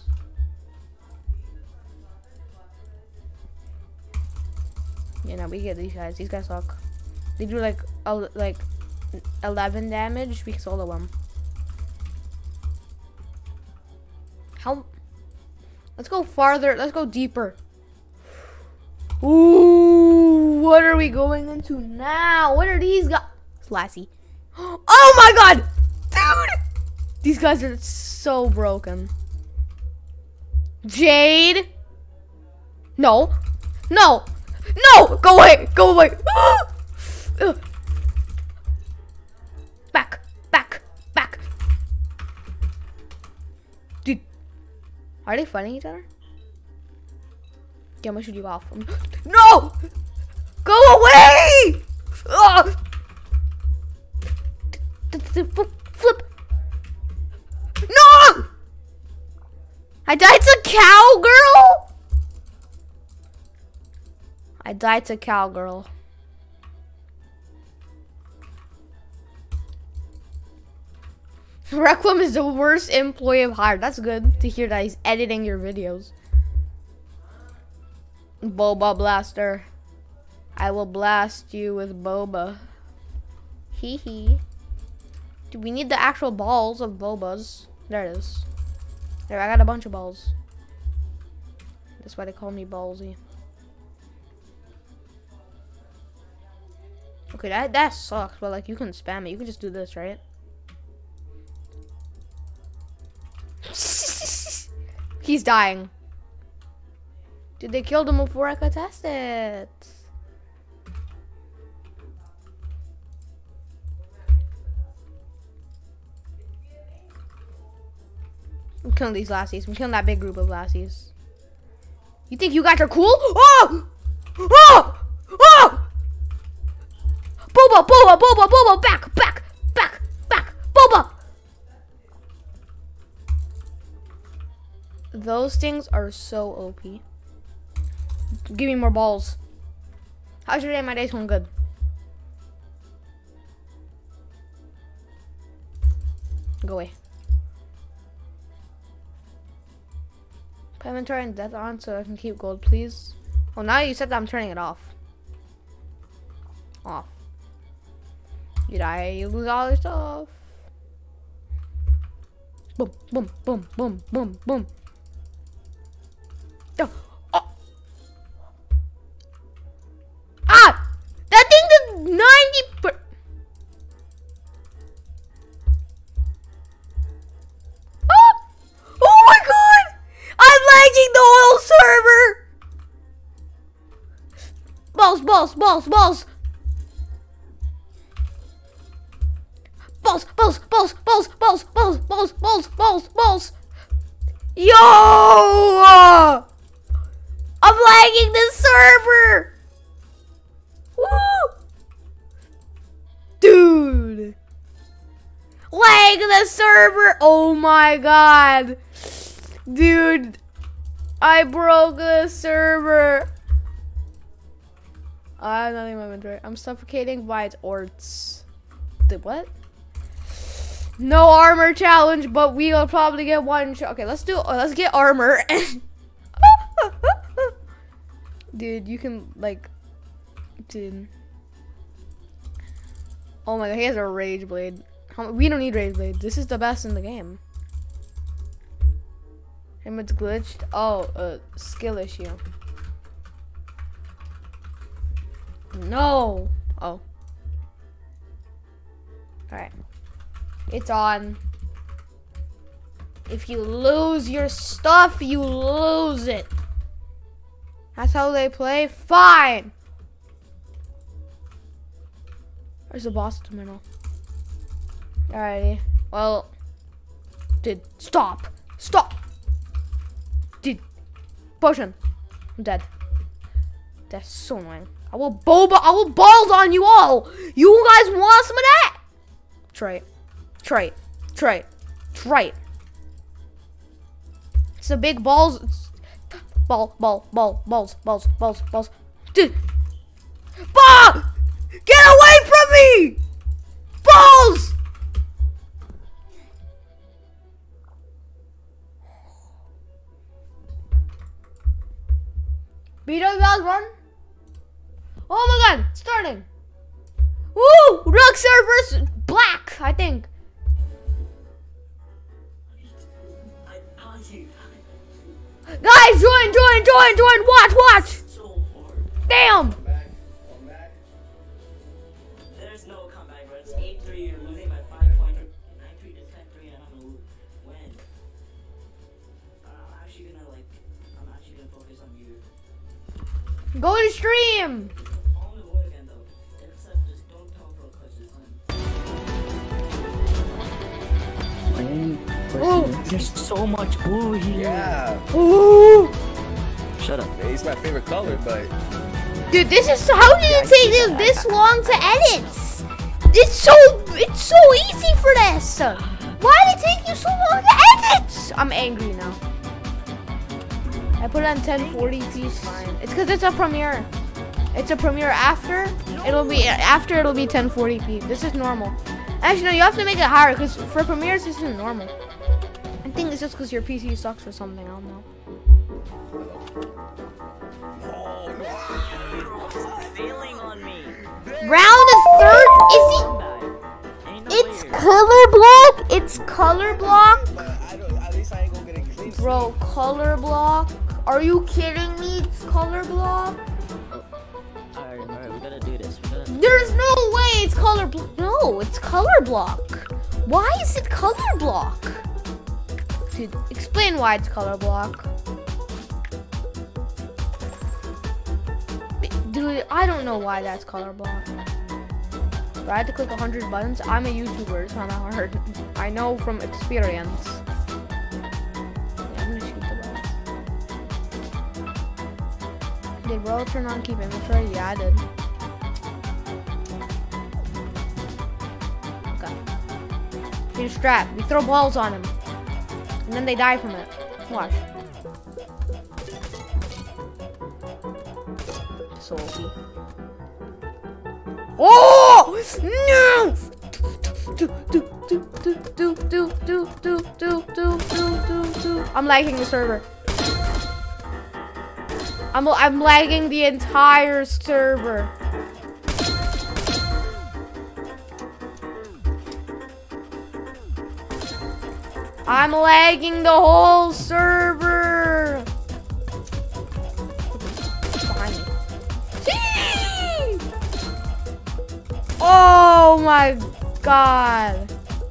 Yeah, no, we get these guys. These guys suck. They do like el like eleven damage. We kill all of them. How? Let's go farther. Let's go deeper. Ooh, what are we going into now? What are these guys? Lassie. Oh my god! Dude! These guys are so broken. Jade? No. No! No! Go away! Go away! Back! Back! Back! Dude. Are they fighting each other? Yeah, I'm gonna shoot you off. No! Go away! Ugh. Flip. No! I died to cowgirl? I died to cowgirl. Rekrem is the worst employee of Hired. That's good to hear that he's editing your videos. Boba Blaster. I will blast you with Boba. Hee hee. Dude, we need the actual balls of Bobas. There it is. There, I got a bunch of balls. That's why they call me Ballsy. Okay, that, that sucks, but like you can spam it. You can just do this, right? He's dying. Dude, they killed him before I could test it. I'm killing these lassies. I'm killing that big group of lassies. You think you guys are cool? Oh! Oh! Oh! Boba! Boba! Boba! Boba! Back! Back! Back! Back! Boba! Those things are so O P. Give me more balls. How's your day? My day's going good. Go away. Put inventory and death on so I can keep gold, please. Oh, now you said that, I'm turning it off. Off. You die, you lose all your stuff. Boom, boom, boom, boom, boom, boom. Oh. Oh. Ah! That thing did ninety per- ah! Oh my god! I'm lagging the whole server! Balls, balls, balls, balls! Balls, balls, balls, balls, balls, balls, balls, balls, balls, balls! Yo! I'm lagging the server! Woo! Dude! Lag the server! Oh my god! Dude! I broke the server! I have nothing in my inventory. I'm suffocating by its orts. The what? No armor challenge, but we'll probably get one. Ch okay, let's do. Uh, let's get armor. Dude, you can like, dude. Oh my god, he has a rage blade. How, we don't need rage blade. This is the best in the game. Him, it's glitched. Oh, uh, skill issue. No. Oh. Alright. It's on. If you lose your stuff, you lose it. That's how they play. Fine. Where's the boss terminal? Alrighty. Well. Dude, stop. Stop. Dude. Potion. I'm dead. That's so annoying. I will boba. I will balls on you all. You guys want some of that? Try it. Try it. Try it. Try it. It's a big balls. It's ball, ball, ball, balls, balls, balls, balls. Dude. Ball! Get away from me! Balls! Beat up guys, run. Oh my god, starting. Woo! Rook servers black, I think. Guys, join, join, join, join. Watch, watch. Damn. There's no comeback, bro. It's eight three. You're losing by five point nine three to ten three, and I'm gonna win. Uh, I'm actually gonna like. I'm actually gonna focus on you. Go to stream. I'm gonna win again though. Except just don't tell bro, cause this time. Oh. There's so much blue here. Yeah. Ooh. Shut up. It's my favorite color, but Dude, this is how did it take you this long to edit? It's so it's so easy for this. Why did it take you so long to edit? I'm angry now. I put it on ten forty p. Fine. It's because it's a premiere. It's a premiere after. It'll be after. It'll be ten forty p. This is normal. Actually, no. You have to make it higher because for premieres this isn't normal. I think it's just because your P C sucks or something. I don't know. Failing on me. Round third. Is it? It's color block. It's color block. but I don't. At least I ain't gonna get it clean. Bro, color block? Are you kidding me? It's color block? Alright, alright, we gotta do this. We gotta. There's no way it's color block. No, it's color block. Why is it color block? Dude, explain why it's color block. Dude, I don't know why that's color block. But I had to click one hundred buttons. I'm a YouTuber. It's not that hard. I know from experience. Yeah, I'm gonna shoot the buttons. Did Roll turn on keep inventory? Yeah, I did. Okay. Here's strap. We throw balls on him. And then they die from it. Watch. So O P. Oh no! Do do do do do do do do do do do do. I'm lagging the server. I'm I'm lagging the entire server. I'm lagging the whole server. Behind me. Oh my god.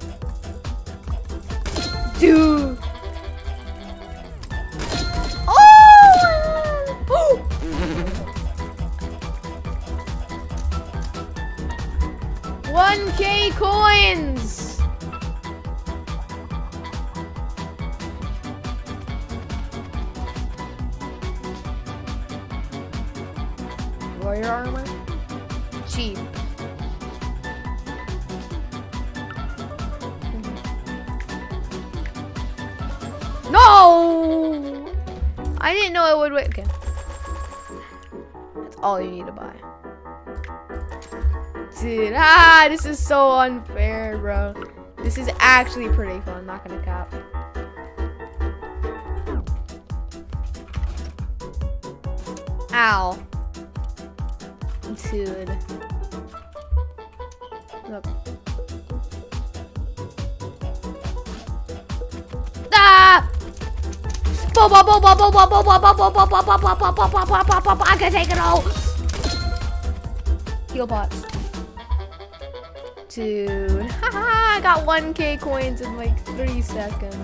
Dude. Oh! one K coins. Warrior armor? Cheap. No! I didn't know it would wait. Okay. That's all you need to buy. Dude, ah, this is so unfair, bro. This is actually pretty fun, not gonna cap. Ow. Dude. Look. Ah! Bo bo bo bo bo bo bo bo bo bo bo bo bo bo bo bo bo bo bo bo. I can take it all. Heal pots. Dude. Haha, I got one K coins in like three seconds.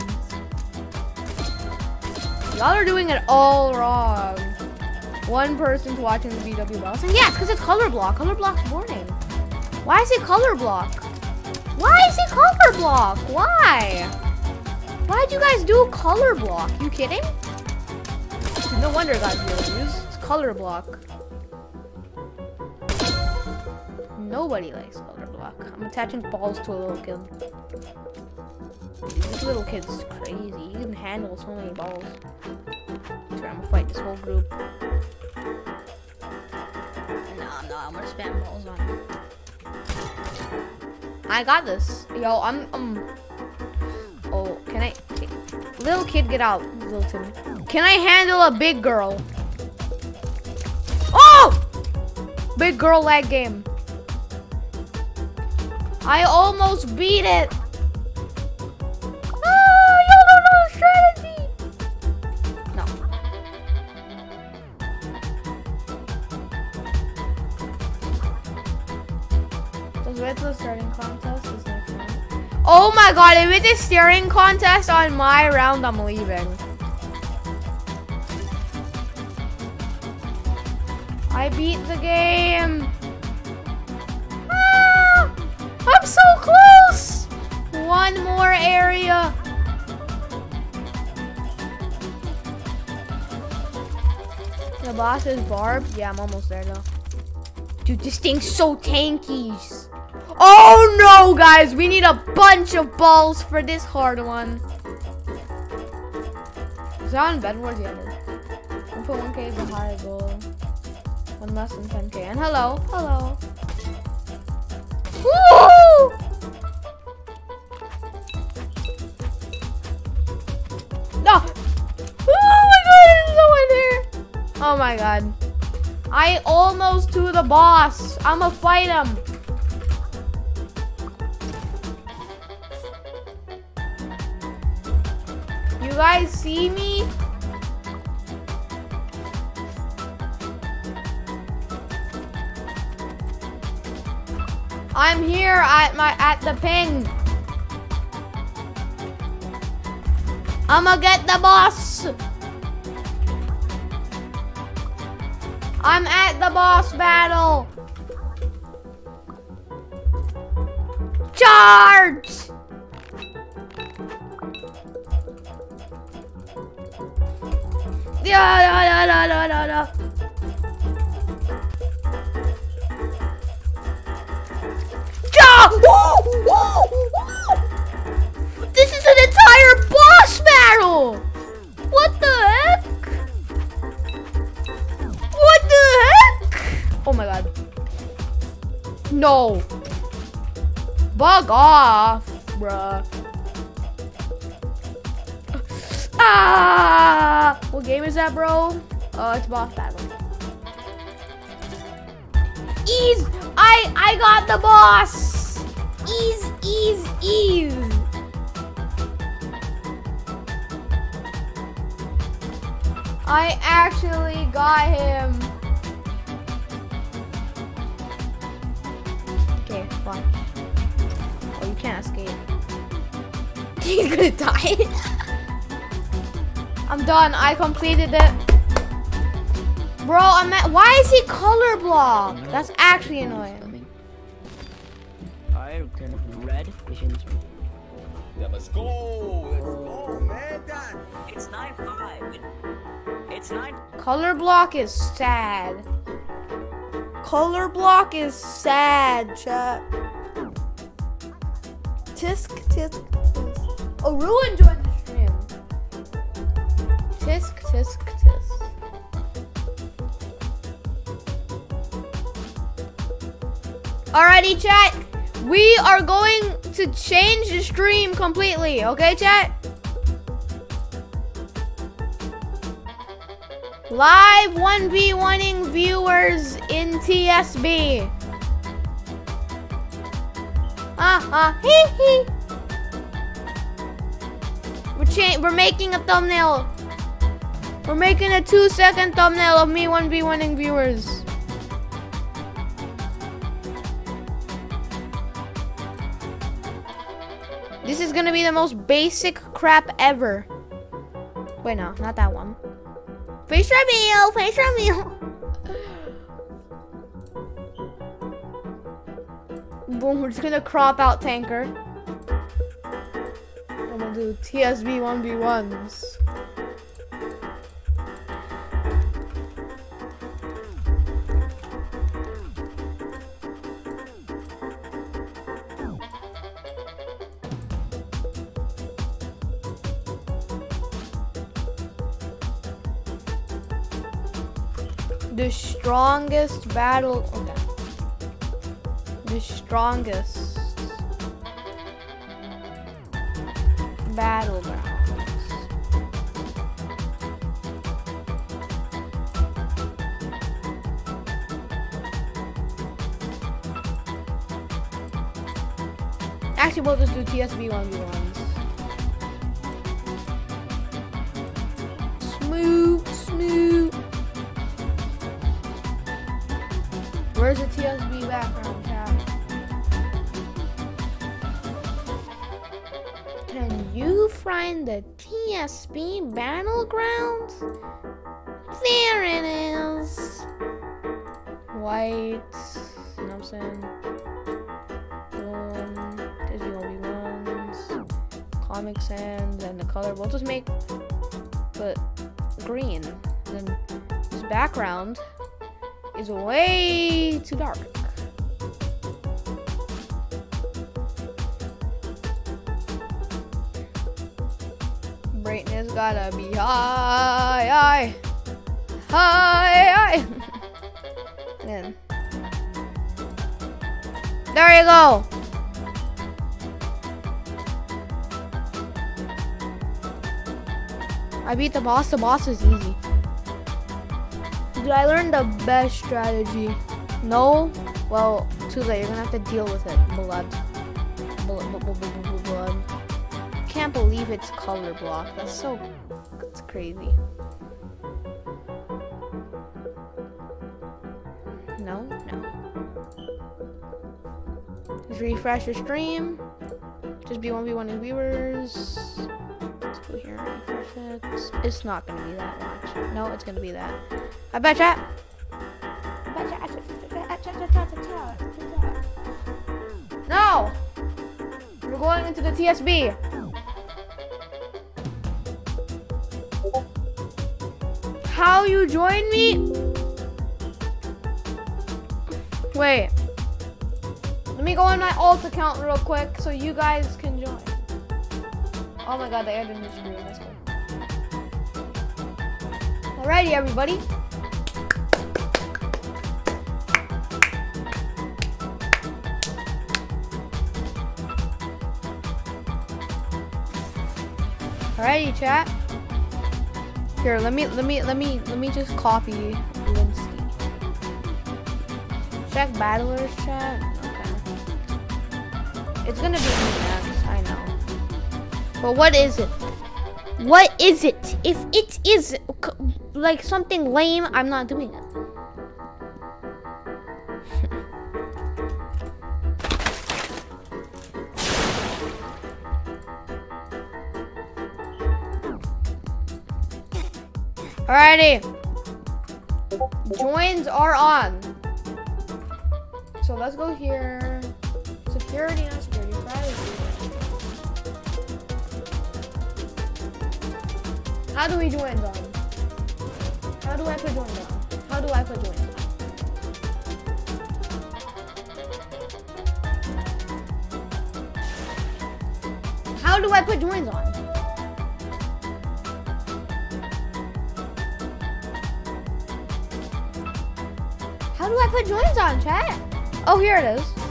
Y'all are doing it all wrong. One person's watching the V W boss. And yeah, because it's color block. Color block's boring. Why is it color block? Why is it color block? Why? Why'd you guys do color block? You kidding? No wonder guys use it's color block. Nobody likes color block. I'm attaching balls to a little kid. This little kid's crazy. He can handle so many balls. I'm gonna fight this whole group. No, I'm not. I'm gonna spam balls on him. I got this. Yo, I'm um. Oh, can I? Little kid, get out, little Timmy. Can I handle a big girl? Oh! Big girl lag game. I almost beat it. Ah, y'all don't know the strategy. No. Let's wait till the starting contest is next round. Oh my god, if it's a staring contest on my round, I'm leaving. I beat the game. Ah, I'm so close. One more area. The boss is Barb. Yeah, I'm almost there though. Dude, this thing's so tanky. Oh no, guys, we need a bunch of balls for this hard one. Is that on Bed Wars? Yeah, it is. One put one K is a high goal. One less than ten K. And hello, hello. Woo! No! Oh my god, there's no one there. Oh my god. I almost to the boss. I'ma fight him. You guys see me? I'm here at my at the ping. I'ma get the boss. I'm at the boss battle. Charge! Yeah, yeah, yeah, yeah, yeah, yeah, yeah. This is an entire boss battle! What the heck? What the heck? Oh my god. No. Bug off, bruh. Ah! What game is that, bro? Oh, it's boss battle. Ease! I I got the boss! Ease, ease, ease! I actually got him. Okay, watch. Oh, you can't escape. He's gonna die. I'm done. I completed it. Bro, I'm at. Why is he color block? That's actually annoying. I turn up red visions. Yeah, let's go. Let's go, man. Dad. It's nine five. It's nine. Color block is sad. Color block is sad, chat. Tisk, tisk, tisk. Oh, Ruin joined the stream. Tisk, tisk, tisk. Alrighty, chat. We are going to change the stream completely. Okay, chat? Live one v one-ing viewers in T S B. Ah, ah, hee hee. We're, cha we're making a thumbnail. We're making a two second thumbnail of me one v one-ing viewers. This is gonna be the most basic crap ever. Wait, no, not that one. Face reveal, face reveal. Boom, we're just gonna crop out Tanker. I'm gonna do T S B one v ones. The strongest battle. Okay. The strongest battlegrounds. Actually, we'll just do T S B one v ones. Smooth, smooth. Where's the T S B background, chat? Can you find the T S B battlegrounds? There it is. White, you know what I'm saying? Boom, T S B one v ones, Comic Sans, and the color. We'll just make the green. Then this background is way too dark. Brightness gotta be high, high, high, high. Then there you go. I beat the boss. The boss is easy. Did I learn the best strategy? No? Well, too late. You're gonna have to deal with it. Blood. Blood. Blood. Blood. Blood. Can't believe it's color block. That's so... That's crazy. No? No. Just refresh your stream. Just be one v one in viewers. Let's go here and refresh it. It's not gonna be that much. No, it's gonna be that. I bet chat. I bet chat. No! We're going into the T S B. How you join me? Wait. Let me go on my alt account real quick so you guys can join. Oh my god, they added a new screen. Let's go. Alrighty, everybody. Alrighty, chat. Here, let me, let me, let me, let me just copy Linsky. Check battlers, chat. Okay. It's gonna be me next. I know. But what is it? What is it? If it is like something lame, I'm not doing it. Alrighty. Joins are on. So let's go here. Security, not security, privacy. How do we join on? How do I put joins on? How do I put joins on? How do I put joins on? How do I put joins on, chat? Oh, here it is.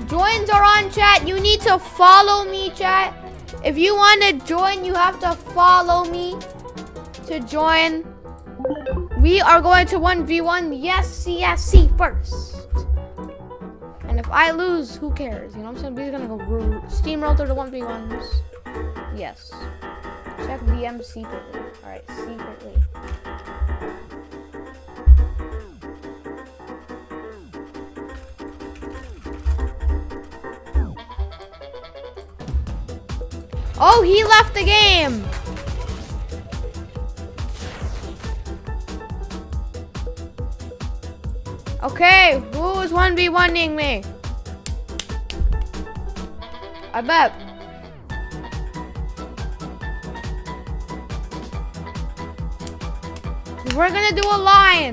joins are on, chat. You need to follow me, chat. If you want to join, you have to follow me to join. We are going to one v one yes C S C first. And if I lose, who cares? You know what I'm saying? We're gonna go steamroll through the one v ones. Yes. Check D M secretly. Alright, secretly. Oh, he left the game! Okay, who is one v one-ing me? I bet. We're gonna do a line.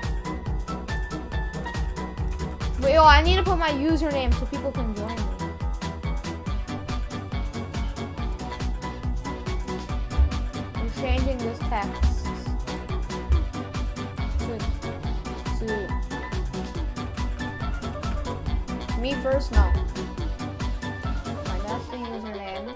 Wait, yo, I need to put my username so people can join me. I'm changing this text to, to me first, no. Alright, that's the username.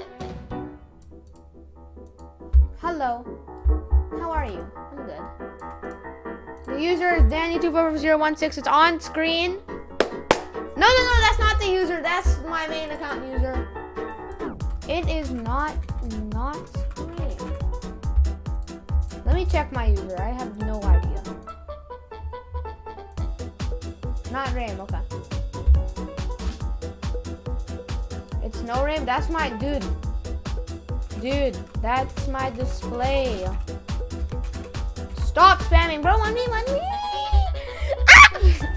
Hello. How are you? I'm good. The user is Danny two four four zero one six. It's on screen. No, no, no, that's not the user. That's my main account user. It is not, not screen. Let me check my user. I have no idea. Not Rame, okay. It's no Rame. That's my dude. Dude, that's my display. Stop spamming, bro. One me, one me. Ah!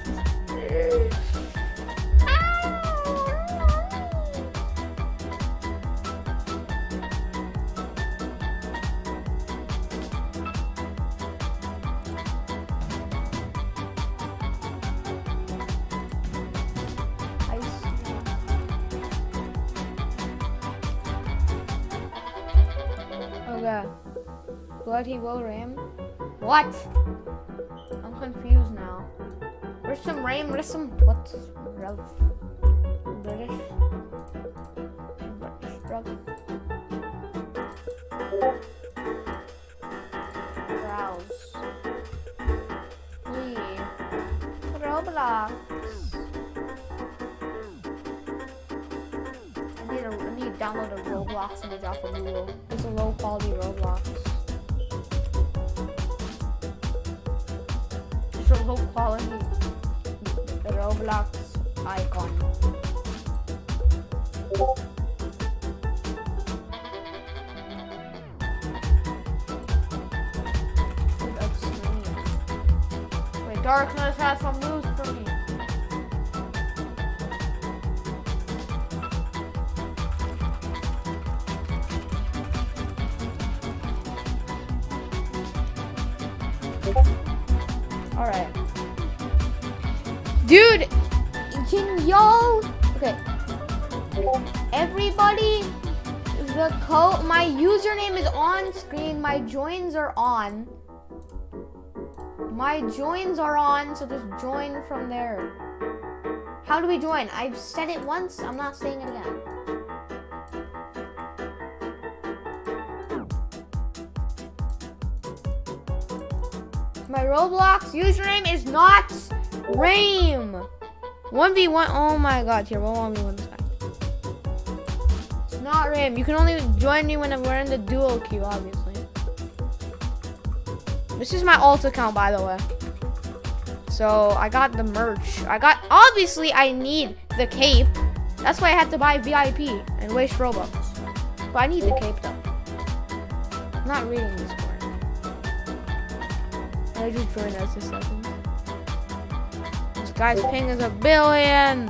Okay. Blood he will ram. What? I'm confused now. There's some ram, there's some what? Rev. British. British drug. Browse. Wee. Roblox. I need to I need to download a Roblox image off of Google. It's a low quality Roblox. It's a low quality Roblox icon. Wait, Darkness has some moves for me. Alright. Dude, can y'all... Okay. Everybody, the code... My username is on screen. My joins are on. My joins are on, so just join from there. How do we join? I've said it once. I'm not saying it again. My Roblox username is not Rame. one v one. Oh my god, here, we'll one v one this guy. It's not Rame. You can only join me when we're in the duo queue, obviously. This is my alt account, by the way. So I got the merch. I got, obviously, I need the cape. That's why I had to buy V I P and waste Robux. But I need the cape, though. I'm not reading this part. I just joined us a second. This guy's ping is a billion.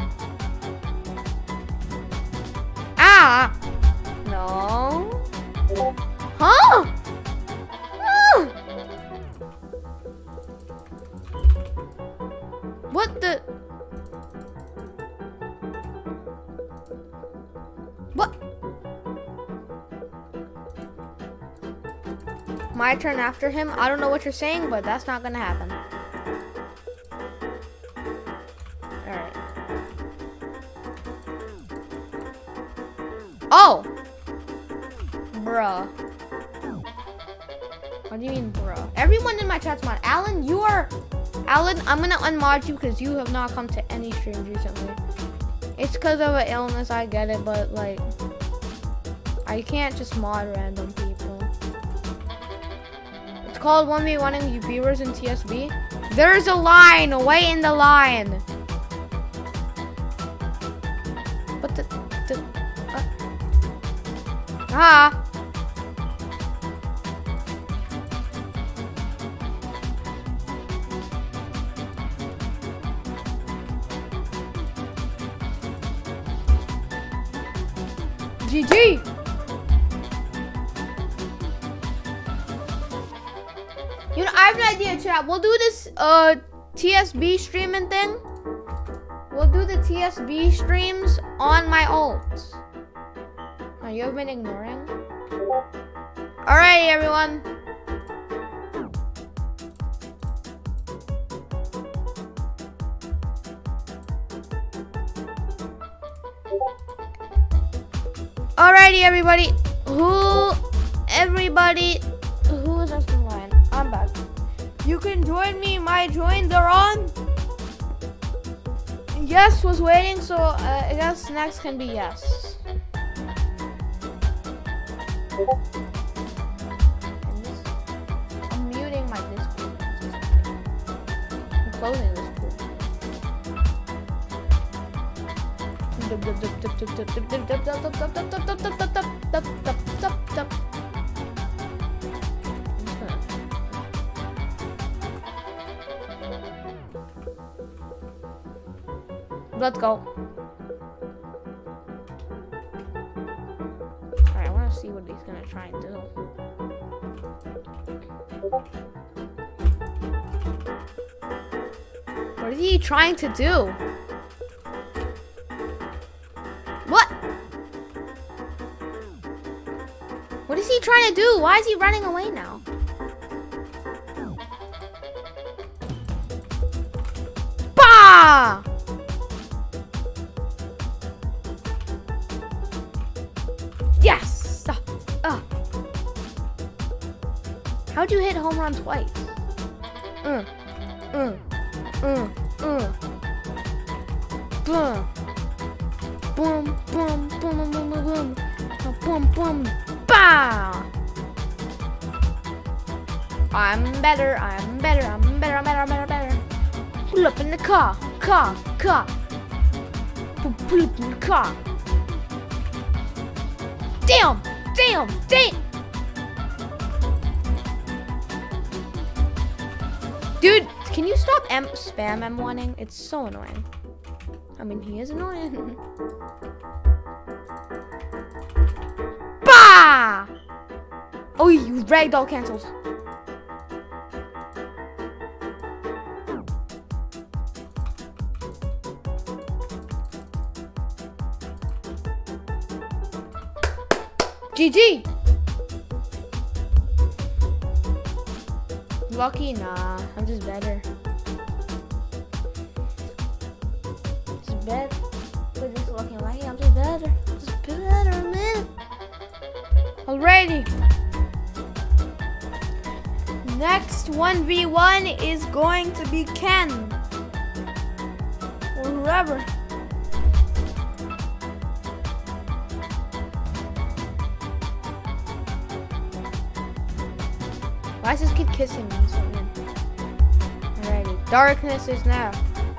Ah! No. Huh? Ah! What the? What? My turn after him? I don't know what you're saying, but that's not gonna happen. Alright. What do you mean, bro? Everyone in my chat's mod. Alan, you are... Alan, I'm gonna unmod you because you have not come to any streams recently. It's because of an illness, I get it, but like... I can't just mod random people. It's called one v one-ing you viewers in T S B. There's a line! Wait in the line! But the... the uh, ah! G G! You know, I have an idea, chat. We'll do this uh T S B streaming thing. We'll do the T S B streams on my ults. Oh, you have been ignoring? Alrighty, everyone. Alrighty, everybody. Who, everybody, who is us in line? I'm back. You can join me. My joins are on. Yes was waiting, so uh, I guess next can be yes. I'm muting my Discord. I'm closing this pool. Let's go. Alright, I want to see what he's gonna try and do. What is he trying to do? What? What is he trying to do? Why is he running away now? Bah! Yes! Uh, uh. How'd you hit home run twice? Uh, uh, uh, uh. Boom. Boom, boom, boom, boom, boom, boom, boom, boom, bah! I'm better, I'm better, I'm better, I'm better, I'm better, I'm better. Pull up in the car, car, car. Pull, pull up in the car. Damn, damn, damn. Dude, can you stop M spam M one-ing? It's so annoying. I mean, he is annoying. Bah! Oh, you ragdoll cancels. G G! Lucky? Nah, I'm just better. Just better. But just looking lucky, I'm just better. Just better, man. Alrighty. Next one v one is going to be Ken. Or whoever. Why is this kid kissing me? So weird. Alrighty. Darkness is now.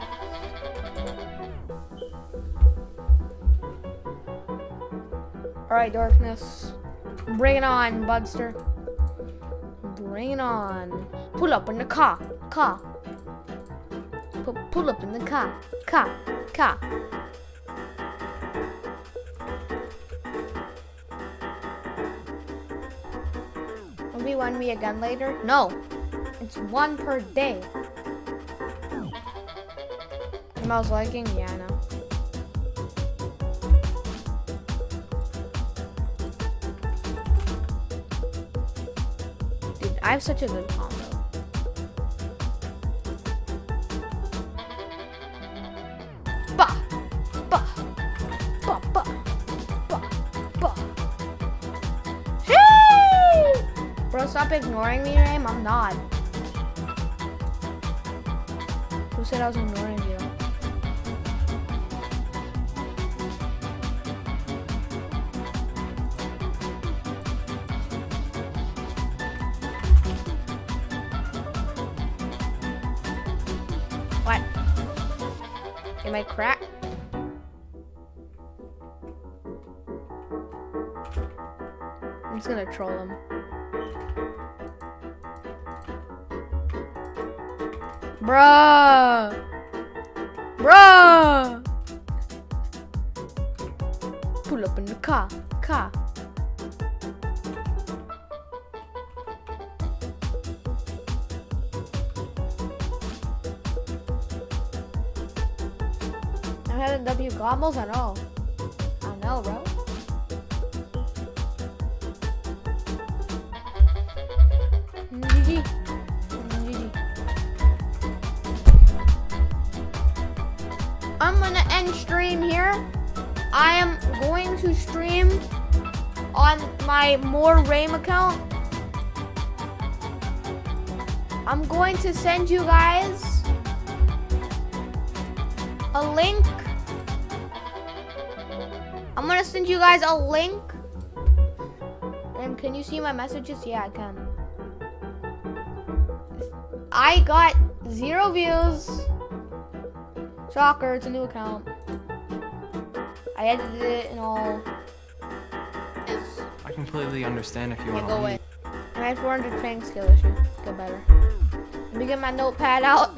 Alright, Darkness. Bring it on, Budster. Bring it on. Pull up in the car. Car. Pull, pull up in the car. Car. Car. one v one me again later? No. It's one per day. Smells liking? Yeah, I know. Dude, I have such a good combo. Bah! Bah! Bah! Bah! Bah! Bah! Bro, stop stop ignoring me, Rame? I'm not. Who said I was ignoring you? What? Am I crack? I'm just gonna troll him. Bruh! Bruh! Pull up in the car, car. I had a W gobbles, I know. I know, bro. G G. G G. I'm gonna end stream here. I am going to stream on my More Rame account. I'm going to send you guys a link. I'm gonna send you guys a link. And can you see my messages? Yeah, I can. I got zero views. Shocker, it's a new account. I edited it and all. It's, I completely understand if you yeah, want go to away. leave. I had four hundred training skill issue. Get better. Let me get my notepad out.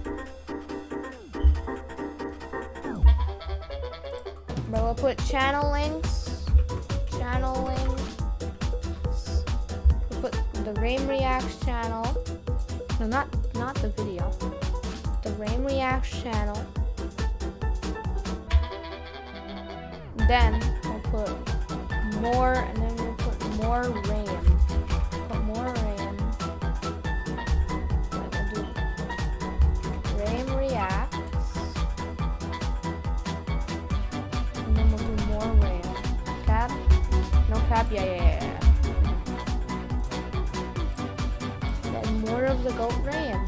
But we'll put channel links. Channel links. We'll put the Rame Reacts channel. No, not not the video. The Rame Reacts channel. Then we'll put more, and then we'll put more Rame. Put more Rame. Then we'll do Rame Reacts. And then we'll do more Rame. Cap? No cap? Yeah, yeah, yeah. Then more of the goat Rame.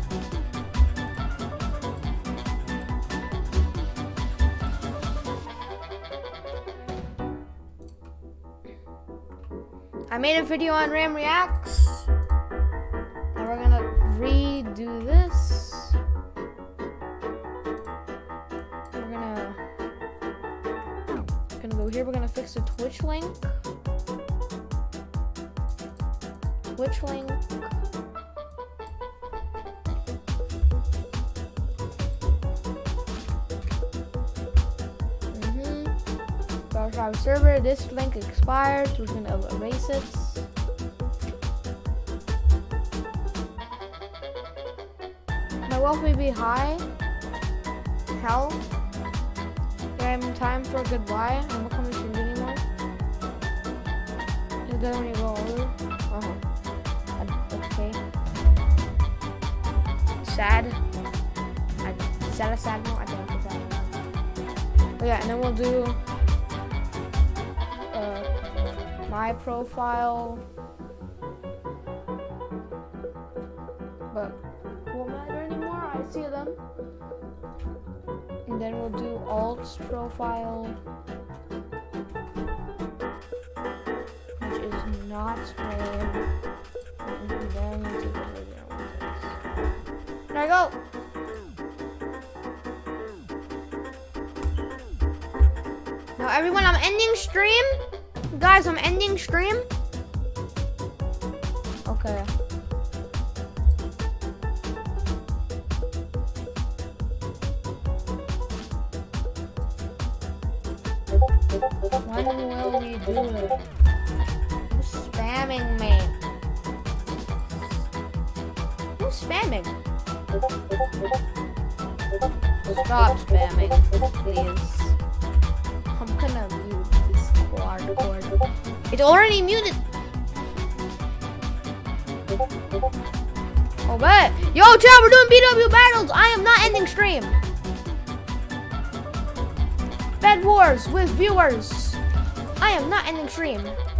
I made a video on Rame Reacts. Now we're gonna redo this. We're gonna, we're gonna go here. We're gonna fix the Twitch link. Twitch link. Our server, this link expired, so we're gonna erase it. My wealth may be high. Hell. I'm time for goodbye. I'm not coming to stream anymore. Is that when you go over? Uh huh. Okay. Sad. I sad, sad. No, I don't think sad. Oh yeah, and then we'll do my profile, but won't matter anymore. I see them, and then we'll do Alt's profile, which is not Rame, and then we'll do the video. There I go. Now everyone, I'm ending stream. Guys, I'm ending stream. Okay. When will we do it? Who's spamming me? Who's spamming? Stop spamming, please. I'm gonna mute this squad cord. It's already muted. Oh, bet. Yo, chat, we're doing B W battles. I am not ending stream. Bed wars with viewers. I am not ending stream.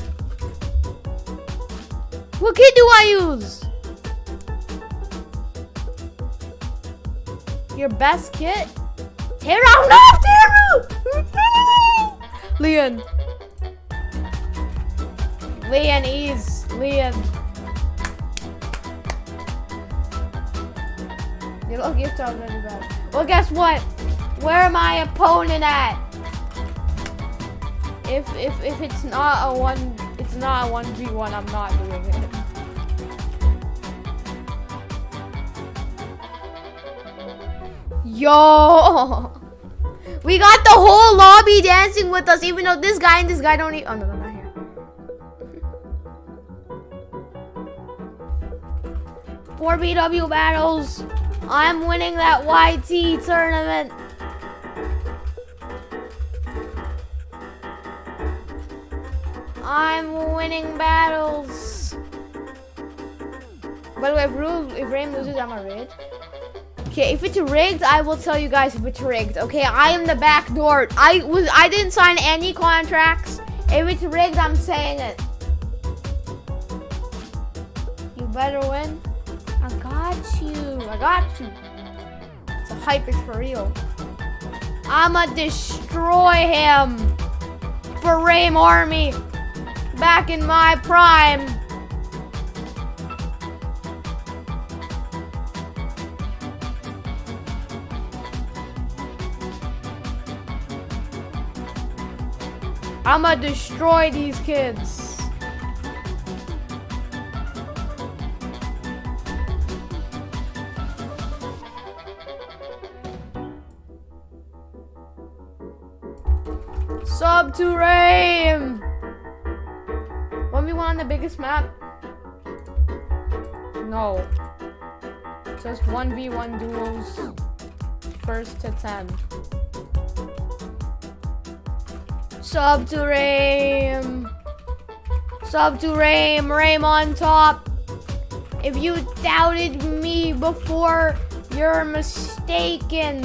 What kit do I use? Your best kit? Tear out off, Teru! Leon. Leon, ease. Leon. Your little gift are really bad. Well, guess what? Where my opponent at? If if if it's not a one, it's not a one v one. I'm not doing it. Yo, we got the whole lobby dancing with us, even though this guy and this guy don't even. Oh no, they're not here. Four B W battles. I'm winning that Y T tournament. I'm winning battles. By the way, if, Ru if Rain loses, I'm a raid. Okay, if it's rigged, I will tell you guys if it's rigged. Okay, I am the back door. I was I didn't sign any contracts. If it's rigged, I'm saying it. You better win. I got you. I got you. It's a hype is for real. I'ma destroy him. For Rame Army. Back in my prime. I'ma destroy these kids. Sub to Rame. one v one on the biggest map? No. Just one v one duels. First to ten. Sub to Rame. Sub to Rame. Rame on top. If you doubted me before, you're mistaken.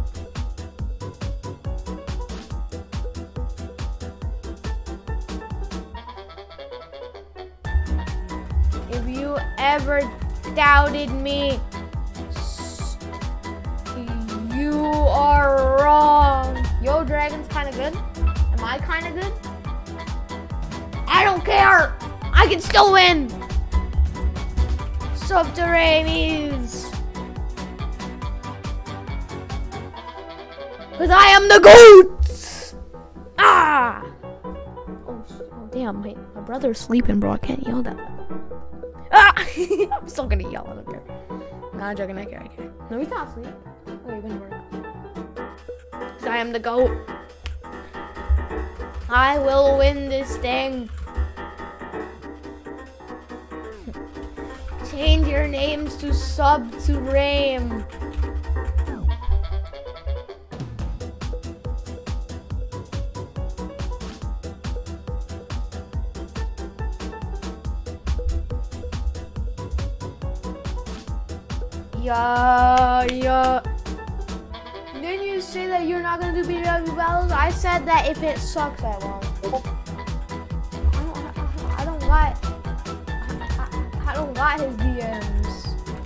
If you ever doubted me, you are wrong. Yo, Dragon's kind of good. Am I kind of good? I don't care. I can still win. Subterraneans. Because I am the GOAT. Ah. Oh, oh damn. My, my brother's sleeping, bro. I can't yell that. Ah. I'm still going to yell. I don't care. No, I'm joking. I care. I care. No, he's not asleep. Oh, you're going to work. Because I am the GOAT. I will win this thing. Change your names to Sub to Rame. Yeah, yeah. Didn't you say that you're not gonna do B W battles? I said that if it sucks, I won't. I don't, I don't got, I, I don't got his D Ms.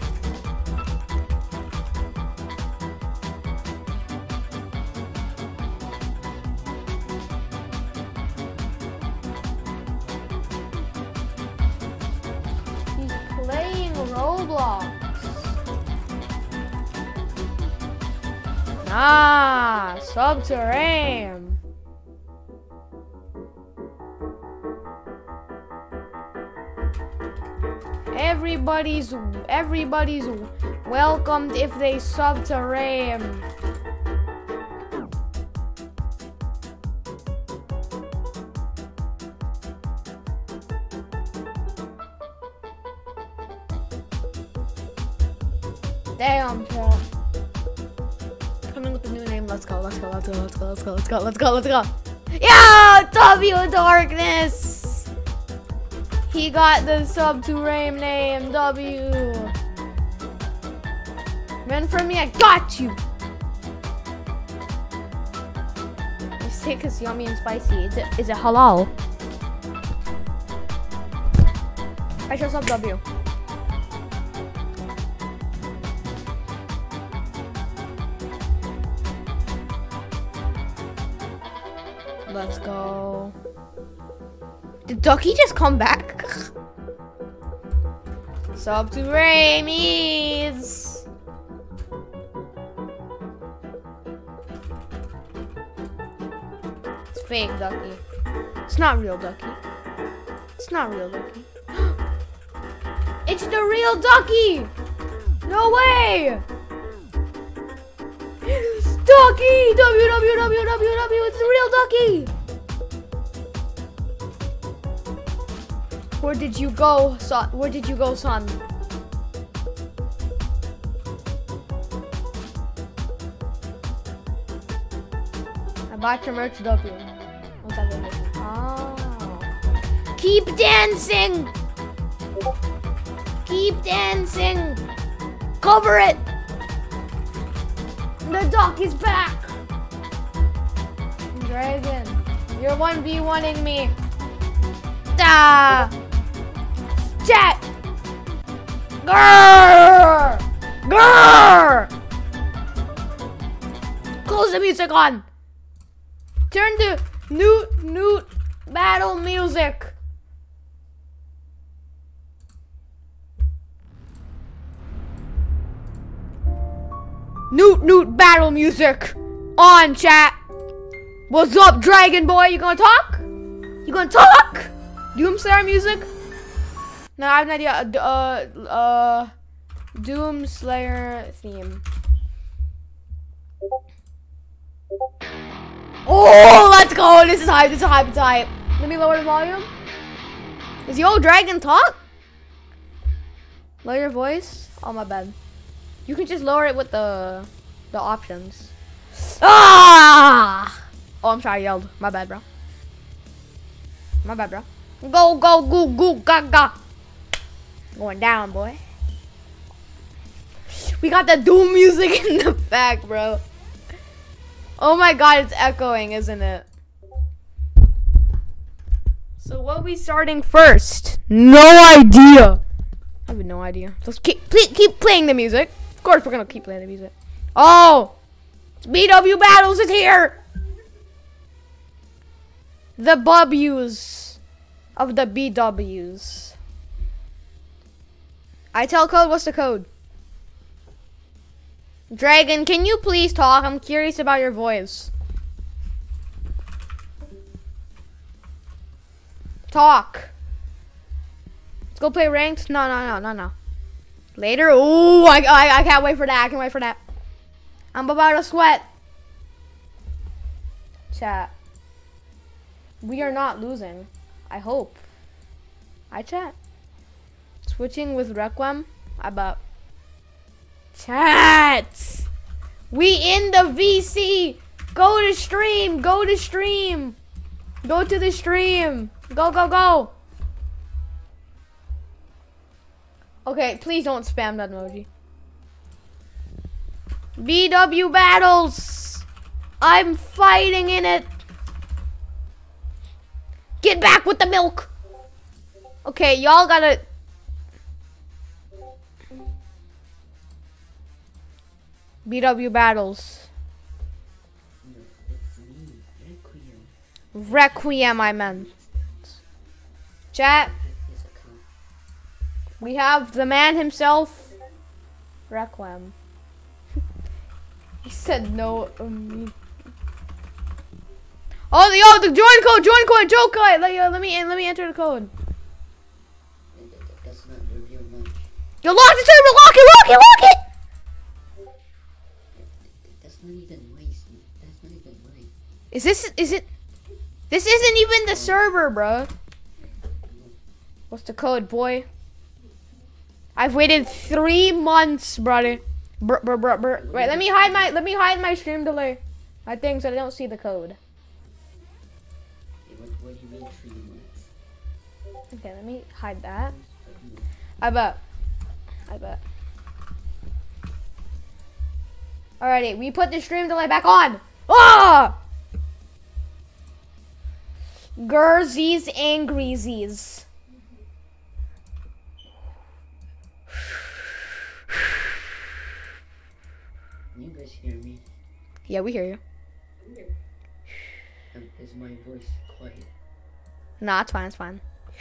He's playing Roblox. Ah, Subterrane. Everybody's everybody's welcomed if they Subterrane. Damn, bro. Coming with a new name. Let's go, let's go, let's go, let's go, let's go, let's go, let's go, let's go. Yeah, W Darkness. He got the Sub to Rame name, W. Run from me, I got you. This steak is yummy and spicy. Is it, is it halal? I should sub W. Let's go. Did Ducky just come back? Sub to Ramies. It's fake Ducky. It's not real Ducky. It's not real Ducky. It's the real Ducky! No way! Ducky! W W W W W! It's the real Ducky! Where did you go, son? Where did you go, son? I bought your merch, W. What's that gonna do? Oh. Keep dancing! Keep dancing! Cover it! The duck is back! Dragon, you're one v one-ing me. Ah! Chat! Grrr! Grrr! Close the music on! Turn to Newt Newt battle music! Newt Newt battle music on, chat. What's up, Dragon Boy? You gonna talk? You gonna talk? Doomslayer music? No, I have an idea. Uh, uh, Doomslayer theme. Oh, let's go! This is hype. This is hype. It's hype. Let me lower the volume. Does Yo Dragon talk? Lower your voice. Oh, my bad. You can just lower it with the the options. Ah! Oh, I'm sorry, I yelled. My bad, bro. My bad, bro. Go, go, go, go, gaga. Going down, boy. We got the Doom music in the back, bro. Oh my god, it's echoing, isn't it? So what are we starting first? No idea. I have no idea. Let's keep keep playing the music. Of course, we're gonna keep playing the music. Oh, it's B W Battles is here. The Bubs of the B Ws. I tell code. What's the code? Dragon, can you please talk? I'm curious about your voice. Talk. Let's go play ranked. No, no, no, no, no. Later. Ooh, I, I, I can't wait for that. I can't wait for that. I'm about to sweat. Chat. We are not losing. I hope. I chat. Switching with Requiem. I bet. Chat. We in the V C. Go to stream. Go to stream. Go to the stream. Go, go, go. Okay, please don't spam that emoji. B W Battles. I'm fighting in it. Get back with the milk. Okay, y'all gotta... B W Battles. No, it's me, Requiem. Requiem, I meant. Chat. His account. We have the man himself, Requiem. He said no. Um, oh, yo, the join code, join code, joke code. Let, yo, let me let me enter the code. That- that- That's not reveal much. Yo, lock the server, lock it, lock it, lock it. That's not even nice. That's not even mine. Is this? Is it? This isn't even the server, bro. What's the code, boy? I've waited three months, brother. Brr, brr, brr, brr. Wait, let me hide my let me hide my stream delay. My thing so I don't see the code. Hey, what, what do you mean three months? Okay, let me hide that. I bet. I bet. Alrighty, we put the stream delay back on. Ah! Gurzies and greasies. Can you guys hear me? Yeah, we hear you. Um, is my voice quiet? Nah, it's fine, it's fine.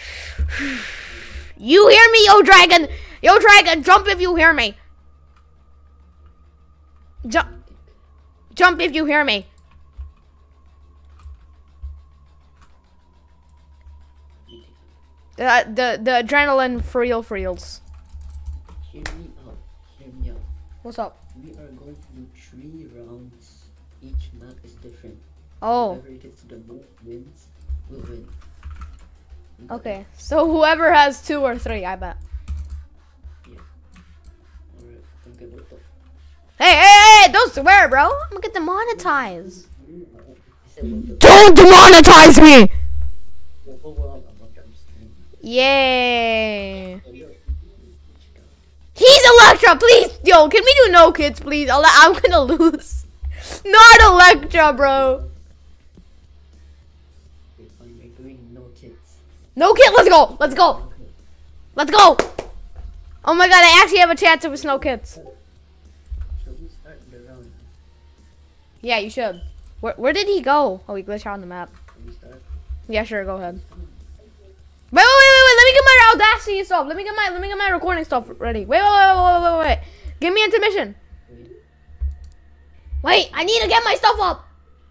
You hear me, yo dragon! Yo dragon, jump if you hear me! Jump! Jump if you hear me! The, the, the adrenaline for real for reals. Hear me out. Hear me out. What's up? We are going to do three rounds. Each map is different. Oh, Whoever gets the most wins will win. okay. So whoever has two or three, I bet. Yeah. Alright, okay, what the Hey, hey, hey, don't swear, bro. I'm gonna get demonetized. I said what the Don't demonetize me! overall about your stream. Yay. He's Electra, please. Yo, can we do no kids, please? Ele- I'm gonna lose. Not Electra, bro. Okay, fine, we're doing no kids. No kid, let's go. Let's go. Let's go. Oh my god, I actually have a chance with no kids. Shall we start the round? Yeah, you should. Where, where did he go? Oh, he glitched out on the map. Shall we start? Yeah, sure, go ahead. Wait, wait, wait, wait, wait. Let me get my Audacity stuff. Let me get my let me get my recording stuff ready. Wait, wait, wait, wait, wait, wait, wait. Give me intermission. Wait. Wait, I need to get my stuff up.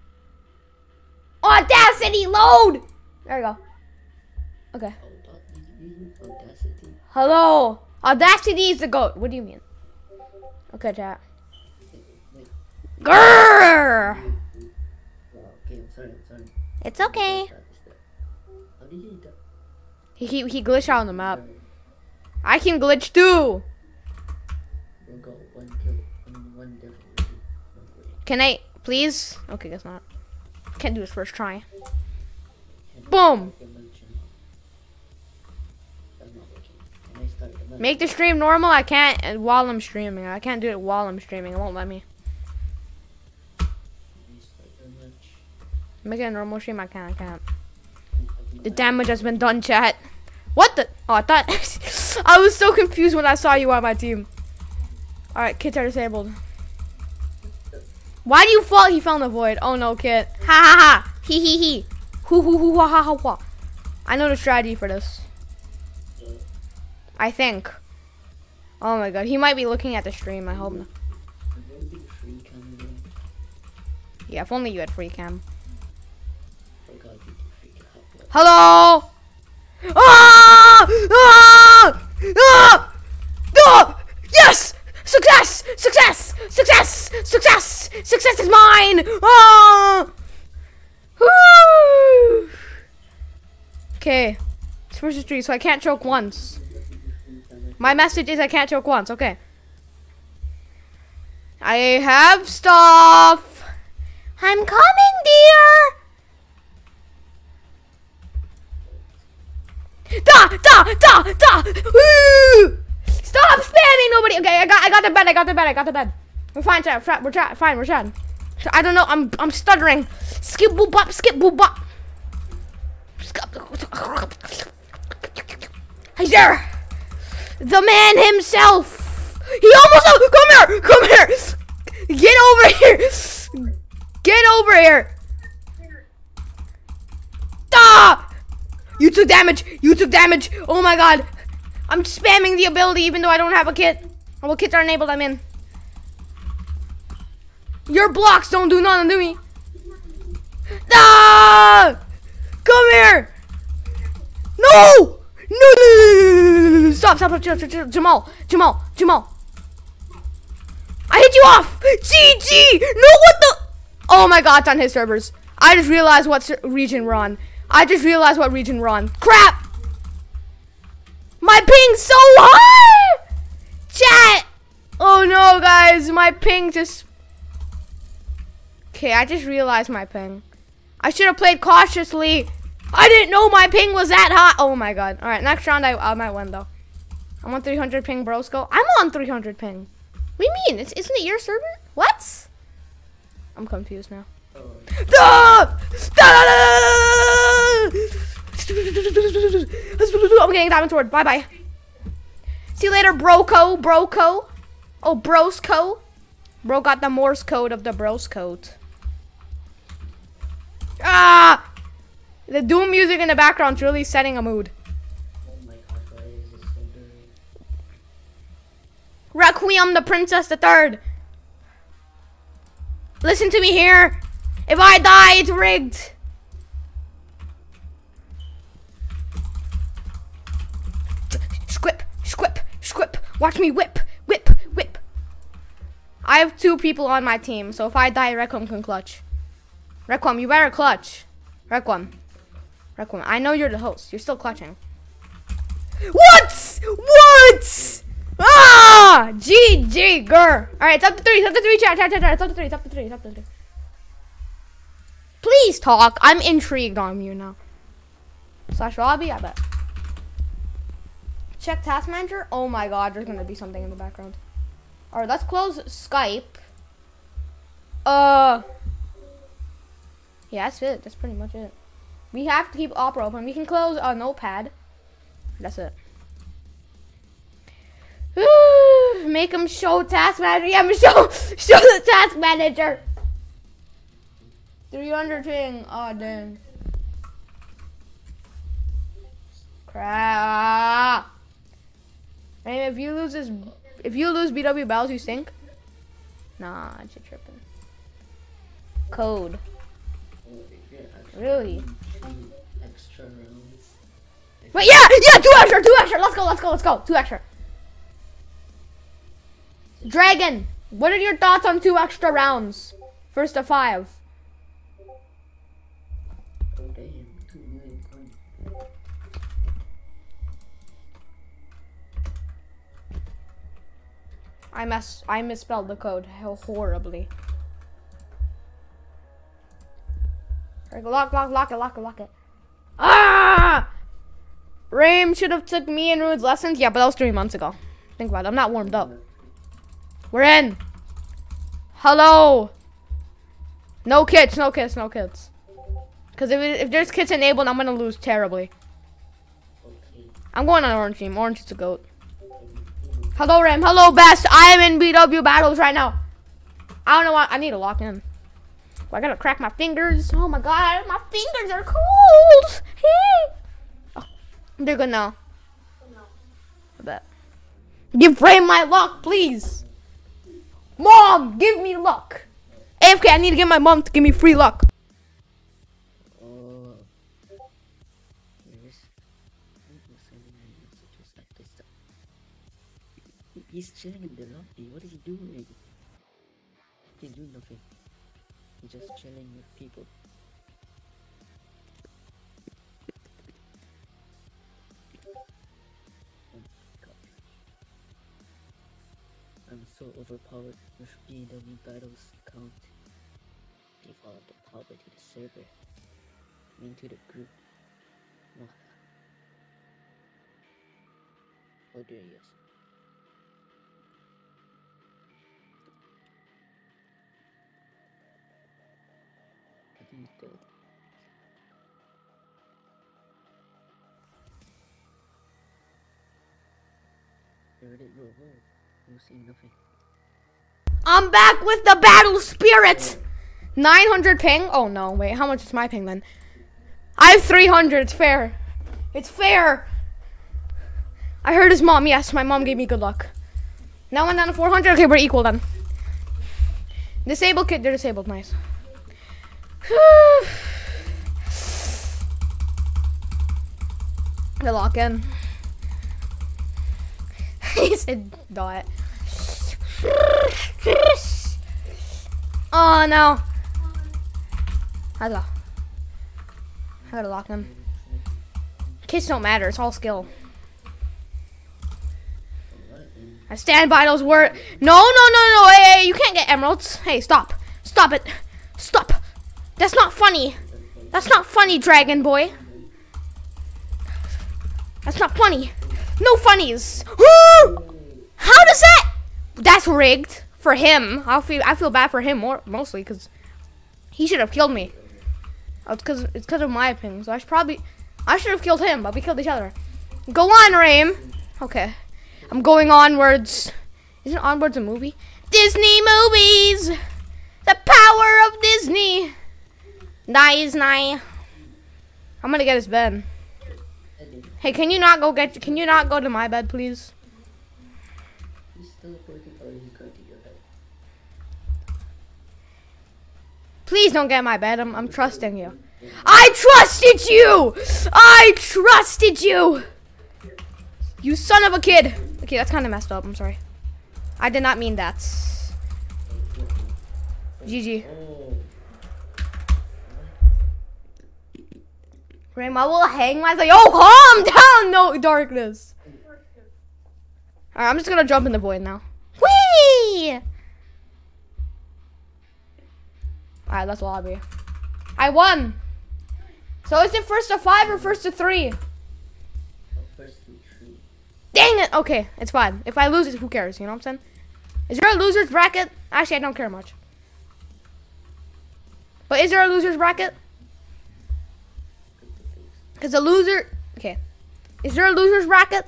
Audacity load. There we go. Okay. Audacity. Audacity. Hello. Audacity is the goat. What do you mean? Okay, chat. Wait. Grrr. Wow, okay, I'm sorry, I'm sorry. It's okay. Is that- is that- How did he do that? He he, he glitched out on the map. I can glitch too. We'll go one kill, one, one difficulty. One way. Can I please? Okay, guess not. Can't do this first try. Can Boom. I mention? That's not working. Can I start the match? Make the stream normal. I can't uh, while I'm streaming. I can't do it while I'm streaming. It won't let me. Can I start the match? Make it a normal stream. I can't. I can't. Can I do The that? damage has been done, chat. What the? Oh, I thought I was so confused when I saw you on my team. All right, kids are disabled. Why do you fall? He fell in the void. Oh no, kid. Ha ha ha. He he he. Hoo hoo hoo ha ha ha ha. I know the strategy for this. I think. Oh my god, he might be looking at the stream. I hope not. I'm going to be free cam again. Yeah, if only you had free cam. Forgot you do free cam. What? Hello. Ah! Ah! Ah! Ah! Yes! Success! Success! Success! Success! Success is mine! Ah! Woo! Okay. It's versus three, so I can't choke once. My message is I can't choke once, okay. I have stuff. I'm coming, dear. Da da da da! Woo! Stop spamming nobody. Okay, I got I got the bed. I got the bed. I got the bed. We're fine, chat. We're, we're chat. Fine, we're chatting. I don't know. I'm I'm stuttering. Skip boop bop. Skip boop bop. Hey there, the man himself. He almost. Come here. Come here. Get over here. Get over here. Da! You took damage. You took damage. Oh my god. I'm spamming the ability even though I don't have a kit. Oh, well, kits are enabled. I'm in. Your blocks don't do nothing to me. Ah! Come here. No! No, no, no, no, no, no. Stop, stop, stop, stop, stop, Jamal, Jamal, Jamal. I hit you off. G G. No, what the? Oh my god, it's on his servers. I just realized what ser region we're on. I just realized what region we're on. Crap! My ping's so high! Chat! Oh no, guys, my ping just... Okay, I just realized my ping. I should have played cautiously. I didn't know my ping was that high. Oh my god. Alright, next round I, I might win though. I'm on three hundred ping, Brosco. I'm on three hundred ping. What do you mean? It's, isn't it your server? What? I'm confused now. Ah! I'm getting diamond sword. Bye bye. See you later, broco, broco. Oh, brosco. Bro got the Morse code of the bros code. Ah! The Doom music in the background's really setting a mood. Oh my god, why is this so dirty? Requiem the Princess the Third. Listen to me here. If I die, it's rigged. Squip, squip, squip. Watch me whip, whip, whip. I have two people on my team, so if I die, Requiem can clutch. Requiem, you better clutch. Requiem. Requiem, I know you're the host. You're still clutching. What? What? Ah! G G, grr. Alright, it's up to three. It's up to three, chat, chat, chat, chat. It's up to three. It's up to three. It's up to three. Please talk. I'm intrigued on you now. Slash lobby, I bet. Check task manager. Oh my god, there's gonna be something in the background. Alright, let's close Skype. Uh. Yeah, that's it. That's pretty much it. We have to keep Opera open. We can close a notepad. That's it. Make him show task manager. Yeah, I'm show show the task manager. three hundred ping. Oh dang. Crap. And if you lose this, if you lose B W battles, you sink. Nah, you're tripping. Code. Really? Extra rounds. Wait, yeah, yeah, two extra, two extra. Let's go, let's go, let's go. Two extra. Dragon, what are your thoughts on two extra rounds? First to five. Oh damn, two million coins. I mess, I misspelled the code horribly. Alright, lock, lock, lock it, lock it, lock it. Ah! Rame should have took me and Rude's lessons. Yeah, but that was three months ago. Think about it. I'm not warmed up. We're in. Hello. No kits, no kits, no kits. Because if, it, if there's kits enabled, I'm going to lose terribly. Okay. I'm going on orange team. Orange is a goat. Hello, Ram. Hello, Best. I am in B W battles right now. I don't know what. I need to lock in. Well, I got to crack my fingers. Oh, my God. My fingers are cold. Hey. Oh, they're good now. I bet. Give Ram my luck, please. Mom, give me luck. A F K, I need to get my mom to give me free luck. Oh. Yes. Sending messages like this. He's chilling in the lobby. What is he doing? He's doing nothing. He's just chilling with people. Oh my god. I'm so overpowered with B W battles count. Default the power to the server. Into the group. No. Oh dear, yes. I think he's dead. Where did it go? Where? I'm seeing nothing. I'm back with the battle spirit. nine hundred ping. Oh, no. Wait, how much is my ping then? I have three hundred. It's fair. It's fair. I heard his mom. Yes, my mom gave me good luck. Now I'm down to four hundred. Okay, we're equal then. Disabled kid. They're disabled. Nice. The lock in. He said dot. Oh no. I gotta, I gotta lock them. Kids don't matter, it's all skill. I stand by those words. No, no, no, no, hey, hey, you can't get emeralds. Hey, stop. Stop it. Stop. That's not funny. That's not funny, dragon boy. That's not funny. No funnies. How does that? That's rigged for him. I feel I feel bad for him more mostly because he should have killed me. Oh, it's because it's because of my opinion. So I should probably I should have killed him, but we killed each other. Go on, Rame. Okay, I'm going onwards. Isn't Onwards a movie? Disney movies. The power of Disney. Nice, nice. I'm gonna get his bed. Hey, can you not go get? Can you not go to my bed, please? He's still working or he's going to your bed. Please don't get my bed. I'm, I'm trusting you. I trusted you. I trusted you. You son of a kid. Okay, that's kind of messed up. I'm sorry. I did not mean that. G G. Oh. Grandma will hang myself. Oh, calm down. No darkness. All right, I'm just gonna jump in the void now. Whee! All right, let's lobby. I won. So is it first to five or first to three? First to three. Dang it. Okay, it's fine. If I lose it, who cares? You know what I'm saying? Is there a loser's bracket? Actually, I don't care much. But is there a loser's bracket? Because a loser... Okay. Is there a loser's bracket?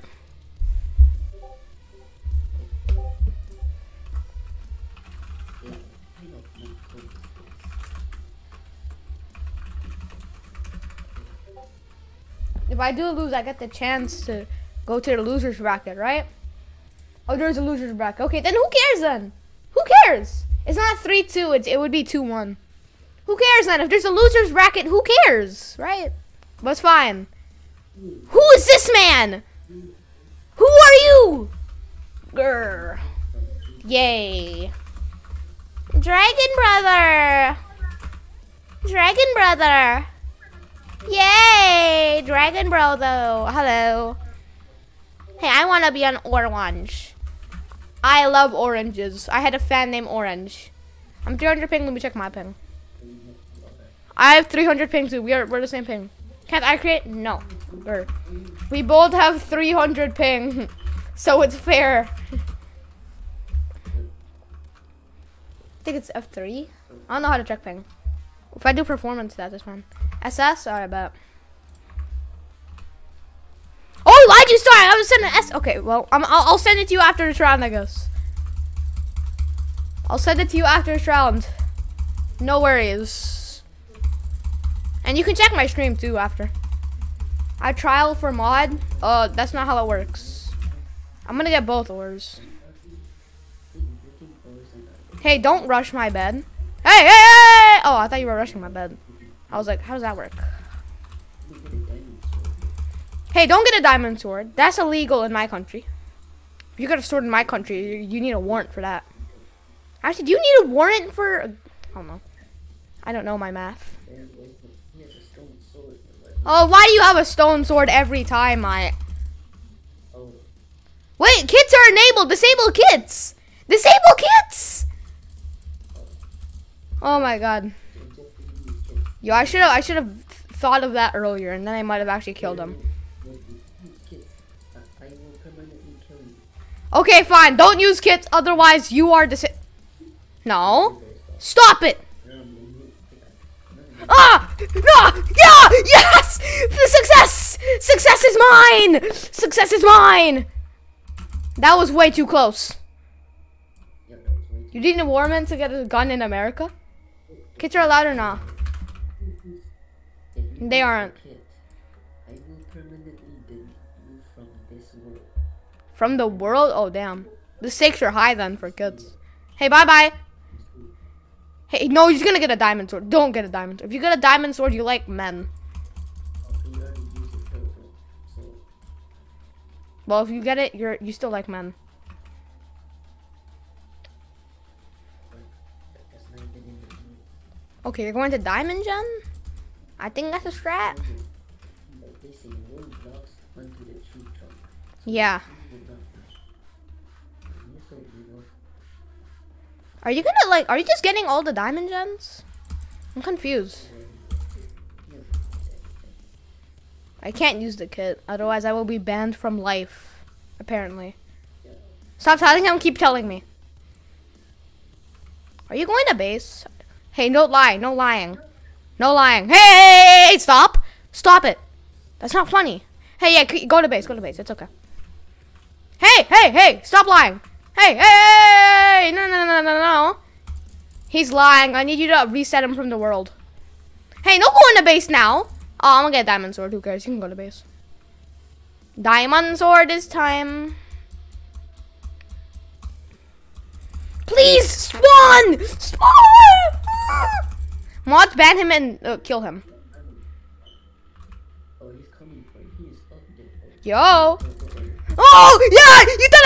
If I do lose, I get the chance to go to the loser's bracket, right? Oh, there's a loser's bracket. Okay, then who cares then? Who cares? It's not three two. It's, it would be two one. Who cares then? If there's a loser's bracket, who cares, right? But it's fine. Who is this man? Who are you? Grr. Yay. Dragon brother. Dragon brother. Yay. Dragon brother. Hello. Hey, I want to be an orange. I love oranges. I had a fan named Orange. I'm three hundred ping. Let me check my ping. I have three hundred ping too. We are we're the same ping. Can't I create? No. Grr. We both have three hundred ping, so it's fair. I think it's F three. I don't know how to check ping. If I do performance, that is fine. S S? Alright, I bet. Oh, why'd you start? I was sending an S. Okay, well, I'm, I'll, I'll send it to you after this round, I guess. I'll send it to you after this round. No worries. And you can check my stream too after. I trial for mod. Uh, that's not how it works. I'm gonna get both ores. Hey, don't rush my bed. Hey, hey, hey! Oh, I thought you were rushing my bed. I was like, how does that work? Hey, don't get a diamond sword. That's illegal in my country. If you got a sword in my country, you, you need a warrant for that. Actually, do you need a warrant for... I don't know. I don't know my math. Oh, why do you have a stone sword every time I... Wait, kits are enabled. Disable kits. Disable kits. Oh my god. Yo, I should have I should have thought of that earlier, and then I might have actually killed him. Okay, fine. Don't use kits, otherwise you are dis- No. Stop it. Ah! No! Yeah! Yes! The success! Success is mine! Success is mine! That was way too close. You need a warman to get a gun in America? Kits are allowed or not? They aren't. I will permanently delete you from this world. From the world? Oh, damn. The stakes are high then for kids. Hey, bye-bye. Hey, no, he's gonna get a diamond sword. Don't get a diamond sword. If you get a diamond sword, you like men. Well, if you get it, you're you still like men. Okay, you're going to diamond gen? I think that's a strat. Yeah. Are you gonna like, are you just getting all the diamond gens? I'm confused. I can't use the kit, otherwise I will be banned from life, apparently. Stop telling him, keep telling me. Are you going to base? Hey, no lie, no lying. No lying. Hey, stop. Stop it. That's not funny. Hey, yeah, go to base, go to base, it's okay. Hey, hey, hey, stop lying. Hey, hey, hey, hey, no, no, no, no, no. He's lying. I need you to reset him from the world. Hey, no go in the base now. Oh, I'm gonna get a diamond sword. Who cares? You can go to base. Diamond sword this time. Please, spawn! Spawn! Mods, ban him and uh, kill him. Oh, he's coming for you. He is up there. Yo. Oh, yeah! You thought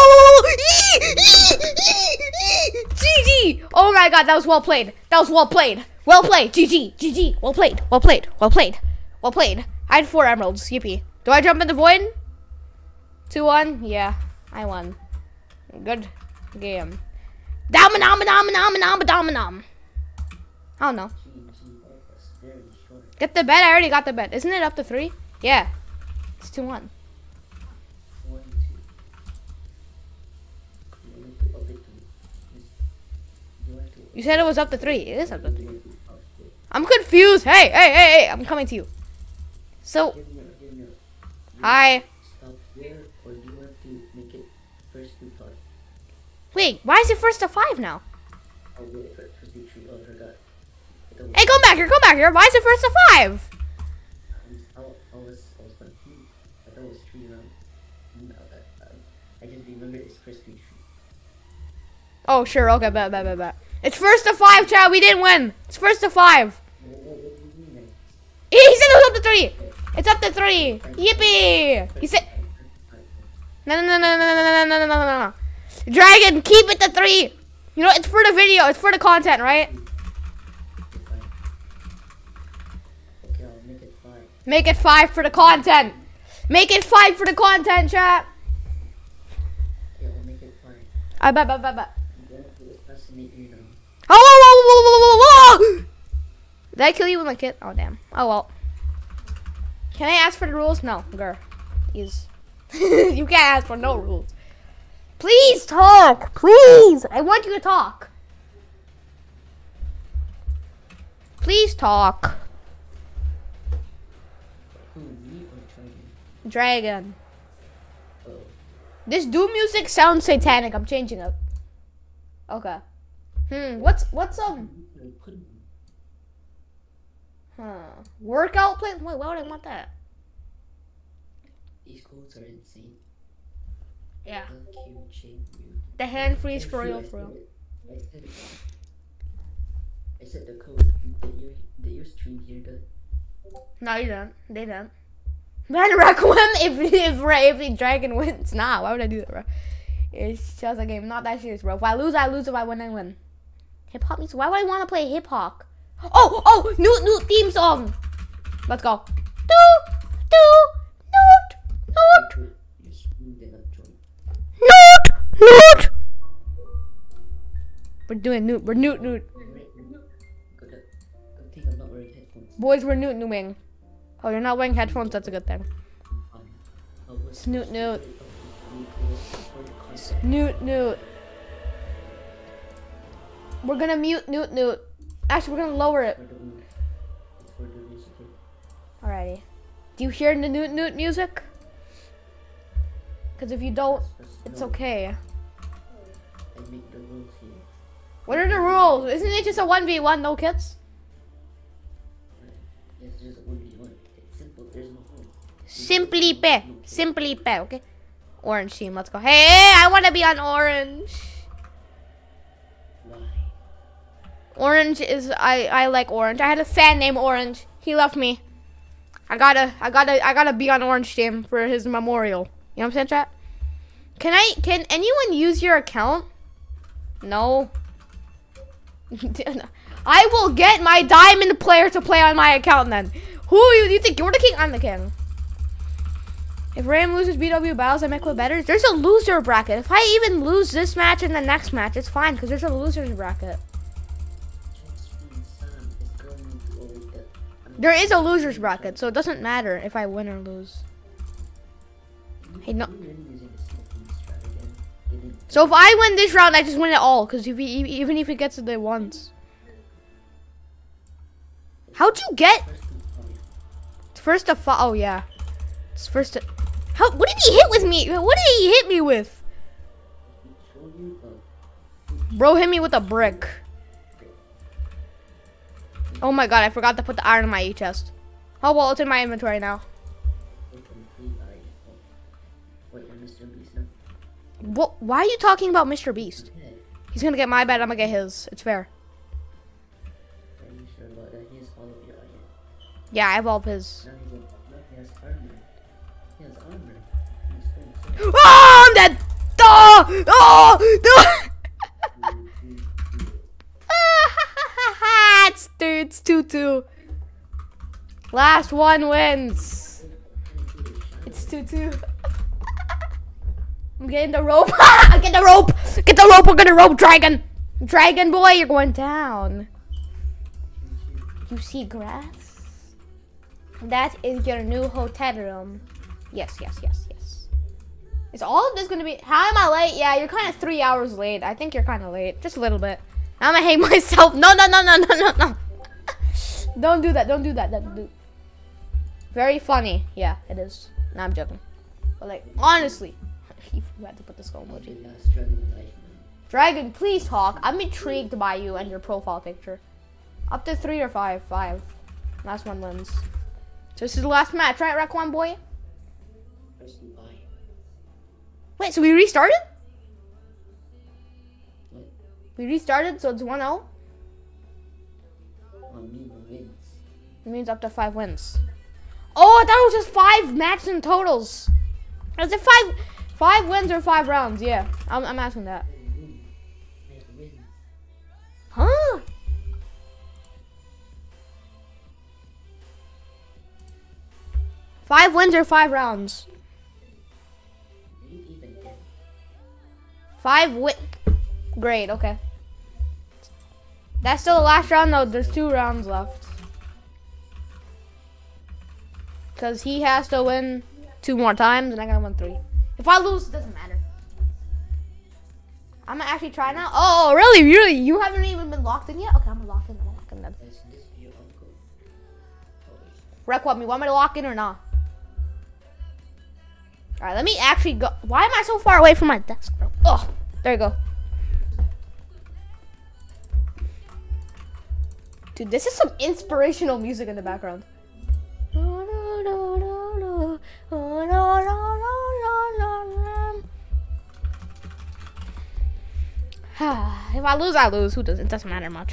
I didn't have... G G! Oh my god, that was well played. That was well played. Well played. G G. G G. Well played. Well played. Well played. Well played. I had four emeralds. Yippee. Do I jump in the void? two one? Yeah, I won. Good game. Dom nom nom nom nom nom nom. I don't know. Get the bed. I already got the bed. Isn't it up to three? Yeah. It's two one. You said it was up to three. It is up to three. I'm confused. Hey, hey, hey, hey. I'm coming to you. So, hi. Wait, why is it first to five now? Hey, come back here, come back here. Why is it first to five? Oh, sure. Okay, bet, bet, bet, bet. It's first to five, Chad. We didn't win. It's first to five. He said it was up to three. It's up to three. Yippee. He said... No, no, no, no, no, no, no, no, no, no, no. Dragon, keep it to three. You know, it's for the video. It's for the content, right? Okay, I'll make it five. Make it five for the content. Make it five for the content, chat. Yeah, I'll make it five. I bet, bet, bet, bet. You know. Oh, whoa, whoa, whoa, whoa, whoa, whoa. Did I kill you with my kit? Oh, damn. Oh, well. Can I ask for the rules? No, grr. Is you can't ask for no rules. Please talk. Please. I want you to talk. Please talk. Who, me or Dragon? Dragon. Oh. This Doom music sounds satanic. I'm changing it. Okay. Hmm. What's what's um? Huh. Workout play? Wait, why would I want that? These codes are insane. Yeah. L Q J U. The hand freeze for real, for real. I said, I said the code. Did your did your stream hear that? No, you don't. They don't. Man, Rack win if if if the dragon wins. Nah, why would I do that, bro? It's just a game, not that serious, bro. If I lose, I lose. If I win, I win. Hip hop music. Why would I want to play hip hop? Oh, oh, new new theme song. Let's go. Do do note note Your stream did not join. note note. We're doing newt. We're newt newt. Good. Good thing I'm not wearing headphones. Boys, we're newt newing. Oh, you're not wearing headphones. That's a good thing. Um, I was Snoot newt. for the concert. Newt newt. We're gonna mute newt newt. Actually, we're gonna lower it. For the for the music. Alrighty. Do you hear the newt newt music? Because if you don't, it's okay. I make the rules here. What are the rules? Isn't it just a one v one, no kits? It's just a one v one. It's simple. There's no rules. Simply pe. Simply pe, okay? Orange team, let's go. Hey, I want to be on orange. Why? Orange is, I, I like orange. I had a fan named Orange. He left me. I gotta, I gotta, I gotta be on orange team for his memorial. You know what I'm saying, chat? Can I, can anyone use your account? No. I will get my diamond player to play on my account then. Who you, you think you're the king? I'm the king. If Ram loses B W battles, I make it better. There's a loser bracket. If I even lose this match and the next match, it's fine because there's a losers bracket. There is a losers bracket, so it doesn't matter if I win or lose. Hey, no. So if I win this round, I just win it all. Because if he, even if he gets it there once. How'd you get? It's first to five. Oh, yeah. It's first to... How? What did he hit with me? What did he hit me with? told you, but Bro hit me with a brick. Oh my god, I forgot to put the iron in my E chest. Oh well, it's in my inventory now. we can free iron. Oh. What, you're Mister Beast now? What? Why are you talking about Mister Beast? Yeah. He's gonna get my bed, I'm gonna get his. It's fair. Are you sure about that? He has all of your iron. Yeah, I have all of his. Now he, will, look, he has armor. He has armor. He's stone sword. Oh, I'm dead! Oh! Oh! No! it's, dude, it's two two. Last one wins. It's two two. I'm getting the rope. Get the rope. Get the rope. We're gonna rope dragon. Dragon boy, you're going down. You see grass? That is your new hotel room. Yes, yes, yes, yes. Is all of this gonna be? How am I late? Yeah, you're kind of three hours late. I think you're kind of late, just a little bit. I'm gonna hate myself. No, no, no, no, no, no, no. Don't do that. Don't do that. Don't do. Very funny. Yeah, it is. No, I'm joking. But like, honestly, you had to put the skull emoji. The last dragon life, man. Dragon, please talk. I'm intrigued by you and your profile picture. Up to three or five. Five. Last one wins. So this is the last match, right, Raquan boy? Press the I. Wait, so we restarted? What? We restarted, so it's one oh? On me, the wins. It means up to five wins. Oh, I thought it was just five matches in totals. Is it five five wins or five rounds? Yeah, I'm, I'm asking that. Make wins. Huh? Five wins or five rounds? Maybe even ten. Five win. Great, okay. That's still the last round though. There's two rounds left. Because he has to win two more times and I gotta win three. If I lose, it doesn't matter. I'm gonna actually try now. Oh, really? Really? You haven't even been locked in yet? Okay, I'm gonna lock in. I'm gonna lock in then. Is this your uncle? Oh, Rec what, me want me to lock in or not? Alright, let me actually go. Why am I so far away from my desk, bro? Oh, there you go. Dude, this is some inspirational music in the background. If I lose, I lose. Who does it? Doesn't matter much.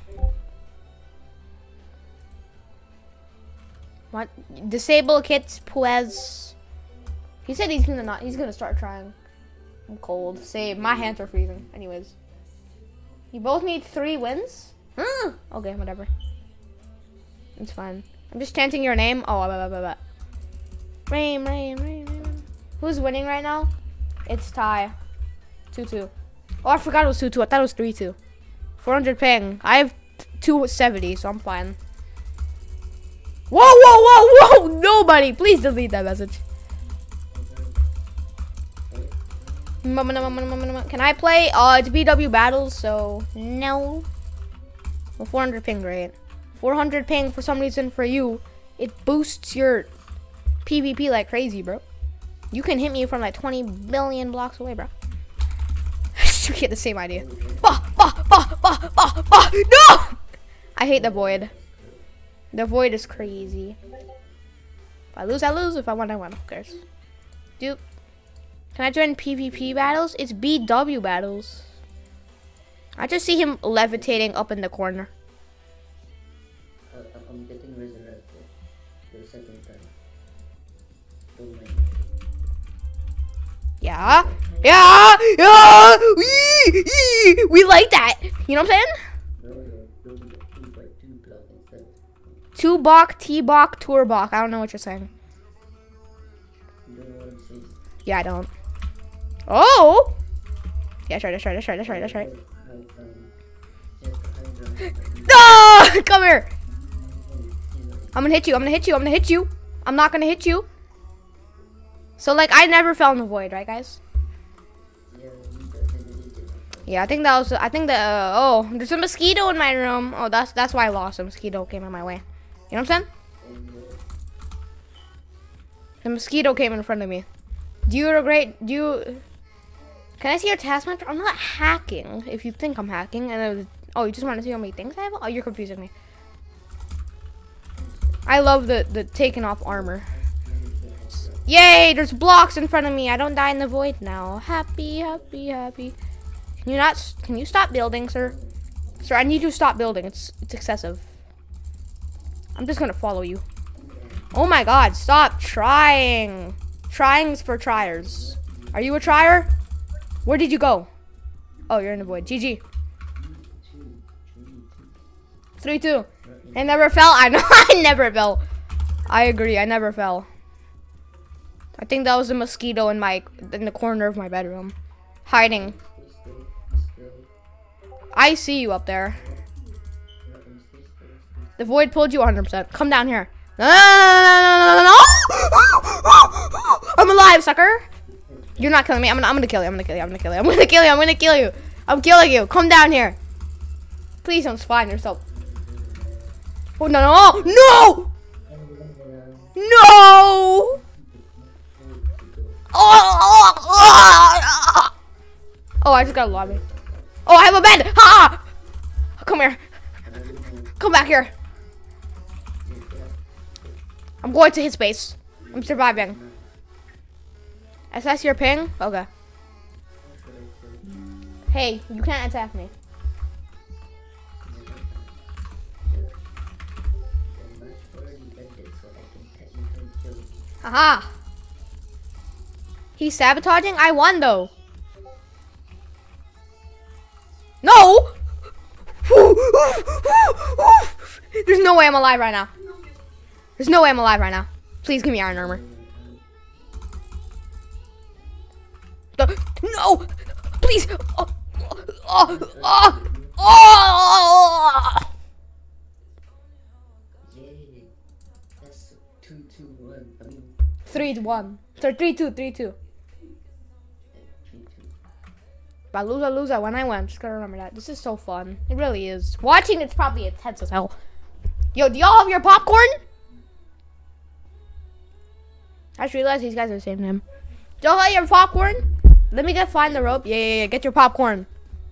What? Disable kits, Puez. He said he's gonna not. He's gonna start trying. I'm cold. Save. My hands are freezing. Anyways, you both need three wins. Hmm. Okay, whatever. It's fine. I'm just chanting your name. Oh, blah, blah, blah, blah. Rain, rain, rain, rain. Who's winning right now? It's tie. two two. Oh, I forgot it was two two. I thought it was three two. four hundred ping. I have two seventy, so I'm fine. Whoa, whoa, whoa, whoa! Nobody! Please delete that message. Can I play? Uh, it's B W battles, so no. Well, four hundred ping, great. four hundred ping for some reason for you, it boosts your PvP like crazy, bro. You can hit me from like twenty billion blocks away, bro. You get the same idea. Bah, bah, bah, bah, bah, bah. No! I hate the void. The void is crazy. If I lose, I lose. If I win, I win. Who cares? Dude, can I join PvP battles? It's B W battles. I just see him levitating up in the corner. Uh, I'm getting resurrected for the second time. Don't mind. Yeah, yeah, yeah. We, we like that. You know what I'm saying? No, no, don't get two by two block instead. Two bok, T bok, tour bok. I don't know what you're saying. You don't know what I'm saying. Yeah, I don't. Oh. Yeah, that's right. That's right. That's right. That's right. That's right. Like, um, just the high ground. No! Come here. I'm gonna hit you. I'm gonna hit you. I'm gonna hit you. I'm not gonna hit you. So, like, I never fell in the void, right, guys? Yeah, we definitely did. Yeah, I think that was. I think that. Uh, oh, there's a mosquito in my room. Oh, that's that's why I lost. A mosquito came in my way. You know what I'm saying? And, uh, The mosquito came in front of me. Do you regret? Do you? Can I see your taskmaster? I'm not hacking. If you think I'm hacking, and I was, oh, you just want to see how many things I have? Oh, you're confusing me. I love the the taking off armor. Yay! There's blocks in front of me. I don't die in the void now. Happy, happy, happy. Can you not? Can you stop building, sir? Sir, I need you to stop building. It's it's excessive. I'm just gonna follow you. Oh my God! Stop trying. Trying's for triers. Are you a trier? Where did you go? Oh, you're in the void. G G. three two. I never fell. I know. I never fell. I agree. I never fell. I think that was a mosquito in my in the corner of my bedroom, hiding. I see you up there. The void pulled you one hundred percent. Come down here. No, no, no, no, no, no. I'm alive, sucker. You're not killing me. I'm gonna, I'm gonna kill you. I'm gonna kill you. I'm gonna kill you. I'm gonna kill you. I'm gonna kill you. I'm killing you. Come down here. Please don't spawn yourself. Oh no, no, no, no. Oh, oh, oh, oh, I just got a lobby. Oh, I have a bed. Ha! Come here. Come back here. I'm going to his space. I'm surviving. Assess your ping? Okay. Hey, you can't attack me. Haha. He's sabotaging? I won though. No! There's no way I'm alive right now. There's no way I'm alive right now. Please give me iron armor. No! Please! Oh! Oh! Oh! Oh! That's two, two, one. I mean, three to one. So three two, three two. But loser, loser when I win. Just gotta remember that. This is so fun. It really is. Watching it's probably intense as hell. Yo, do y'all have your popcorn? I just realized these guys are the same name. Do y'all have your popcorn? Let me get find the rope. Yeah, yeah, yeah. Get your popcorn.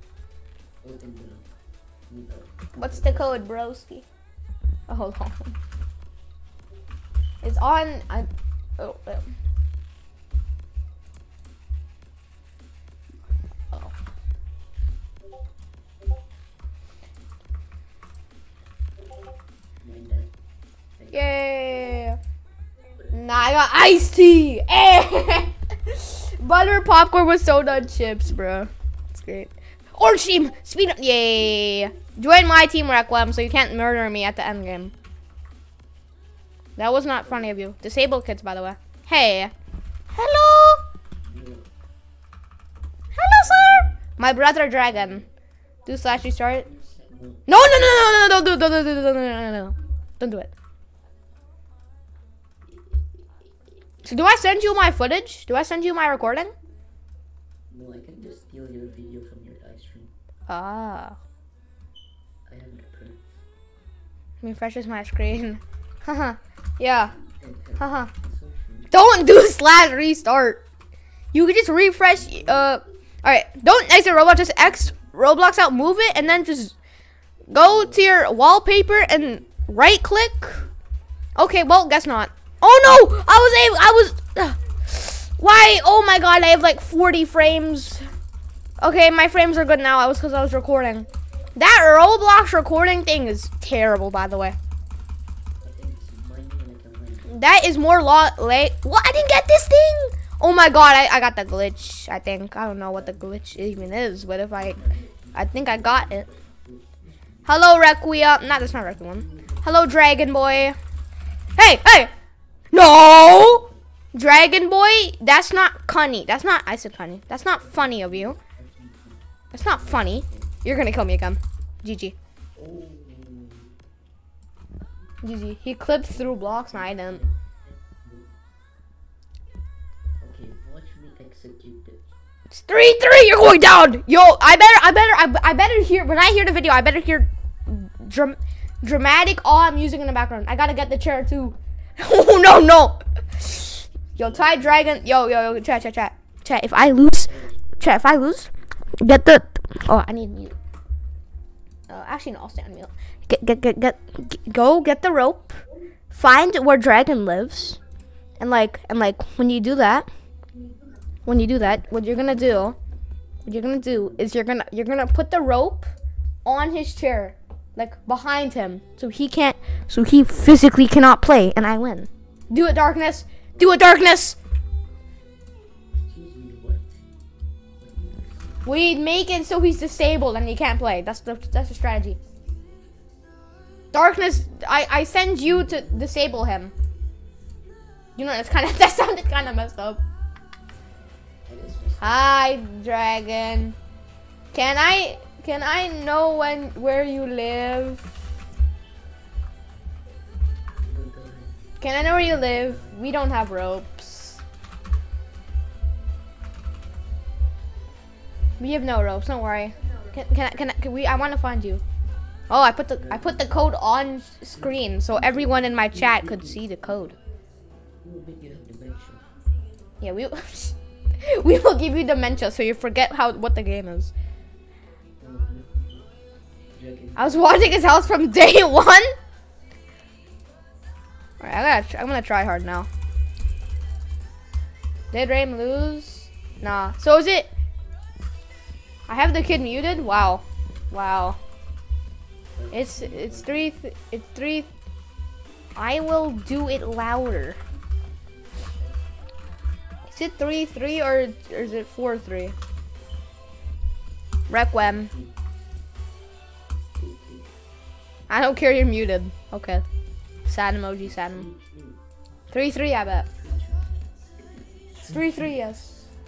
What's the code, broski? Oh, hold on. It's on. I, oh, oh. Oh. Yay! Nah, I got iced tea. Butter popcorn with soda and chips, bro. It's great. Orange team, speed up! Yay! Join my team, Requiem, so you can't murder me at the end game. That was not funny of you. Disabled kids, by the way. Hey. Hello. Hello, sir. My brother dragon. Do slash restart. No, no, no, no, no, no, no, no, no, no, no, no, no. Don't do it. So do I send you my footage? Do I send you my recording? No, I can just steal your video from your live stream. Ah. I have the proof. Let me refresh my screen. Haha. Yeah. Haha. Don't do slash restart. You can just refresh. Uh. All right. Don't exit Roblox. Just X Roblox out. Move it, and then just go to your wallpaper and right click. Okay. Well, guess not. Oh no! I was able. I was. Uh, why? Oh my god! I have like forty frames. Okay, my frames are good now. I was because I was recording. That Roblox recording thing is terrible, by the way. That is more lot late. What? I didn't get this thing. Oh my god! I I got the glitch. I think I don't know what the glitch even is, but if I, I think I got it. Hello, Requiem. Not that's not Requiem. Hello, Dragon Boy. Hey, hey. No! Dragon Boy, that's not funny. That's not, I said funny. That's not funny of you. That's not funny. You're gonna kill me again. G G. G G. He clipped through blocks and I didn't. Okay, watch me execute it. It's three three, you're going down! Yo, I better, I better, I, I better hear, when I hear the video, I better hear dram dramatic awe music in the background. I gotta get the chair too. Oh no no! Yo, Ty Dragon. Yo yo yo. Chat chat chat chat. If I lose, chat, if I lose, get the. Oh, I need mute. Uh, actually, no, I'll stay on mute. Get, get, get, get, get, go get the rope. Find where Dragon lives, and like, and like, when you do that, when you do that, what you're gonna do, what you're gonna do is you're gonna, you're gonna put the rope on his chair, like behind him, so he can't, so he physically cannot play, and I win. Do it, Darkness. Do it, Darkness. We make it so he's disabled and he can't play. That's the that's the strategy. Darkness, I I send you to disable him. You know, that's kind of that sounded kind of messed up. Hi, Dragon. Can I can I know when where you live? Can I know where you live? We don't have ropes. We have no ropes. Don't worry. Can can I, can, I, can we? I want to find you. Oh, I put the I put the code on screen so everyone in my chat could see the code. Yeah, we we will give you dementia so you forget how what the game is. I was watching his house from day one. All right, I gotta I'm gonna try hard now. Did Raim lose? Nah. So is it? I have the kid muted. Wow, wow. It's it's three th it's three. I will do it louder. Is it three three or or is it four three? Requiem. I don't care. You're muted. Okay. Sad emoji. Sad. Em three three. I bet. Three three. Yes.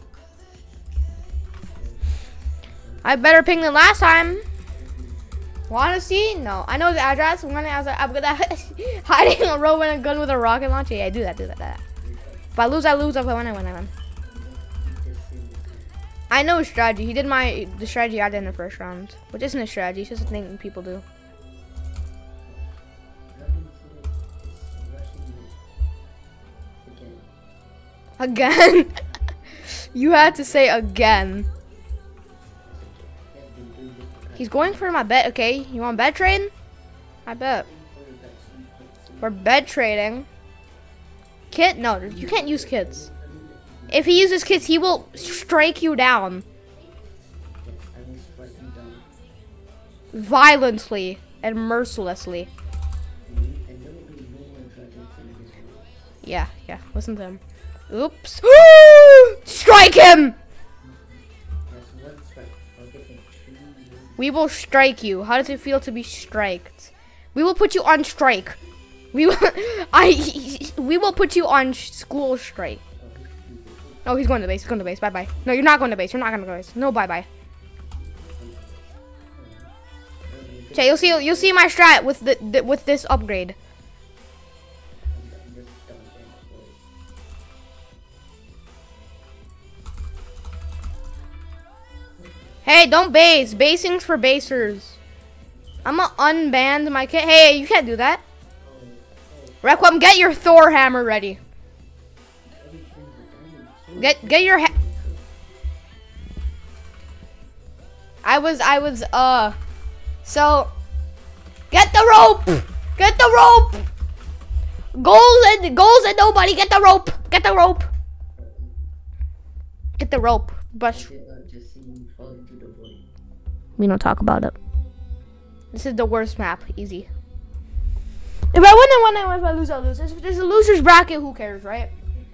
I better ping than last time. Wanna see? No. I know the address. I'm gonna, I was like, I'm gonna hiding a rope and a gun with a rocket launcher. Yeah, do that, do that, do that. If I lose, I lose. If I win, I win, I win. I know his strategy. He did my the strategy I did in the first round, which isn't a strategy. It's just a thing people do. Again. You had to say again. He's going for my bet, okay? You want bet trading? I bet. We're bet trading. Kid? No, you can't use kids. If he uses kids, he will strike you down. Violently and mercilessly. Yeah, yeah, listen to him. Oops. Strike him! We will strike you. How does it feel to be striked? We will put you on strike. We will. I. We will put you on school strike. Oh, he's going to base. He's going to base. Bye bye. No, you're not going to base. You're not going to go to base. No, bye bye. Okay, you'll see. You'll see my strat with the, the with this upgrade. Hey, don't base. Basing's for basers. I'm gonna unban my kid. Hey, you can't do that. Requiem, get your Thor hammer ready. Get get your ha I was I was uh so get the rope. Get the rope. Goals and goals and nobody. Get the rope. Get the rope. Get the rope. But we don't talk about it. This is the worst map. Easy. If I win, I win. I win. If I lose, I lose. If there's a loser's bracket, who cares, right?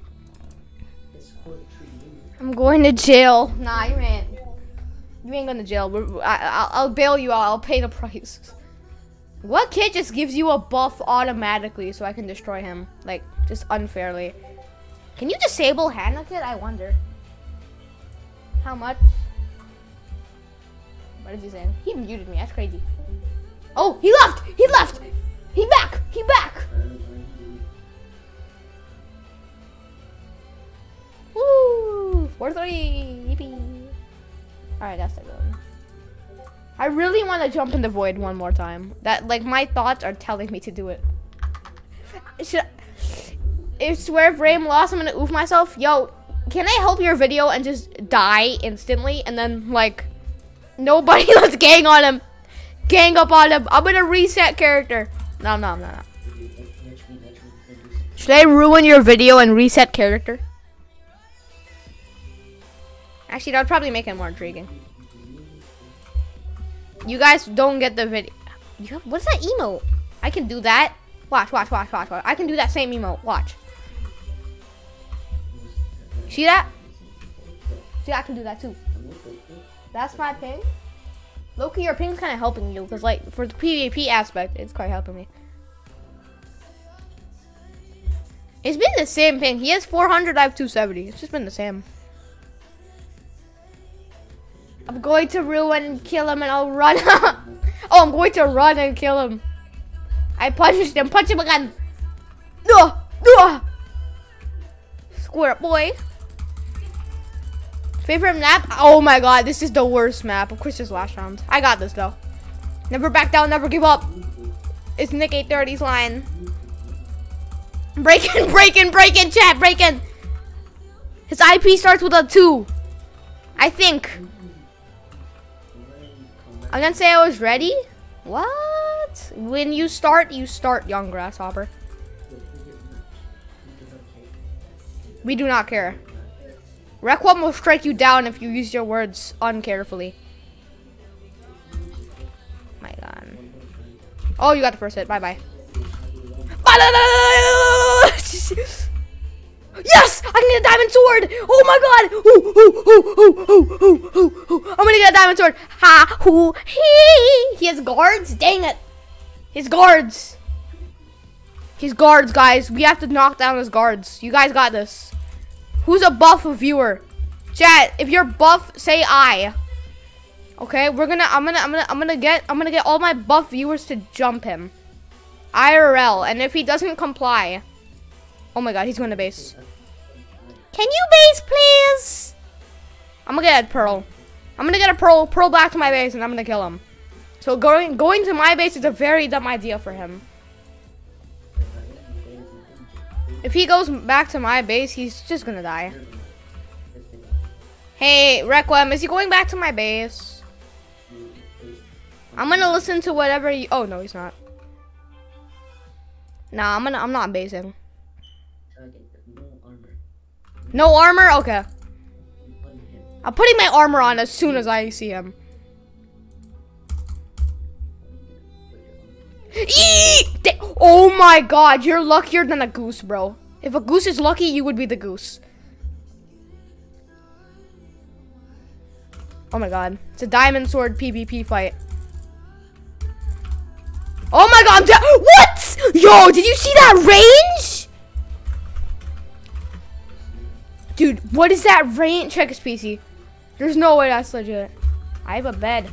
I'm going to jail. Nah, you ain't. You ain't going to jail. We're, I, I'll, I'll bail you out. I'll pay the price. What kid just gives you a buff automatically so I can destroy him? Like, just unfairly. Can you disable Hannah Kid? I wonder. How much? What is he saying? He muted me. That's crazy. Oh, he left. He left. He back. He back. Woo! four three. Yippee. All right, that's the good one. I really want to jump in the void one more time. That like my thoughts are telling me to do it. Should I, if swear if Raim lost, I'm gonna oof myself. Yo, can I help your video and just die instantly and then like nobody let's gang on him, gang up on him. I'm gonna reset character. No, no, no, no. Should I ruin your video and reset character? Actually, that would probably make it more intriguing. You guys don't get the video. You have, what's that emote? I can do that. Watch, watch, watch, watch, watch. I can do that same emote. Watch. See that? See, I can do that too. That's my ping. Loki, your ping's kind of helping you because, like, for the PvP aspect, it's quite helping me. It's been the same ping. He has four hundred, I have two seventy. It's just been the same. I'm going to ruin and kill him and I'll run. Oh, I'm going to run and kill him. I punched him. Punch him again. No, no. Squirt boy. Favorite map? Oh my god, this is the worst map. Of course, this last round. I got this though. Never back down, never give up. It's Nick eight thirty's line. Breaking, breaking, breaking, chat, breaking. His I P starts with a two. I think. I'm gonna say I was ready. What? When you start, you start, young grasshopper. We do not care. Requiem will strike you down if you use your words uncarefully. My god. Oh, you got the first hit. Bye bye. Yes! I can get a diamond sword! Oh my god! Ooh, ooh, ooh, ooh, ooh, ooh, ooh, ooh. I'm gonna get a diamond sword. Ha! Hoo! Hee! He has guards? Dang it! His guards! His guards, guys. We have to knock down his guards. You guys got this. Who's a buff viewer? Chat, if you're buff, say I. Okay, we're gonna I'm gonna I'm gonna I'm gonna get I'm gonna get all my buff viewers to jump him. I R L, and if he doesn't comply. Oh my god, he's going to base. Can you base, please? I'm gonna get a pearl. I'm gonna get a pearl, pearl back to my base, and I'm gonna kill him. So going going to my base is a very dumb idea for him. If he goes back to my base, he's just gonna die. Hey, Requiem, is he going back to my base? I'm gonna listen to whatever you. Oh no, he's not. Nah, I'm gonna. I'm not basing. No armor? Okay. I'm putting my armor on as soon as I see him. Eee! Oh my god, you're luckier than a goose, bro. If a goose is lucky, you would be the goose. Oh my god. It's a diamond sword PvP fight. Oh my god, I'm dead. What? Yo, did you see that range? Dude, what is that range? Check his P C. There's no way that's legit. I have a bed.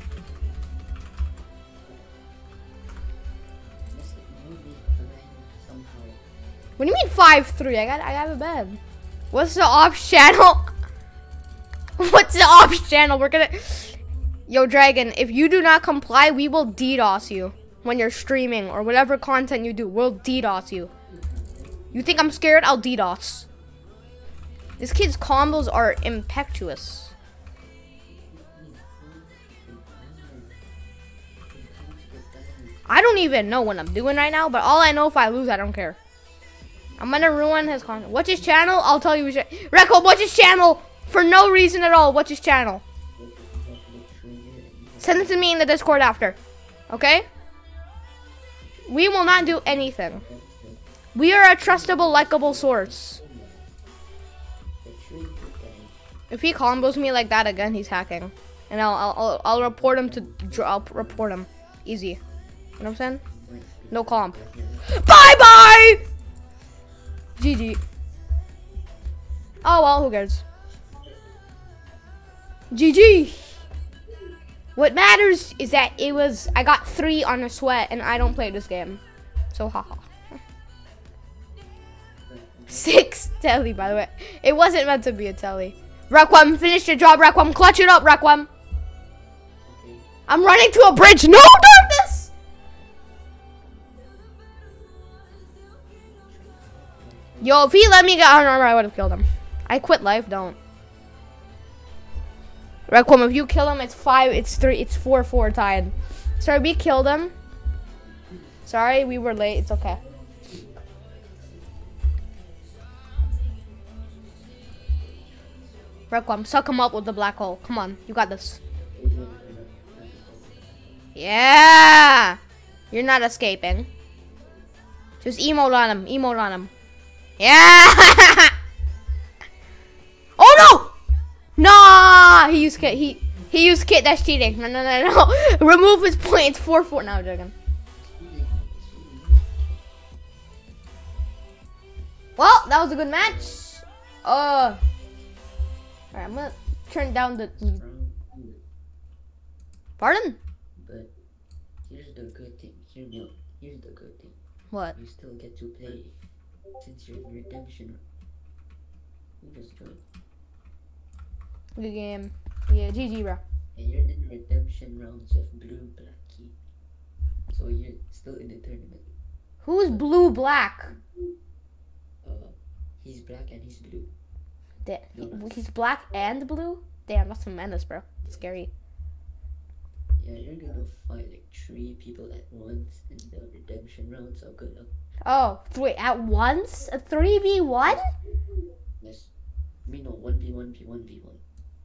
What do you mean five three? I got I have a bed. What's the ops channel? What's the ops channel? We're gonna Yo Dragon, if you do not comply, we will DDoS you when you're streaming or whatever content you do. We'll DDoS you. You think I'm scared? I'll DDoS. This kid's combos are impetuous. I don't even know what I'm doing right now, but all I know, if I lose, I don't care. I'm gonna ruin his content. What's his channel? I'll tell you. Reco, what's his channel? For no reason at all. What's his channel? Send it to me in the Discord after. Okay? We will not do anything. We are a trustable, likable source. If he combos me like that again, he's hacking, and I'll I'll I'll, I'll report him to I'll report him. Easy. You know what I'm saying? No comp. Bye bye. G G. Oh well, who cares? G G. What matters is that it was I got three on a sweat, and I don't play this game, so haha. Six telly, by the way. It wasn't meant to be a telly. Requiem, finish your job, Requiem. Clutch it up, Requiem. I'm running to a bridge. No, darkness! Yo, if he let me get iron armor, I would have killed him. I quit life. Don't. Requiem, if you kill him, it's five. It's three. It's four. Four tied. Sorry, we killed him. Sorry, we were late. It's okay. Requiem, suck him up with the black hole. Come on, you got this. Yeah! You're not escaping. Just emote on him. Emote on him. Yeah! Oh no! Nah! He used kit. He he used kit. That's cheating. No no no no. Remove his point. It's four four. No, I'm joking. Well, that was a good match. Uh. Alright, I'm gonna turn down the. Pardon? But here's the good thing. Hear me out. Here's the good thing. What? You still get to play since you're in redemption. You just joined. Good game. Yeah, G G, bro. And you're in redemption rounds of blue black key. So you're still in the tournament. Who's blue black? Uh, he's black and he's blue. Da- he, he's black and blue? Damn, that's some menace, bro. Scary. Yeah, you're gonna fight like three people at once in the redemption round, so good luck. Oh, wait, at once? A three v one? Yes. I mean, no, one v one v one v one.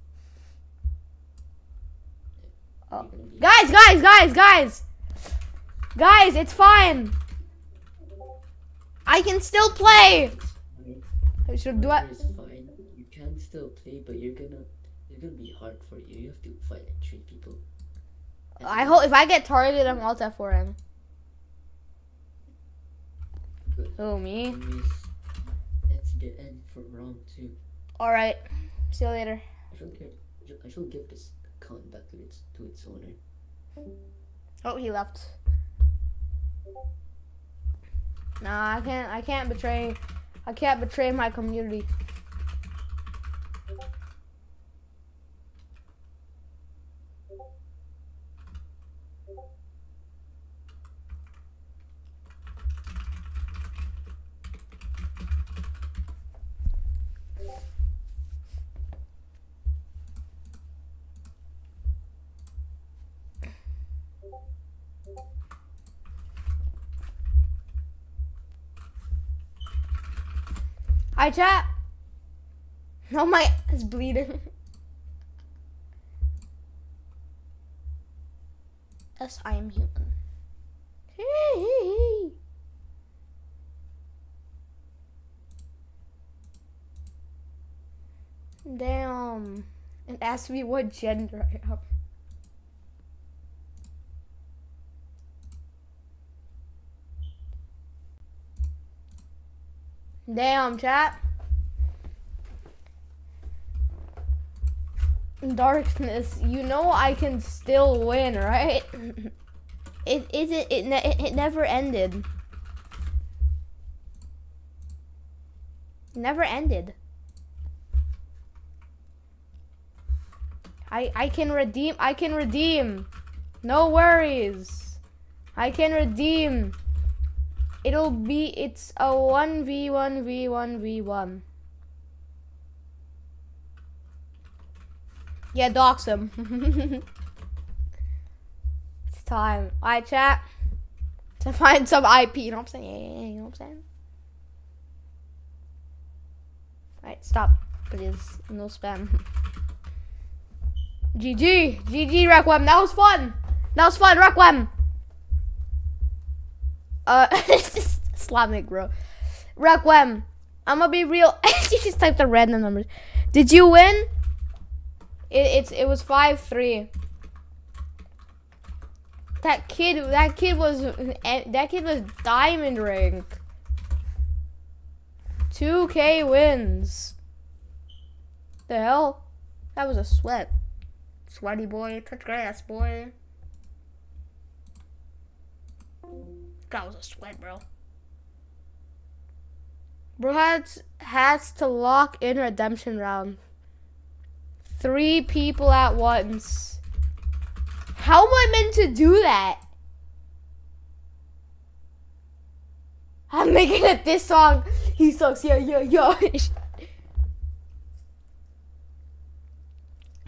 Oh. Guys, guys, guys, guys! Guys, it's fine! I can still play! I should do it. It's fine. You can still play, but you're gonna, it's gonna be hard for you. You have to fight like three people. I hope if I get targeted, I'm alt F four him. Good. Oh, me? Anyways, that's the end for round two. Alright. See you later. I shall give, I shall give this account back to its to its owner. Oh, he left. Nah, I can't. I can't betray. I can't betray my community. Hi, chat. No, my is bleeding. Yes, I am human. Damn. And ask me what gender I am. Damn, chat. Darkness, you know I can still win, right? It isn't. It ne it never ended. Never ended. I I can redeem. I can redeem. No worries. I can redeem. It'll be, it's a one v one v one v one. Yeah, dox him. It's time. Alright, chat. To find some I P, you know what I'm saying? Yeah, you know what I'm saying? Alright, stop, please. No spam. G G. G G, Requiem. That was fun. That was fun, Requiem. Uh, Islamic, bro. Requiem, I'm gonna be real. You just typed the random numbers. Did you win? It, it's it was five three. That kid, that kid was that kid was diamond rank. two K wins. The hell? That was a sweat. Sweaty boy, touch grass, boy. That was a sweat, bro. Bro has, has to lock in redemption round. Three people at once. How am I meant to do that? I'm making a diss song. He sucks, yeah, yeah, yeah.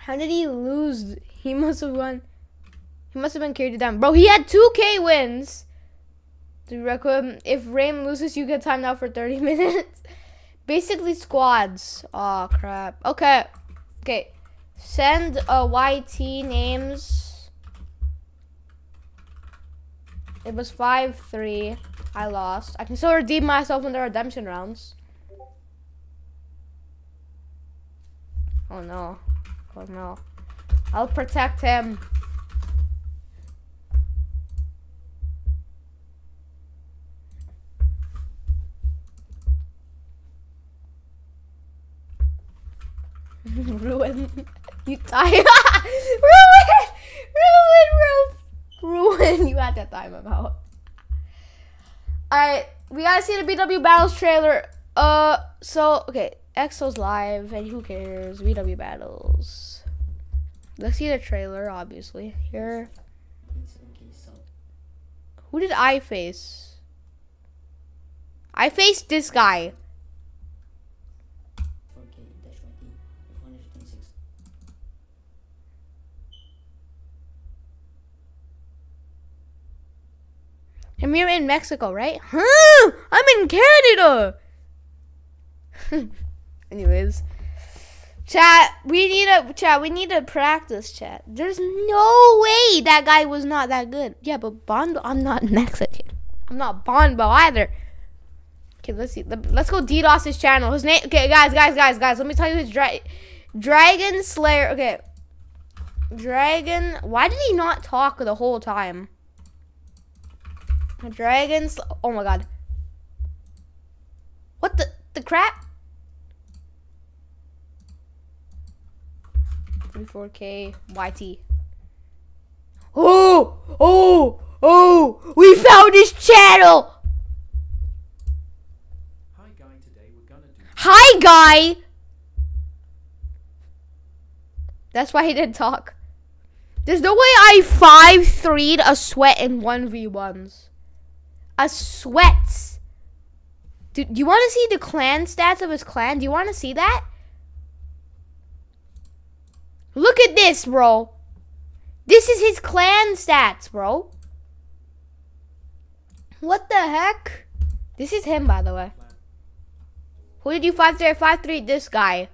How did he lose? He must have won. He must have been carried down. Bro, he had two K wins. The record, if Rain loses, you get timed out for thirty minutes. Basically squads. Oh crap. Okay. Okay. Send uh, Y T names. It was five three. I lost. I can still redeem myself in the redemption rounds. Oh no. Oh no. I'll protect him. Ruin. You die. Ruin! Ruin! Ruin! Ruin! You had to time him out. Alright, we gotta see the B W Battles trailer. Uh, so, okay. Exo's live, and who cares? B W Battles. Let's see the trailer, obviously. Here. Who did I face? I faced this guy. And you're in Mexico, right? Huh? I'm in Canada. Anyways, chat. We need a chat. We need to practice, chat. There's no way that guy was not that good. Yeah, but Bondo. I'm not Mexican. I'm not Bondo either. Okay, let's see. Let's go DDoS channel. His name. Okay, guys, guys, guys, guys. Let me tell you his dra Dragon Slayer. Okay, Dragon. Why did he not talk the whole time? Dragons. Oh my god. What the the crap? thirty-four K Y T. Oh, oh, oh! We found his channel. Hi guy, today we're gonna do Hi guy. That's why he didn't talk. There's no way I five three'd a sweat in one v ones. A sweats. Do, do you want to see the clan stats of his clan? Do you want to see that? Look at this, bro. This is his clan stats, bro. What the heck? This is him, by the way. Who did you five three? five three this guy.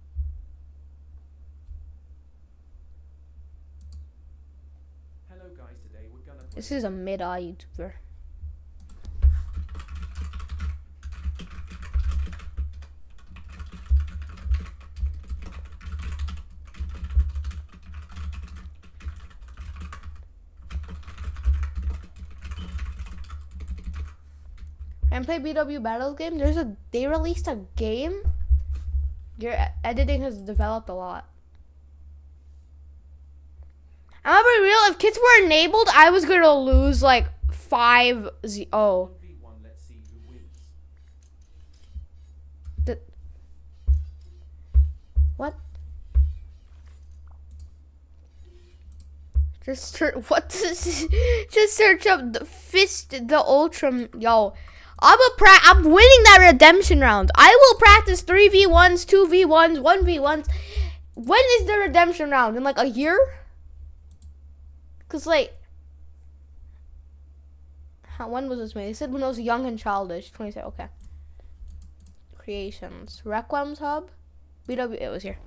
Hello guys, today we're gonna play This is a mid-eye YouTuber. And play B W Battles game. There's a they released a game. Your e- editing has developed a lot. I'm gonna be real. If kids were enabled, I was gonna lose like five z. Oh, one v one, let's see who wins. the what? Just search what? Just search up the fist the ultra. Yo. I'm a pra- I'm winning that redemption round. I will practice three v ones, two v ones, one v ones. When is the redemption round? In like a year? Cause like, how, when was this made? They said when I was young and childish. twenty-seven. Okay. Creations. Requiems Hub. B W. It was here.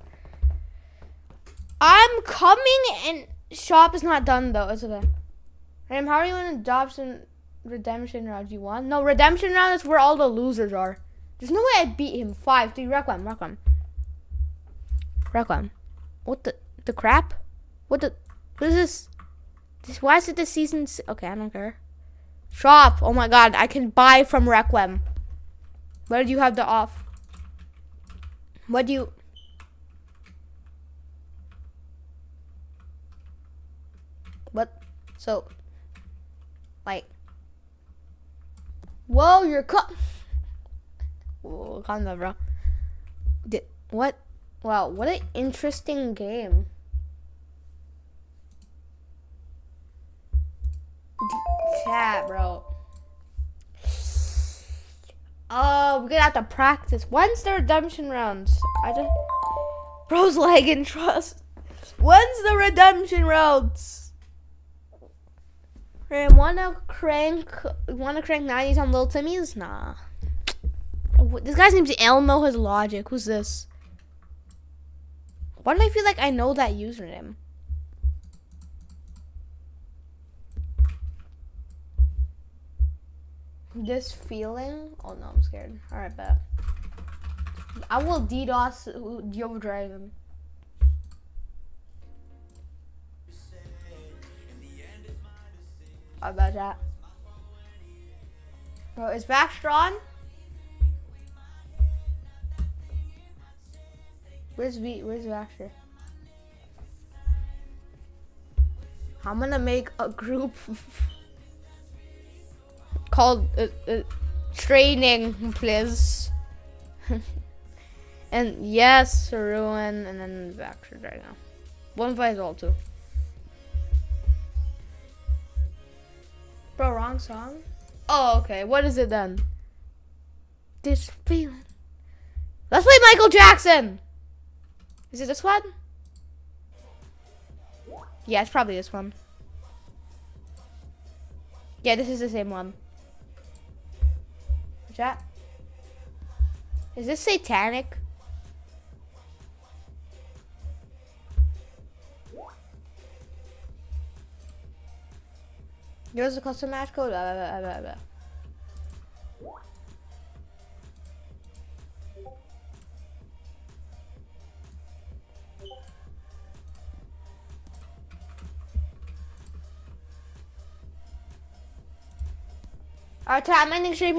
I'm coming and shop is not done though. It's okay. Ram, how are you in adoption? Redemption round you want? No, redemption round is where all the losers are. There's no way I beat him. Five, three, Requiem, Requiem. Requiem. What the the crap? What the what is this? This why is it this season? Okay, I don't care. Shop. Oh my god, I can buy from Requiem. Where do you have the off? What do you What so like whoa, you're cut. Whoa, calm down, bro. Did, what? Wow, what an interesting game. Chat, bro. Oh, we're gonna have to practice. When's the redemption rounds? I just. Bro's lagging, trust. When's the redemption routes? Hey, wanna crank? Wanna crank nineties on Little Timmy's? Nah. This guy's name's Elmo has logic. Who's this? Why do I feel like I know that username? This feeling? Oh no, I'm scared. Alright, bet. I will DDoS Joe Dragon. I bet that. Bro, is Baxter on? Where's V? Where's Baxter? I'm gonna make a group called uh, uh, Training, please. And yes, Ruin, and then Baxter right now. One fight all too. Bro, wrong song? Oh, okay. What is it then? This feeling. Let's play Michael Jackson! Is it this one? Yeah, it's probably this one. Yeah, this is the same one. Chat? Is this satanic? Here's a custom match code. Blah, blah, blah, blah, blah. Alright, I'm ending stream.